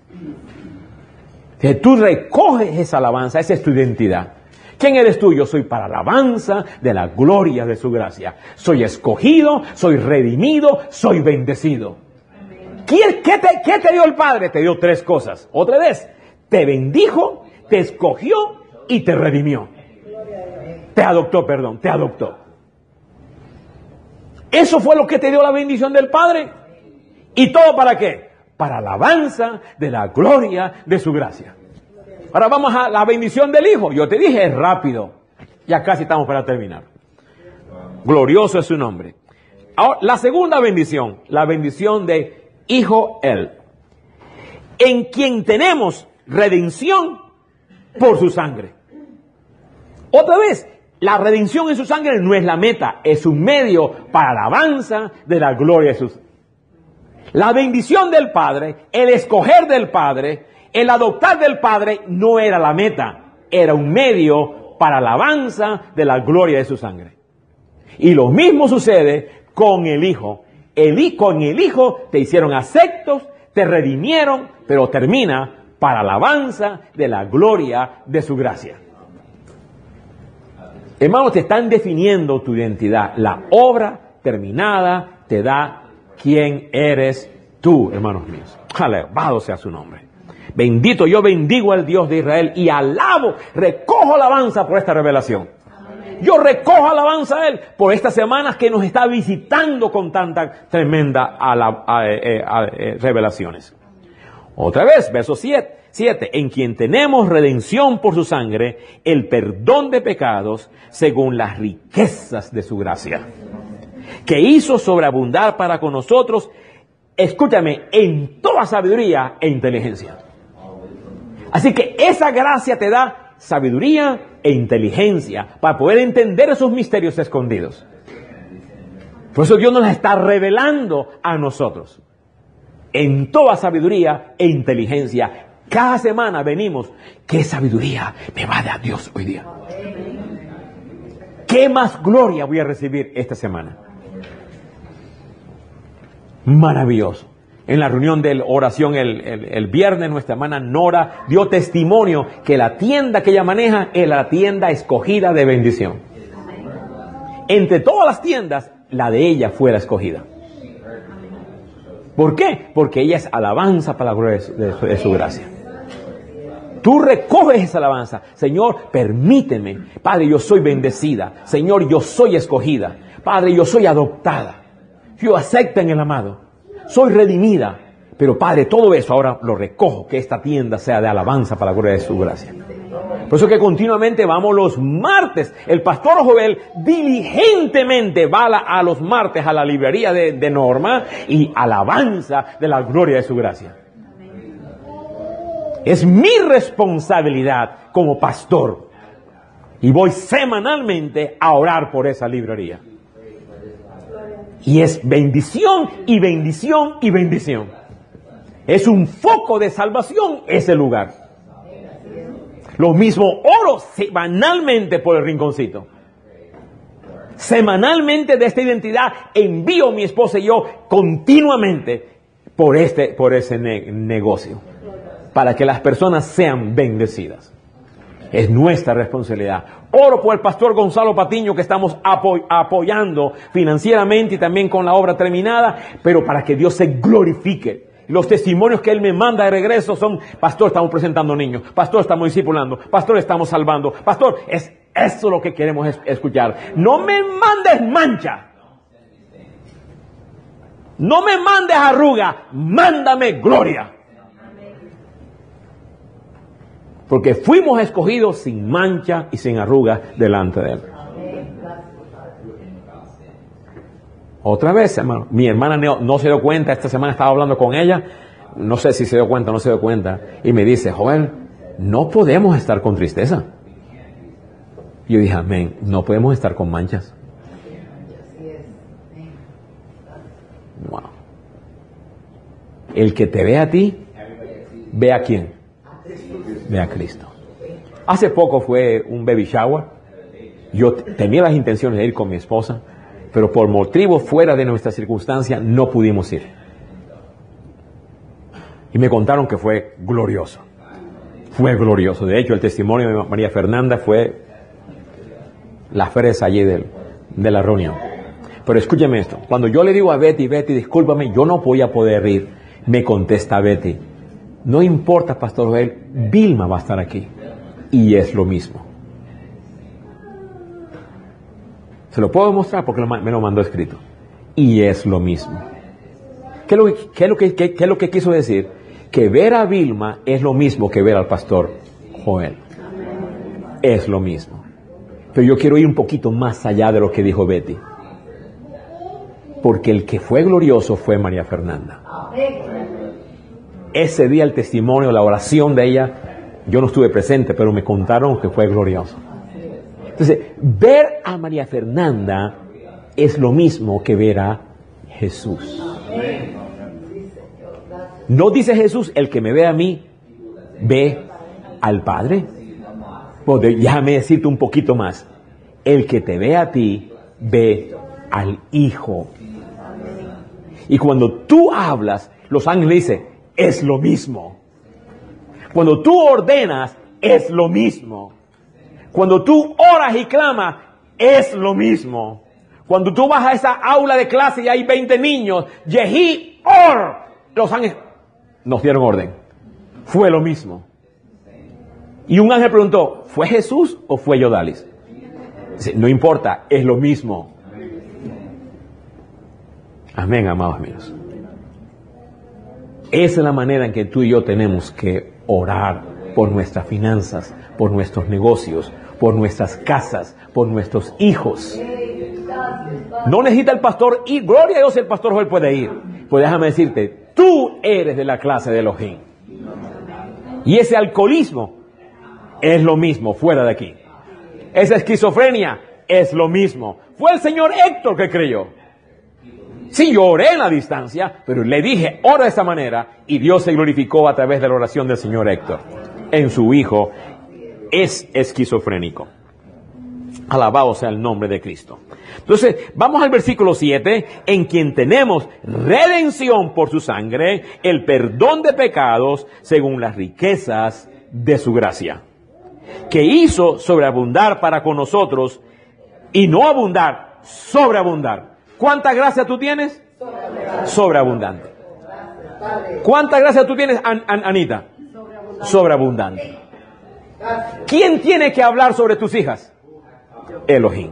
Que tú recoges esa alabanza, esa es tu identidad. ¿Quién eres tú? Yo soy para alabanza de la gloria de su gracia. Soy escogido, soy redimido, soy bendecido. ¿Qué, qué, te, ¿Qué te dio el Padre? Te dio tres cosas. Otra vez, te bendijo, te escogió y te redimió. Te adoptó, perdón, te adoptó. Eso fue lo que te dio la bendición del Padre. ¿Y todo para qué? Para alabanza de la gloria de su gracia. Ahora vamos a la bendición del Hijo. Yo te dije, es rápido. Ya casi estamos para terminar. Glorioso es su nombre. Ahora, la segunda bendición, la bendición de Hijo Él, en quien tenemos redención por su sangre. Otra vez, la redención en su sangre no es la meta, es un medio para la alabanza de la gloria de sus. La bendición del Padre, el escoger del Padre, el adoptar del Padre no era la meta, era un medio para la alabanza de la gloria de su sangre. Y lo mismo sucede con el Hijo. El, con el Hijo te hicieron aceptos, te redimieron, pero termina para la alabanza de la gloria de su gracia. Hermanos, te están definiendo tu identidad. La obra terminada te da quién eres tú, hermanos míos. Alabado sea su nombre. Bendito, yo bendigo al Dios de Israel y alabo, recojo alabanza por esta revelación. Yo recojo alabanza a Él por estas semanas que nos está visitando con tanta tremenda ala, a, a, a, a, revelaciones. Otra vez, verso siete. siete. En quien tenemos redención por su sangre, el perdón de pecados, según las riquezas de su gracia, que hizo sobreabundar para con nosotros, escúchame, en toda sabiduría e inteligencia. Así que esa gracia te da sabiduría e inteligencia para poder entender esos misterios escondidos. Por eso Dios nos está revelando a nosotros en toda sabiduría e inteligencia Cada semana venimos. ¿Qué sabiduría me va a dar Dios hoy día? ¿Qué más gloria voy a recibir esta semana? Maravilloso. En la reunión de oración el, el, el viernes, nuestra hermana Nora dio testimonio que la tienda que ella maneja es la tienda escogida de bendición. Entre todas las tiendas, la de ella fue la escogida. ¿Por qué? Porque ella es alabanza para la gloria de su, de su, de su gracia. Tú recoges esa alabanza. Señor, permíteme. Padre, yo soy bendecida. Señor, yo soy escogida. Padre, yo soy adoptada. Yo acepto en el amado. Soy redimida. Pero Padre, todo eso ahora lo recojo. Que esta tienda sea de alabanza para la gloria de su gracia. Por eso que continuamente vamos los martes. El pastor Joel diligentemente va a, la, a los martes a la librería de, de Norma y alabanza de la gloria de su gracia. Es mi responsabilidad como pastor. Y voy semanalmente a orar por esa librería. Y es bendición y bendición y bendición. Es un foco de salvación ese lugar. Lo mismo oro semanalmente por el rinconcito. Semanalmente de esta identidad envío a mi esposa y yo continuamente por, este, por ese ne- negocio. Para que las personas sean bendecidas. Es nuestra responsabilidad. Oro por el pastor Gonzalo Patiño que estamos apo- apoyando financieramente y también con la obra terminada, pero para que Dios se glorifique. Los testimonios que él me manda de regreso son: pastor, estamos presentando niños, pastor, estamos discipulando, pastor, estamos salvando, pastor, es eso lo que queremos es- escuchar. No me mandes mancha. No me mandes arruga, mándame gloria. Porque fuimos escogidos sin mancha y sin arruga delante de Él. Otra vez, hermano, mi hermana no, no se dio cuenta, esta semana estaba hablando con ella, no sé si se dio cuenta o no se dio cuenta, y me dice: Joel, no podemos estar con tristeza. Y yo dije: amén, no podemos estar con manchas. Wow. El que te ve a ti, ve a quién. Ve a Cristo. Hace poco fue un baby shower. Yo tenía las intenciones de ir con mi esposa, pero por motivos fuera de nuestra circunstancia no pudimos ir. Y me contaron que fue glorioso. Fue glorioso. De hecho, el testimonio de María Fernanda fue la fresa allí del, de la reunión. Pero escúcheme esto. Cuando yo le digo a Betty: Betty, discúlpame, yo no voy a poder ir, me contesta Betty: no importa, pastor Joel, Vilma va a estar aquí. Y es lo mismo. Se lo puedo mostrar porque me lo mandó escrito. Y es lo mismo. ¿Qué es lo que, qué es lo que, qué, qué es lo que quiso decir? Que ver a Vilma es lo mismo que ver al pastor Joel. Es lo mismo. Pero yo quiero ir un poquito más allá de lo que dijo Betty. Porque el que fue glorioso fue María Fernanda. Ese día el testimonio, la oración de ella, yo no estuve presente, pero me contaron que fue glorioso. Entonces, ver a María Fernanda es lo mismo que ver a Jesús. ¿No dice Jesús: el que me ve a mí, ve al Padre? Pues déjame decirte un poquito más. El que te ve a ti, ve al Hijo. Y cuando tú hablas, los ángeles dicen: es lo mismo. Cuando tú ordenas, es lo mismo. Cuando tú oras y clamas, es lo mismo. Cuando tú vas a esa aula de clase y hay veinte niños, Yehi Or, los ángeles nos dieron orden. Fue lo mismo. Y un ángel preguntó: ¿fue Jesús o fue Yodalis? Dice: no importa, es lo mismo. Amén, amados amigos. Esa es la manera en que tú y yo tenemos que orar por nuestras finanzas, por nuestros negocios, por nuestras casas, por nuestros hijos. No necesita el pastor ir. Gloria a Dios, el pastor Joel puede ir. Pues déjame decirte, tú eres de la clase de Elohim. Y ese alcoholismo es lo mismo fuera de aquí. Esa esquizofrenia es lo mismo. Fue el señor Héctor que creyó. Sí, yo oré en la distancia, pero le dije, ora de esta manera, y Dios se glorificó a través de la oración del señor Héctor. En su hijo es esquizofrénico. Alabado sea el nombre de Cristo. Entonces, vamos al versículo siete, en quien tenemos redención por su sangre, el perdón de pecados, según las riquezas de su gracia, que hizo sobreabundar para con nosotros, y no abundar, sobreabundar. ¿Cuánta gracia tú tienes? Sobreabundante. ¿Cuánta gracia tú tienes, An- An- Anita? Sobreabundante. ¿Quién tiene que hablar sobre tus hijas? Elohim.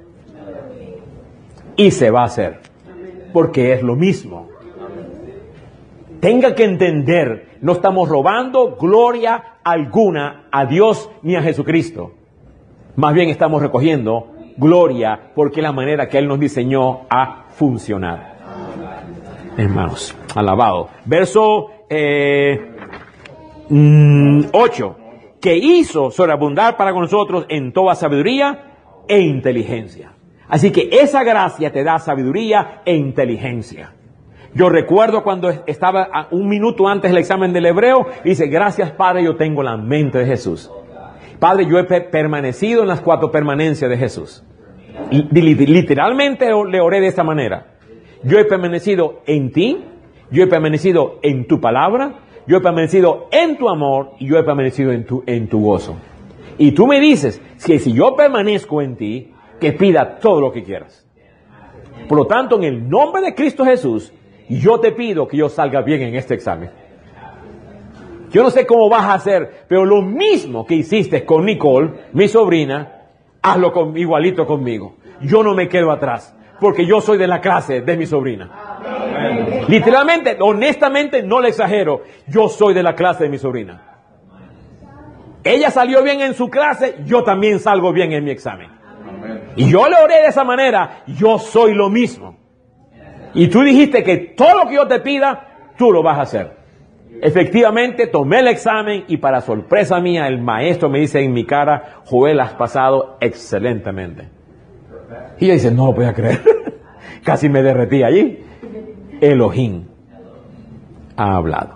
Y se va a hacer, porque es lo mismo. Tenga que entender, no estamos robando gloria alguna a Dios ni a Jesucristo. Más bien estamos recogiendo gloria porque es la manera que Él nos diseñó a funcionar. Hermanos, alabado. Verso eh, ocho. Que hizo sobreabundar para con nosotros en toda sabiduría e inteligencia. Así que esa gracia te da sabiduría e inteligencia. Yo recuerdo cuando estaba un minuto antes del examen del hebreo, dice, gracias Padre, yo tengo la mente de Jesús. Padre, yo he permanecido en las cuatro permanencias de Jesús. Y literalmente le oré de esta manera. Yo he permanecido en ti, yo he permanecido en tu palabra, yo he permanecido en tu amor y yo he permanecido en tu, en tu gozo. Y tú me dices que si yo permanezco en ti, que pida todo lo que quieras. Por lo tanto, en el nombre de Cristo Jesús, yo te pido que yo salga bien en este examen. Yo no sé cómo vas a hacer, pero lo mismo que hiciste con Nicole, mi sobrina, hazlo con, igualito conmigo. Yo no me quedo atrás, porque yo soy de la clase de mi sobrina. Amén. Literalmente, honestamente, no le exagero, yo soy de la clase de mi sobrina. Ella salió bien en su clase, yo también salgo bien en mi examen. Amén. Y yo le oré de esa manera, yo soy lo mismo. Y tú dijiste que todo lo que yo te pida, tú lo vas a hacer. Efectivamente, tomé el examen y para sorpresa mía, el maestro me dice en mi cara, Joel, has pasado excelentemente. Y ella dice, no lo voy a creer. Casi me derretí allí. Elohim ha hablado.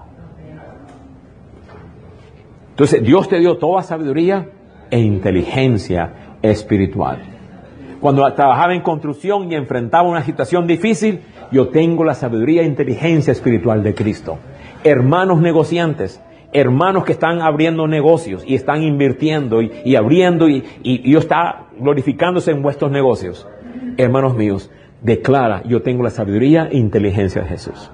Entonces, Dios te dio toda sabiduría e inteligencia espiritual. Cuando trabajaba en construcción y enfrentaba una situación difícil, yo tengo la sabiduría e inteligencia espiritual de Cristo. Hermanos negociantes, hermanos que están abriendo negocios y están invirtiendo y, y abriendo y, y, y Dios está glorificándose en vuestros negocios. Hermanos míos, declara, yo tengo la sabiduría e inteligencia de Jesús.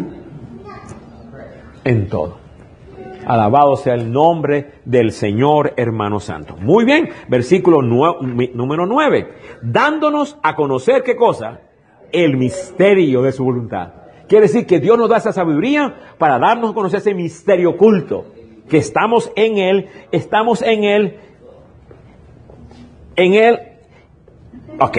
En todo. Alabado sea el nombre del Señor, hermano santo. Muy bien, versículo nueve, número nueve. Dándonos a conocer, ¿qué cosa? El misterio de su voluntad. Quiere decir que Dios nos da esa sabiduría para darnos a conocer ese misterio oculto. Que estamos en Él, estamos en Él, en Él. Ok.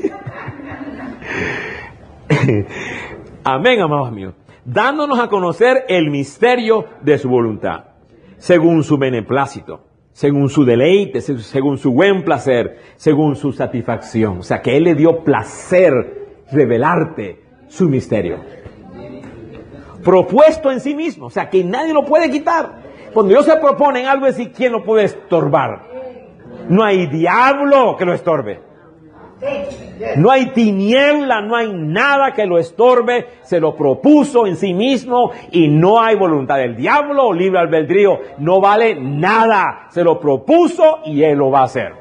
Amén, amados míos. Dándonos a conocer el misterio de su voluntad, según su beneplácito, según su deleite, según su buen placer, según su satisfacción. O sea, que Él le dio placer revelarte su misterio. Propuesto en sí mismo, o sea, que nadie lo puede quitar. Cuando Dios se propone en algo, es decir, ¿quién lo puede estorbar? No hay diablo que lo estorbe. No hay tiniebla, no hay nada que lo estorbe. Se lo propuso en sí mismo y no hay voluntad del diablo o libre albedrío. No vale nada. Se lo propuso y Él lo va a hacer.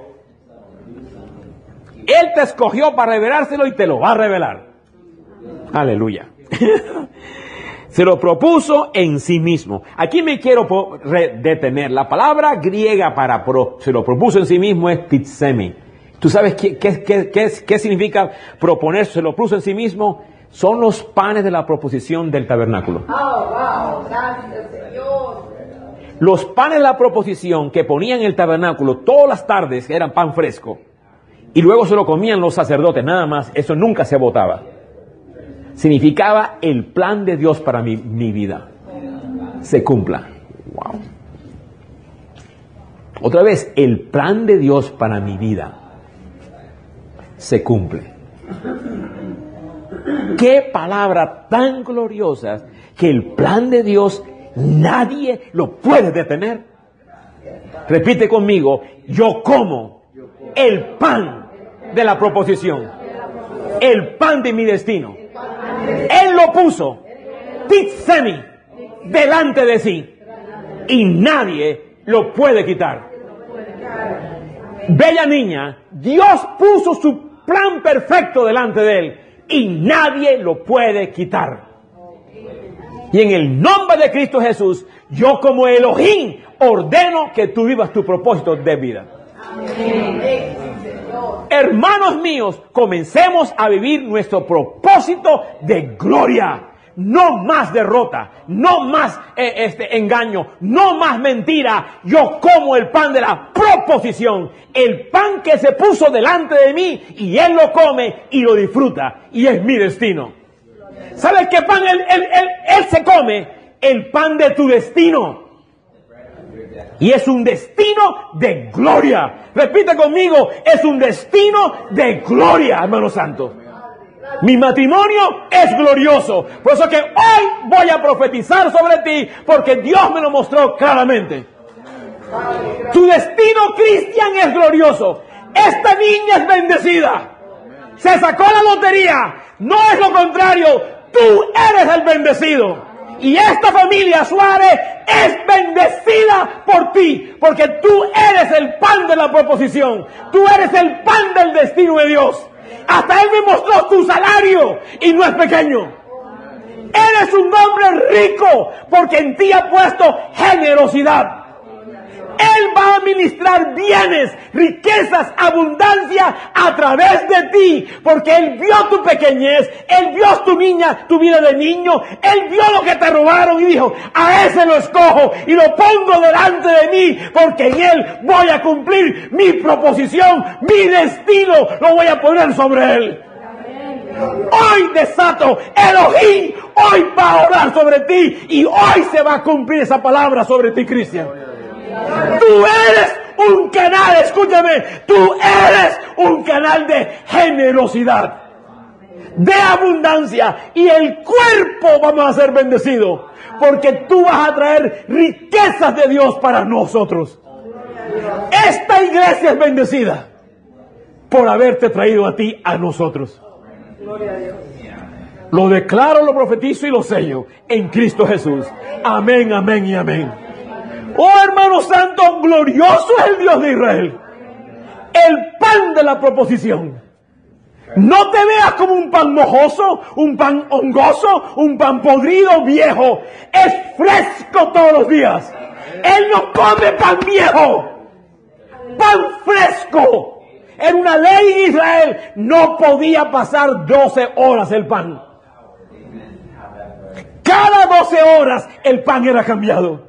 Él te escogió para revelárselo y te lo va a revelar. Aleluya. Se lo propuso en sí mismo. Aquí me quiero detener. La palabra griega para pro, se lo propuso en sí mismo es pitsemi. ¿Tú sabes qué, qué, qué, qué, qué significa proponer? Se lo puso en sí mismo. Son los panes de la proposición del tabernáculo. Oh, wow. Gracias, Señor. Los panes de la proposición que ponían en el tabernáculo todas las tardes eran pan fresco. Y luego se lo comían los sacerdotes, nada más. Eso nunca se botaba. Significaba el plan de Dios para mi, mi vida. Se cumpla. Wow. Otra vez, el plan de Dios para mi vida se cumple. Qué palabra tan gloriosa que el plan de Dios nadie lo puede detener. Repite conmigo, yo como el pan de la proposición, el pan de mi destino. Él lo puso, Titsemi, delante de sí, y nadie lo puede quitar. Bella niña, Dios puso su plan perfecto delante de él y nadie lo puede quitar. Y en el nombre de Cristo Jesús, yo como Elohim ordeno que tú vivas tu propósito de vida. Hermanos míos, comencemos a vivir nuestro propósito de gloria. No más derrota, no más eh, este engaño, no más mentira. Yo como el pan de la proposición, el pan que se puso delante de mí y él lo come y lo disfruta y es mi destino. ¿Sabes qué pan él, él, él, él se come? El pan de tu destino. Y es un destino de gloria. Repite conmigo, es un destino de gloria, hermano santo. Mi matrimonio es glorioso. Por eso que hoy voy a profetizar sobre ti, porque Dios me lo mostró claramente. Tu destino, Cristian, es glorioso. Esta niña es bendecida. Se sacó la lotería. No es lo contrario. Tú eres el bendecido. Y esta familia Suárez es bendecida por ti, porque tú eres el pan de la proposición. Tú eres el pan del destino de Dios. Hasta Él me mostró tu salario y no es pequeño. Eres un hombre rico porque en ti ha puesto generosidad. Él va a administrar bienes, riquezas, abundancia a través de ti, porque Él vio tu pequeñez, Él vio tu niña, tu vida de niño, Él vio lo que te robaron y dijo, a ese lo escojo y lo pongo delante de mí, porque en Él voy a cumplir mi proposición, mi destino, lo voy a poner sobre Él. Hoy desato, Elohim, hoy va a orar sobre ti y hoy se va a cumplir esa palabra sobre ti, Cristian. Tú eres un canal, escúchame, tú eres un canal de generosidad, de abundancia, y el cuerpo vamos a ser bendecido, porque tú vas a traer riquezas de Dios para nosotros. Esta iglesia es bendecida por haberte traído a ti, a nosotros. Lo declaro, lo profetizo y lo sello en Cristo Jesús. Amén, amén y amén. Oh, hermano santo, glorioso es el Dios de Israel. El pan de la proposición. No te veas como un pan mojoso, un pan hongoso, un pan podrido, viejo. Es fresco todos los días. Él no come pan viejo. Pan fresco. En una ley en Israel no podía pasar doce horas el pan. Cada doce horas el pan era cambiado.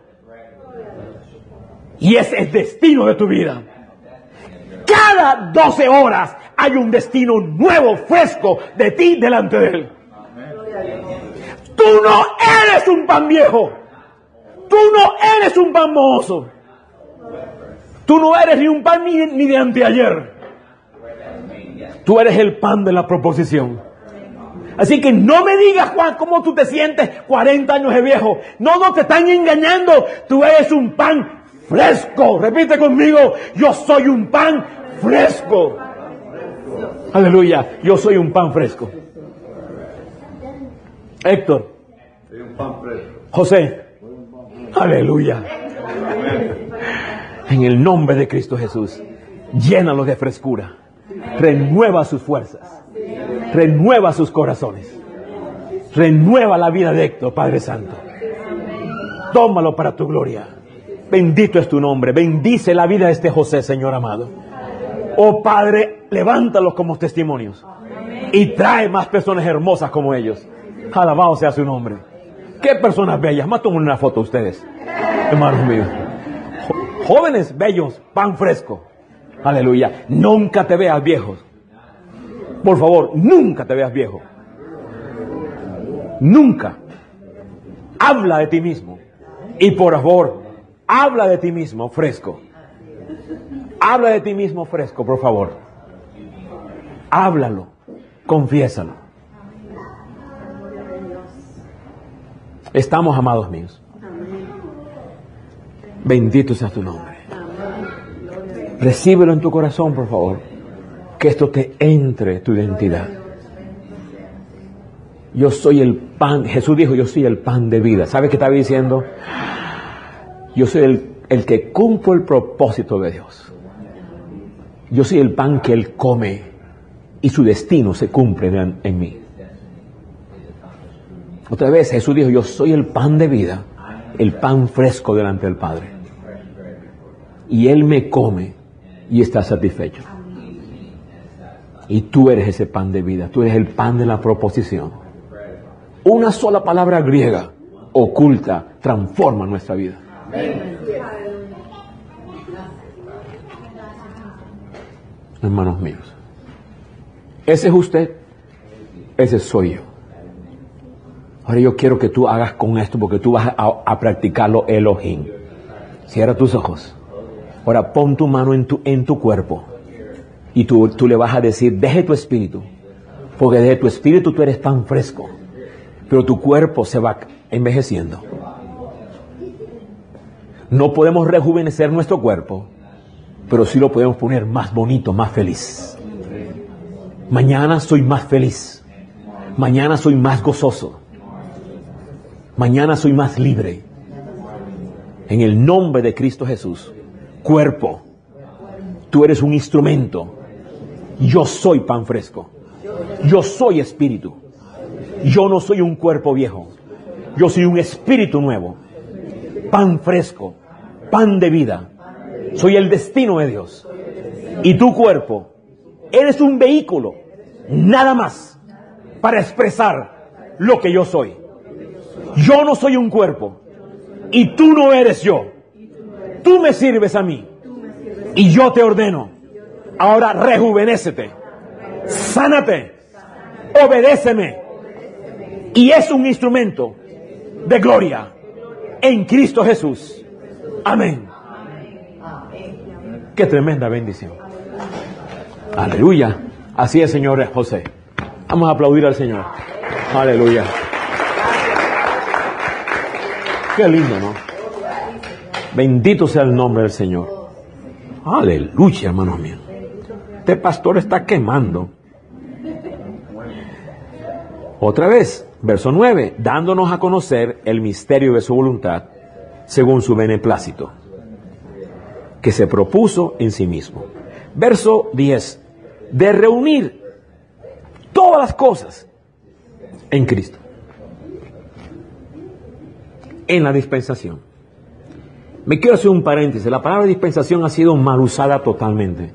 Y ese es el destino de tu vida. Cada doce horas hay un destino nuevo, fresco, de ti delante de Él. Tú no eres un pan viejo. Tú no eres un pan mohoso. Tú no eres ni un pan ni, ni de anteayer. Tú eres el pan de la proposición. Así que no me digas, Juan, cómo tú te sientes cuarenta años de viejo. No, no, te están engañando. Tú eres un pan fresco. Repite conmigo, yo soy un pan fresco. Aleluya, yo soy un pan fresco. Héctor. Soy un pan fresco. José. Aleluya. En el nombre de Cristo Jesús, llénalos de frescura. Renueva sus fuerzas. Renueva sus corazones. Renueva la vida de Héctor, Padre Santo. Tómalo para tu gloria. Bendito es tu nombre. Bendice la vida de este José, Señor amado. Oh Padre, levántalos como testimonios. Y trae más personas hermosas como ellos. Alabado sea su nombre. Qué personas bellas. Más tomen una foto ustedes, hermanos míos. Jo- jóvenes bellos, pan fresco. Aleluya. Nunca te veas viejo. Por favor, nunca te veas viejo. Nunca. Habla de ti mismo. Y por favor, habla de ti mismo fresco. Habla de ti mismo fresco, por favor. Háblalo. Confiésalo. Estamos, amados míos. Bendito sea tu nombre. Recíbelo en tu corazón, por favor. Que esto te entre tu identidad. Yo soy el pan. Jesús dijo, yo soy el pan de vida. ¿Sabes qué estaba diciendo? Yo soy el, el que cumplo el propósito de Dios. Yo soy el pan que Él come y su destino se cumple en, en mí. Otra vez Jesús dijo, yo soy el pan de vida, el pan fresco delante del Padre. Y Él me come y está satisfecho. Y tú eres ese pan de vida, tú eres el pan de la proposición. Una sola palabra griega oculta transforma nuestra vida. Hermanos míos, ese es usted, ese soy yo. Ahora yo quiero que tú hagas con esto, porque tú vas a, a practicarlo Elohim. Cierra tus ojos. Ahora pon tu mano en tu, en tu cuerpo. Y tú, tú le vas a decir, deje tu espíritu. Porque desde tu espíritu tú eres pan fresco. Pero tu cuerpo se va envejeciendo. No podemos rejuvenecer nuestro cuerpo, pero sí lo podemos poner más bonito, más feliz. Mañana soy más feliz. Mañana soy más gozoso. Mañana soy más libre. En el nombre de Cristo Jesús. Cuerpo, tú eres un instrumento. Yo soy pan fresco. Yo soy espíritu. Yo no soy un cuerpo viejo. Yo soy un espíritu nuevo. Pan fresco. Pan de vida. Soy el destino de Dios. Y tu cuerpo, eres un vehículo, nada más, para expresar lo que yo soy. Yo no soy un cuerpo. Y tú no eres yo. Tú me sirves a mí. Y yo te ordeno. Ahora rejuvenécete. Sánate. Obedéceme. Y es un instrumento de gloria en Cristo Jesús. Amén. Qué tremenda bendición. Aleluya. Así es, Señor José. Vamos a aplaudir al Señor. Aleluya. Qué lindo, ¿no? Bendito sea el nombre del Señor. Aleluya, hermanos míos. Este pastor está quemando. Otra vez, verso nueve, dándonos a conocer el misterio de su voluntad, según su beneplácito, que se propuso en sí mismo. Verso diez, de reunir todas las cosas en Cristo, en la dispensación. Me quiero hacer un paréntesis. La palabra dispensación ha sido mal usada totalmente.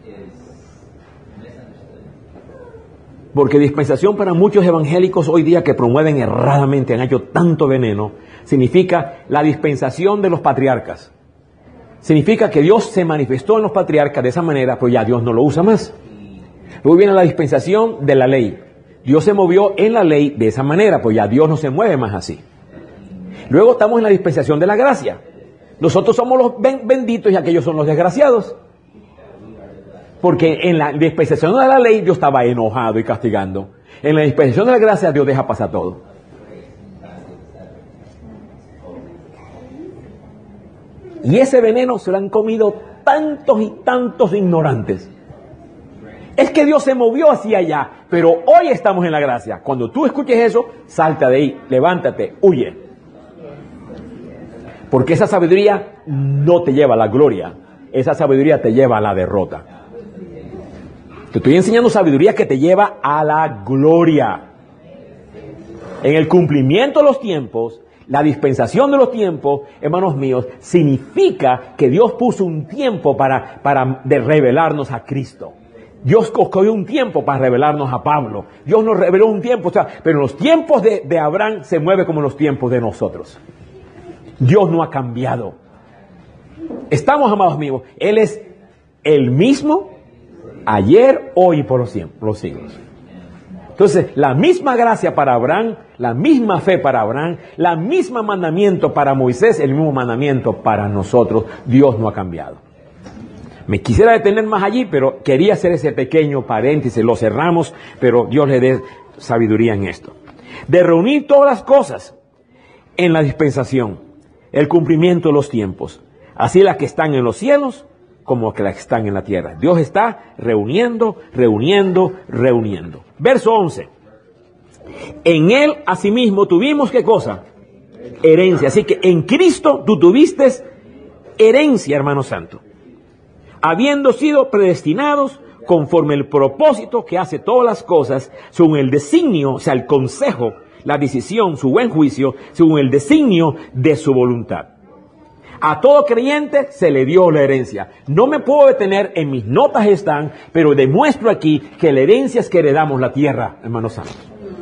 Porque dispensación para muchos evangélicos hoy día que promueven erradamente, han hecho tanto veneno, significa la dispensación de los patriarcas. Significa que Dios se manifestó en los patriarcas de esa manera, pero ya Dios no lo usa más. Luego viene la dispensación de la ley. Dios se movió en la ley de esa manera, pues ya Dios no se mueve más así. Luego estamos en la dispensación de la gracia. Nosotros somos los benditos y aquellos son los desgraciados. Porque en la dispensación de la ley Dios estaba enojado y castigando. En la dispensación de la gracia Dios deja pasar todo. Y ese veneno se lo han comido tantos y tantos ignorantes. Es que Dios se movió hacia allá, pero hoy estamos en la gracia. Cuando tú escuches eso, salta de ahí, levántate, huye. Porque esa sabiduría no te lleva a la gloria, esa sabiduría te lleva a la derrota. Te estoy enseñando sabiduría que te lleva a la gloria. En el cumplimiento de los tiempos, la dispensación de los tiempos, hermanos míos, significa que Dios puso un tiempo para, para de revelarnos a Cristo. Dios escogió un tiempo para revelarnos a Pablo. Dios nos reveló un tiempo, o sea, pero en los tiempos de, de Abraham se mueve como en los tiempos de nosotros. Dios no ha cambiado. Estamos, amados míos, Él es el mismo ayer, hoy y por los, los siglos. Entonces, la misma gracia para Abraham, la misma fe para Abraham, la misma mandamiento para Moisés, el mismo mandamiento para nosotros. Dios no ha cambiado. Me quisiera detener más allí, pero quería hacer ese pequeño paréntesis. Lo cerramos, pero Dios le dé sabiduría en esto. De reunir todas las cosas en la dispensación, el cumplimiento de los tiempos, así las que están en los cielos como las que están en la tierra. Dios está reuniendo, reuniendo, reuniendo. Verso once. En Él asimismo tuvimos, ¿qué cosa? Herencia. Así que en Cristo tú tuviste herencia, hermano santo, habiendo sido predestinados conforme el propósito que hace todas las cosas, según el designio, o sea, el consejo, la decisión, su buen juicio, según el designio de su voluntad. A todo creyente se le dio la herencia. No me puedo detener, en mis notas están, pero demuestro aquí que la herencia es que heredamos la tierra, hermanos santos.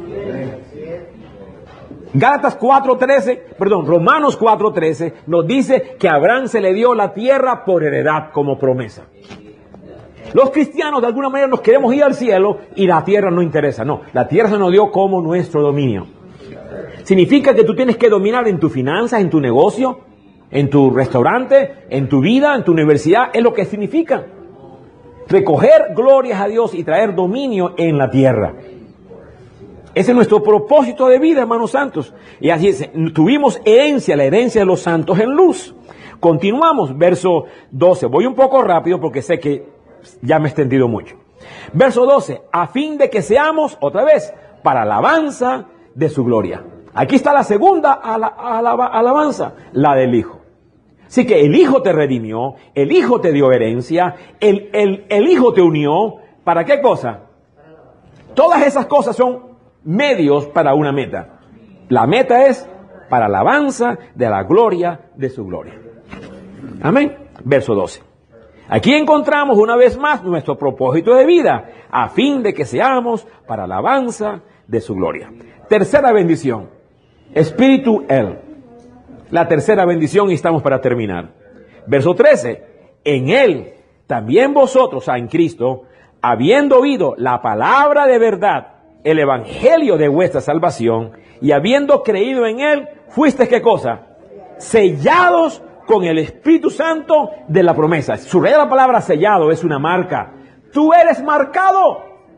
Gálatas cuatro trece, perdón, Romanos cuatro trece nos dice que a Abraham se le dio la tierra por heredad como promesa. Los cristianos de alguna manera nos queremos ir al cielo y la tierra no interesa. No, la tierra se nos dio como nuestro dominio. Significa que tú tienes que dominar en tus finanzas, en tu negocio, en tu restaurante, en tu vida, en tu universidad. Es lo que significa recoger glorias a Dios y traer dominio en la tierra. Ese es nuestro propósito de vida, hermanos santos. Y así es, tuvimos herencia, la herencia de los santos en luz. Continuamos, verso doce. Voy un poco rápido porque sé que ya me he extendido mucho. Verso doce, a fin de que seamos, otra vez, para alabanza de su gloria. Aquí está la segunda ala, ala, alabanza, la del Hijo. Así que el Hijo te redimió, el Hijo te dio herencia, el, el, el Hijo te unió. ¿Para qué cosa? Todas esas cosas son medios para una meta. La meta es para alabanza de la gloria de su gloria. Amén. Verso doce. Aquí encontramos una vez más nuestro propósito de vida, a fin de que seamos para alabanza de su gloria. Tercera bendición, Espíritu Él. La tercera bendición, y estamos para terminar. Verso trece, en Él también vosotros, o sea, en Cristo, habiendo oído la palabra de verdad, el evangelio de vuestra salvación, y habiendo creído en Él, fuiste, ¿qué cosa? Sellados con el Espíritu Santo de la promesa. Subraya la palabra sellado, es una marca. Tú eres marcado.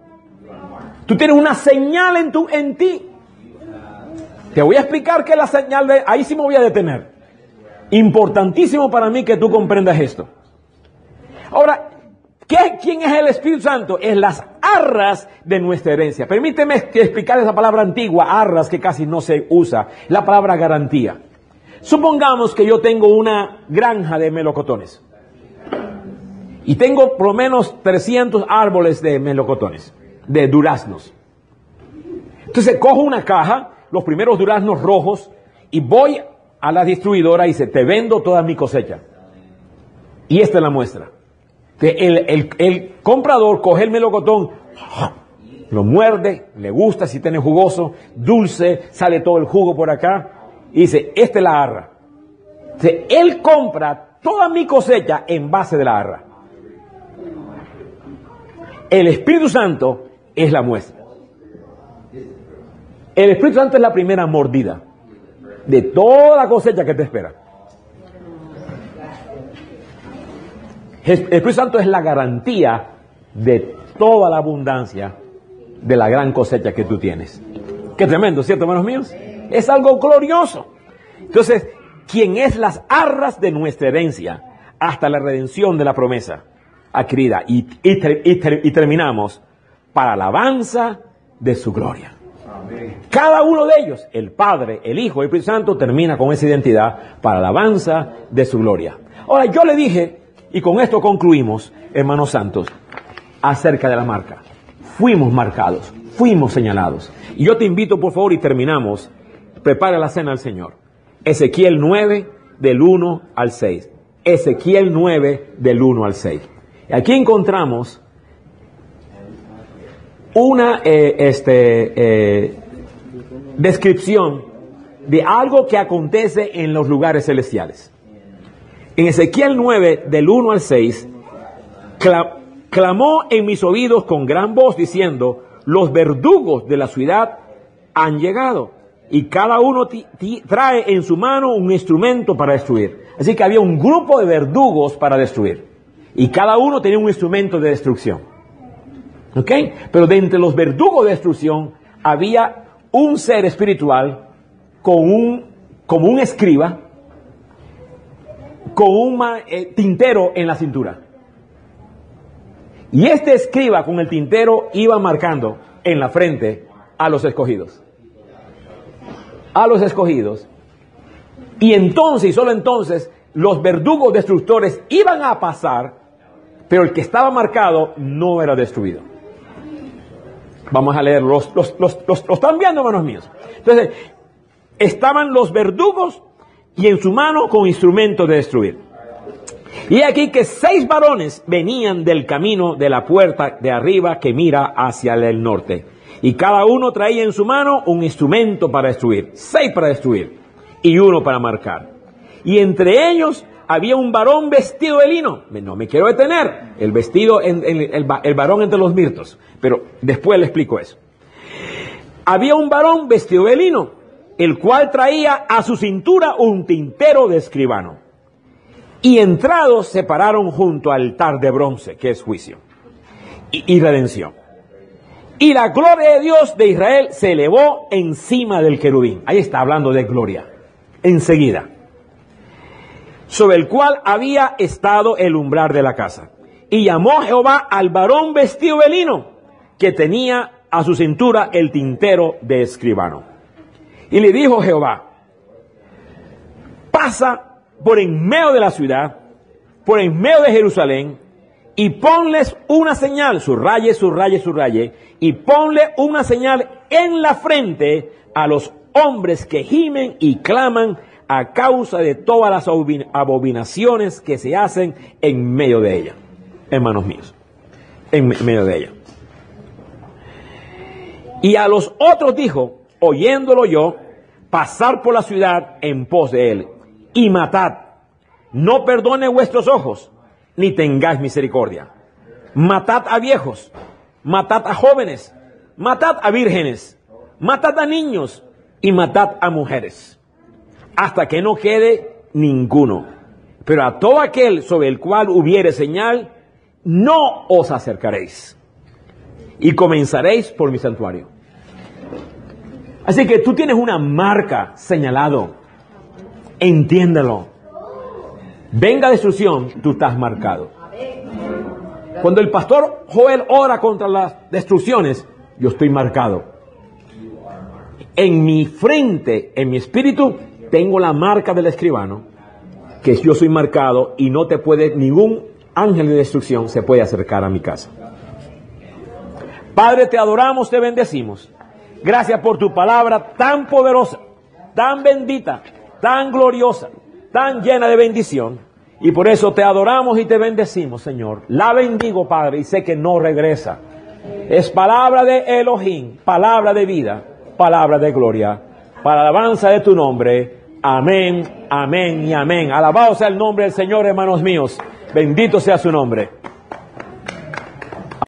Tú tienes una señal en, tu, en ti. Te voy a explicar qué es la señal de... Ahí sí me voy a detener. Importantísimo para mí que tú comprendas esto. Ahora, ¿qué, ¿quién es el Espíritu Santo? Es las arras de nuestra herencia. Permíteme explicar esa palabra antigua, arras, que casi no se usa. La palabra garantía. Supongamos que yo tengo una granja de melocotones. Y tengo por lo menos trescientos árboles de melocotones, de duraznos. Entonces cojo una caja, los primeros duraznos rojos, y voy a la distribuidora y dice, te vendo toda mi cosecha. Y esta es la muestra. Que el, el, el comprador coge el melocotón, lo muerde, le gusta si tiene jugoso, dulce, sale todo el jugo por acá, y dice, esta es la arra. Entonces, él compra toda mi cosecha en base de la arra. El Espíritu Santo es la muestra. El Espíritu Santo es la primera mordida de toda la cosecha que te espera. El Espíritu Santo es la garantía de toda la abundancia de la gran cosecha que tú tienes. Qué tremendo, ¿cierto, hermanos míos? Es algo glorioso. Entonces, ¿quién es las arras de nuestra herencia hasta la redención de la promesa adquirida? Y, y, y, y terminamos para alabanza de su gloria. Amén. Cada uno de ellos, el Padre, el Hijo y el Espíritu Santo, termina con esa identidad para alabanza de su gloria. Ahora, yo le dije, y con esto concluimos, hermanos santos, acerca de la marca. Fuimos marcados, fuimos señalados. Y yo te invito, por favor, y terminamos, prepara la cena al Señor. Ezequiel nueve, del uno al seis. Ezequiel nueve, del uno al seis. Aquí encontramos una eh, este, eh, descripción de algo que acontece en los lugares celestiales. En Ezequiel nueve, del uno al seis, clam, clamó en mis oídos con gran voz diciendo, los verdugos de la ciudad han llegado y cada uno t- t- trae en su mano un instrumento para destruir. Así que había un grupo de verdugos para destruir y cada uno tenía un instrumento de destrucción. ¿Ok? Pero de entre los verdugos de destrucción había un ser espiritual con un como un escriba con un eh, tintero en la cintura. Y este escriba con el tintero iba marcando en la frente a los escogidos. A los escogidos. Y entonces, y solo entonces, los verdugos destructores iban a pasar, pero el que estaba marcado no era destruido. Vamos a leer, los, los, los, los, los están viendo, hermanos míos. Entonces, estaban los verdugos y en su mano con instrumentos de destruir. Y aquí que seis varones venían del camino de la puerta de arriba que mira hacia el norte. Y cada uno traía en su mano un instrumento para destruir. Seis para destruir y uno para marcar. Y entre ellos había un varón vestido de lino. No me quiero detener. El vestido, en, en, el, el varón entre los mirtos. Pero después le explico eso. Había un varón vestido de lino, el cual traía a su cintura un tintero de escribano. Y entrados se pararon junto al altar de bronce, que es juicio y, y redención. Y la gloria de Dios de Israel se elevó encima del querubín. Ahí está hablando de gloria. Enseguida. Sobre el cual había estado el umbral de la casa. Y llamó Jehová al varón vestido de lino, que tenía a su cintura el tintero de escribano. Y le dijo Jehová, pasa por en medio de la ciudad, por en medio de Jerusalén, y ponles una señal, subraye, subraye, subraye, y ponle una señal en la frente a los hombres que gimen y claman a causa de todas las abominaciones que se hacen en medio de ella. Hermanos míos, en medio de ella. Y a los otros dijo, oyéndolo yo, pasar por la ciudad en pos de él, y matad, no perdone vuestros ojos, ni tengáis misericordia. Matad a viejos, matad a jóvenes, matad a vírgenes, matad a niños, y matad a mujeres, hasta que no quede ninguno. Pero a todo aquel sobre el cual hubiere señal, no os acercaréis, y comenzaréis por mi santuario. Así que tú tienes una marca señalado. Entiéndelo. Venga destrucción, tú estás marcado. Cuando el pastor Joel ora contra las destrucciones, yo estoy marcado. En mi frente, en mi espíritu, tengo la marca del escribano, que yo soy marcado y no te puede, ningún ángel de destrucción se puede acercar a mi casa. Padre, te adoramos, te bendecimos. Gracias por tu palabra tan poderosa, tan bendita, tan gloriosa, tan llena de bendición. Y por eso te adoramos y te bendecimos, Señor. La bendigo, Padre, y sé que no regresa. Es palabra de Elohim, palabra de vida, palabra de gloria, para alabanza de tu nombre. Amén, amén y amén. Alabado sea el nombre del Señor, hermanos míos. Bendito sea su nombre.